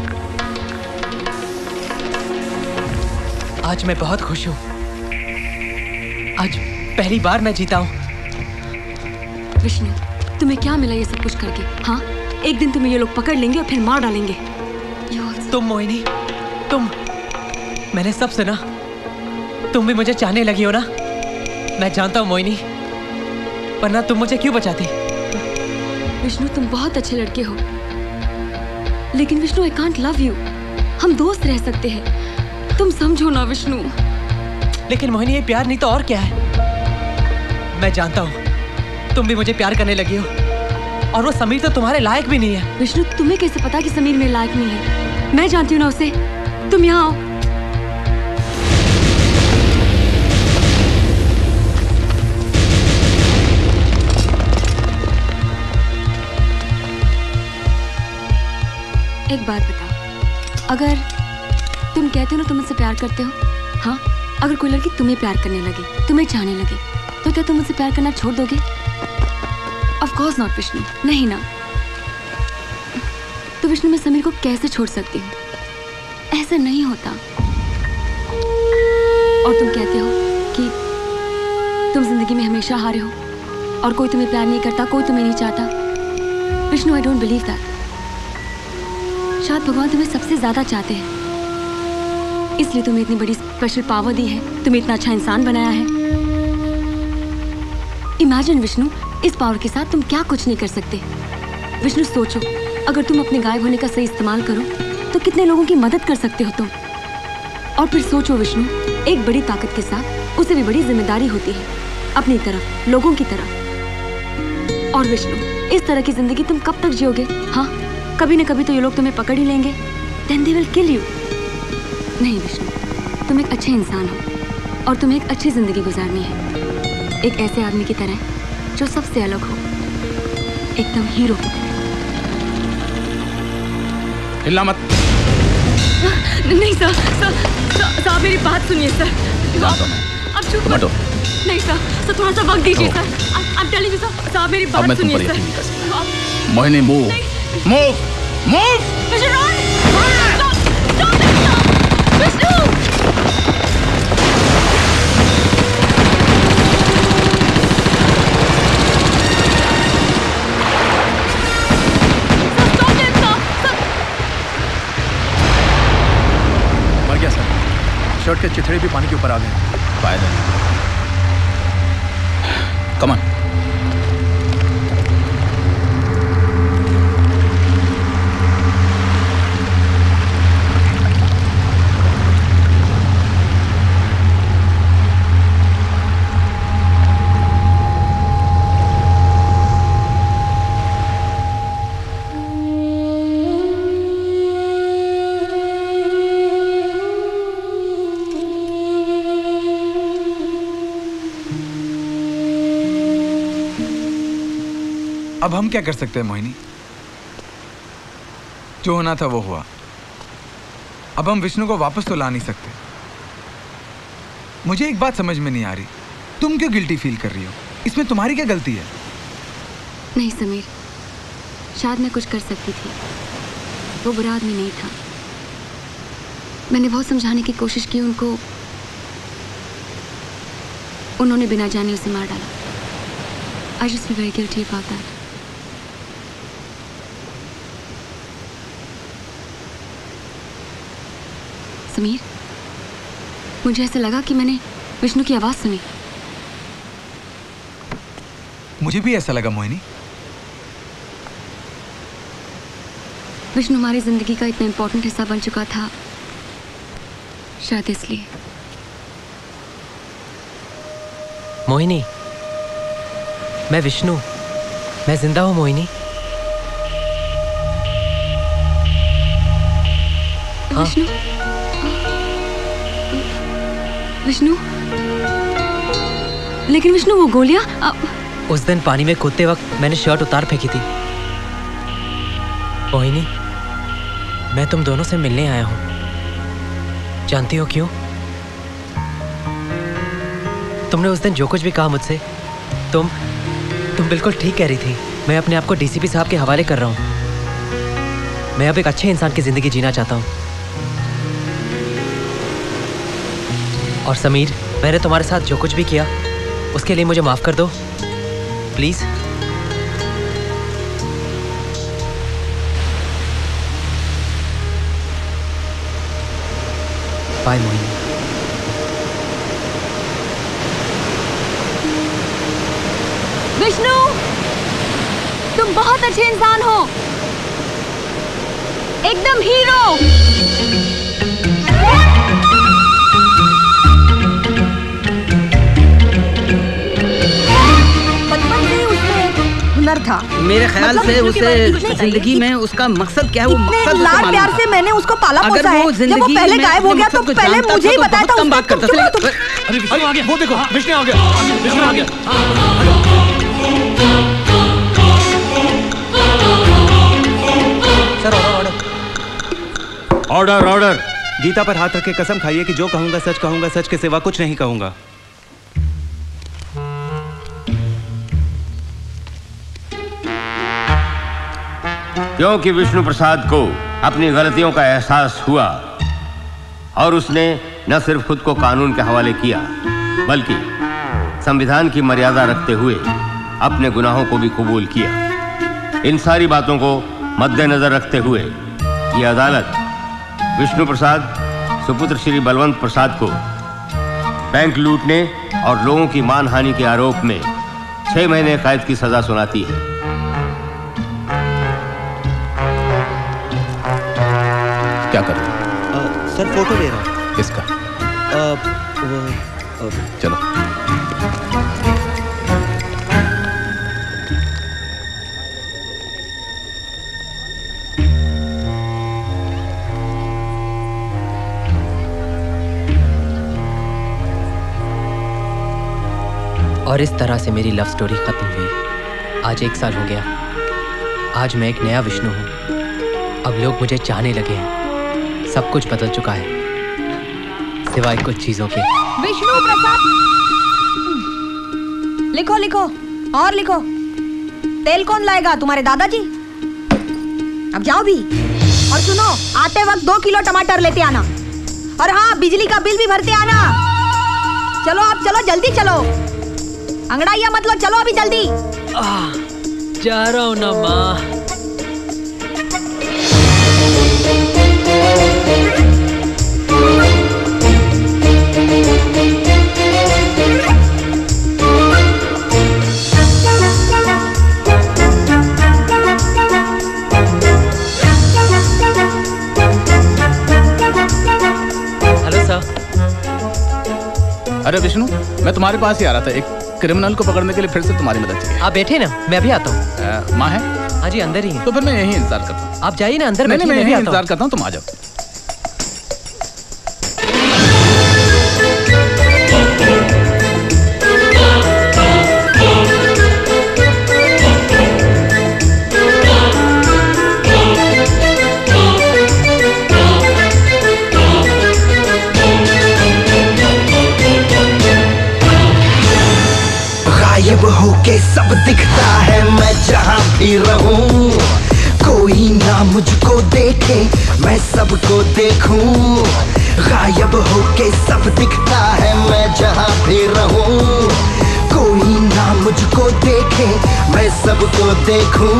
[SPEAKER 3] आज मैं बहुत खुश हूँ। आज पहली बार मैं जीता हूँ।
[SPEAKER 8] विष्णु, तुम्हें क्या मिला ये सब कुछ करके? हाँ, एक दिन तुम्हें ये लोग पकड़ लेंगे और फिर मार डालेंगे।
[SPEAKER 3] तुम मोहिनी, तुम, मैंने सब सुना। तुम भी मुझे चाहने लगी हो ना? मैं जानता हूँ मोहिनी, वरना तुम मुझे क्यों बचाती?
[SPEAKER 8] विष्णु, तुम बहुत अच्छे लड़के हो, लेकिन Vishnu, I can't love you। हम दोस्त रह सकते हैं, तुम समझो ना विष्णु।
[SPEAKER 3] लेकिन मोहिनी, ये प्यार नहीं तो और क्या है? मैं जानता हूँ तुम भी मुझे प्यार करने लगी हो, और वो समीर तो तुम्हारे लायक भी नहीं है।
[SPEAKER 8] विष्णु, तुम्हें कैसे पता कि समीर मेरे लायक नहीं है? मैं जानती हूँ ना उसे। तुम यहाँ आओ। एक बात बताओ, अगर तुम कहते हो ना तुम मुझसे प्यार करते हो, हाँ, अगर कोई लड़की तुम्हें प्यार करने लगे, तुम्हें चाहने लगे, तो क्या तुम मुझसे प्यार करना छोड़ दोगे? Of course not विष्णु, नहीं ना। तो विष्णु, मैं समीर को कैसे छोड़ सकती हूँ? ऐसा नहीं होता। और तुम कहते हो कि तुम जिंदगी में हमेशा हारे हो और कोई तुम्हें प्यार नहीं करता, कोई तुम्हें नहीं चाहता। Vishnu, I don't believe that। शायद भगवान तुम्हें सबसे ज्यादा चाहते हैं, इसलिए तुम्हें इतनी बड़ी स्पेशल पावर दी है, तुम्हें इतना अच्छा इंसान बनाया है। इमेजिन विष्णु, इस पावर के साथ तुम क्या कुछ नहीं कर सकते। विष्णु, सोचो, अगर तुम अपने गायब होने का सही इस्तेमाल करो तो कितने लोगों की मदद कर सकते हो तुम। और फिर सोचो विष्णु, एक बड़ी ताकत के साथ उसे भी बड़ी जिम्मेदारी होती है, अपनी तरफ, लोगों की तरफ। और विष्णु, इस तरह की जिंदगी तुम कब तक जियोगे? हाँ, कभी न कभी तो ये लोग तुम्हें पकड़ ही लेंगे। Then they will kill you। नहीं विष्णु, तुम एक अच्छे इंसान हो, और तुम्हें एक अच्छी जिंदगी गुजारनी है, एक ऐसे आदमी की तरह जो सबसे अलग हो, एकदम हीरो की तरह।
[SPEAKER 13] हिलना मत।
[SPEAKER 8] नहीं सर, सर मेरी बात सुनिए सर। अब चुप मत। नहीं सर, थोड़ा सा वक्त दीजिए sir. I'm telling you sir, मेरी बात सुनिए sir.
[SPEAKER 13] Mohini move, move, move.
[SPEAKER 21] मर गया सर। शर्ट के चिथड़े भी पानी के ऊपर आ गए।
[SPEAKER 13] फायदा नहीं। Come on.
[SPEAKER 10] अब हम क्या कर सकते हैं मोहिनी? जो होना था वो हुआ। अब हम विष्णु को वापस तो ला नहीं सकते। मुझे एक बात समझ में नहीं आ रही, तुम क्यों गिल्टी फील कर रही हो? इसमें तुम्हारी क्या गलती है?
[SPEAKER 8] नहीं समीर, शायद मैं कुछ कर सकती थी, वो बुरा आदमी नहीं था। मैंने बहुत समझाने की कोशिश की उनको, उन्होंने बिना जाने उसे मार डाला। I just feel very guilty about that. Sameer, मुझे ऐसा लगा कि मैंने विष्णु की आवाज सुनी।
[SPEAKER 10] मुझे भी ऐसा लगा मोहिनी।
[SPEAKER 8] विष्णु हमारी जिंदगी का इतना इम्पोर्टेंट हिस्सा बन चुका था, शायद इसलिए।
[SPEAKER 2] मोहिनी, मैं विष्णु, मैं जिंदा हूँ मोहिनी।
[SPEAKER 8] विष्णु, विष्णु, लेकिन विष्णु वो गोलियां
[SPEAKER 2] उस दिन पानी में कूदते वक्त मैंने शर्ट उतार फेंकी थी। मोहिनी, मैं तुम दोनों से मिलने आया हूं। जानती हो क्यों? तुमने उस दिन जो कुछ भी कहा मुझसे, तुम बिल्कुल ठीक कह रही थी। मैं अपने आप को डीसीपी साहब के हवाले कर रहा हूं। मैं अब एक अच्छे इंसान की जिंदगी जीना चाहता हूं। और समीर, मैंने तुम्हारे साथ जो कुछ भी किया उसके लिए मुझे माफ कर दो प्लीज। बाय मोहिनी।
[SPEAKER 8] विष्णु, तुम बहुत अच्छे इंसान हो, एकदम हीरो।
[SPEAKER 1] था।
[SPEAKER 7] मेरे ख्याल से उसे जिंदगी में उसका मकसद क्या है, वो मकसद
[SPEAKER 1] लाड प्यार से मैंने उसको पाला पोसा है। जब वो पहले गायब हो गया तो पहले मुझे ही बताया था।
[SPEAKER 7] कम बात करता था।
[SPEAKER 16] अरे विष्णु आ गया, वो देखो विष्णु आ गया, विष्णु आ गया।
[SPEAKER 9] Sir order order. गीता पर हाथ रख के कसम खाइए कि जो कहूंगा, सच के सिवा कुछ नहीं कहूंगा।
[SPEAKER 18] क्योंकि विष्णु प्रसाद को अपनी गलतियों का एहसास हुआ और उसने न सिर्फ खुद को कानून के हवाले किया बल्कि संविधान की मर्यादा रखते हुए अपने गुनाहों को भी कबूल किया। इन सारी बातों को मद्देनजर रखते हुए ये अदालत विष्णु प्रसाद सुपुत्र श्री बलवंत प्रसाद को बैंक लूटने और लोगों की मानहानि के आरोप में 6 महीने कैद की सजा सुनाती है।
[SPEAKER 13] क्या कर रहे?
[SPEAKER 9] सर फोटो ले रहा हूँ।
[SPEAKER 13] किसका? चलो।
[SPEAKER 2] और इस तरह से मेरी लव स्टोरी खत्म हुई। आज 1 साल हो गया। आज मैं एक नया विष्णु हूँ। अब लोग मुझे चाहने लगे हैं। सब कुछ बदल चुका है सिवाय कुछ चीजों के।
[SPEAKER 1] विष्णु प्रसाद, लिखो लिखो और लिखो। तेल कौन लाएगा? तुम्हारे दादाजी। अब जाओ भी। और सुनो, आते वक्त 2 किलो टमाटर लेते आना। और हाँ, बिजली का बिल भी भरते आना। चलो आप, चलो जल्दी चलो। अंगड़ाइया मतलब, चलो अभी जल्दी।
[SPEAKER 3] जा रहा हूँ ना माँ।
[SPEAKER 13] अरे विष्णु, मैं तुम्हारे पास ही आ रहा था। एक क्रिमिनल को पकड़ने के लिए फिर से तुम्हारी मदद चाहिए।
[SPEAKER 2] आप बैठे ना, मैं अभी आता हूँ।
[SPEAKER 13] माँ है?
[SPEAKER 2] हाँ जी, अंदर ही है।
[SPEAKER 13] तो फिर मैं यही इंतजार करता हूँ।
[SPEAKER 2] आप जाइए ना अंदर।
[SPEAKER 13] नहीं, मैं यही इंतजार करता हूँ, तुम आ जाओ।
[SPEAKER 15] गायब होके सब दिखता है मैं जहाँ भी रहूं। कोई ना मुझको देखे, मैं सबको देखूं। गायब होके सब दिखता है मैं जहाँ भी रहूं। कोई ना मुझको देखे, मैं सबको देखूं।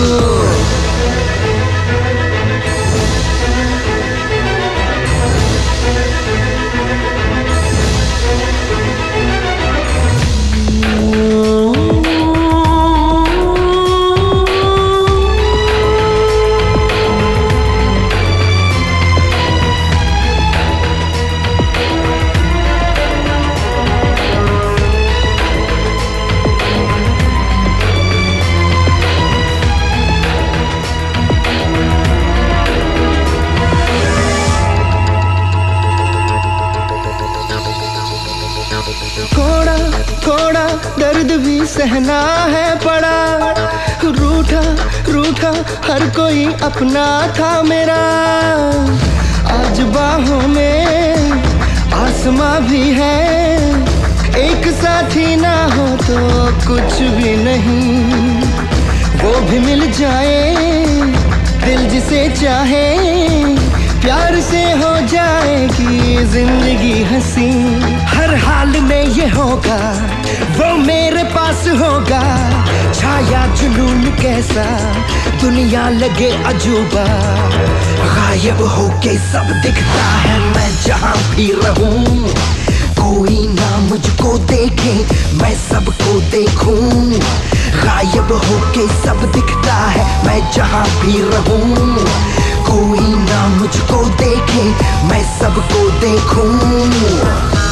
[SPEAKER 15] थोड़ा दर्द भी सहना है पड़ा। रूठा रूठा हर कोई अपना था मेरा। आज बाहों में आसमां भी है। एक साथी ना हो तो कुछ भी नहीं। वो भी मिल जाए दिल जिसे चाहे। प्यार से हो जाएगी जिंदगी हंसी। हर हाल में ये होगा, वो मेरे पास होगा। छाया जुनून कैसा, दुनिया लगे अजूबा। गायब होके सब दिखता है मैं जहाँ भी रहूं। कोई ना मुझको देखे, मैं सबको देखूं। गायब होके सब दिखता है मैं जहाँ भी रहूं। कोई ना मुझको देखे, मैं सबको देखूं।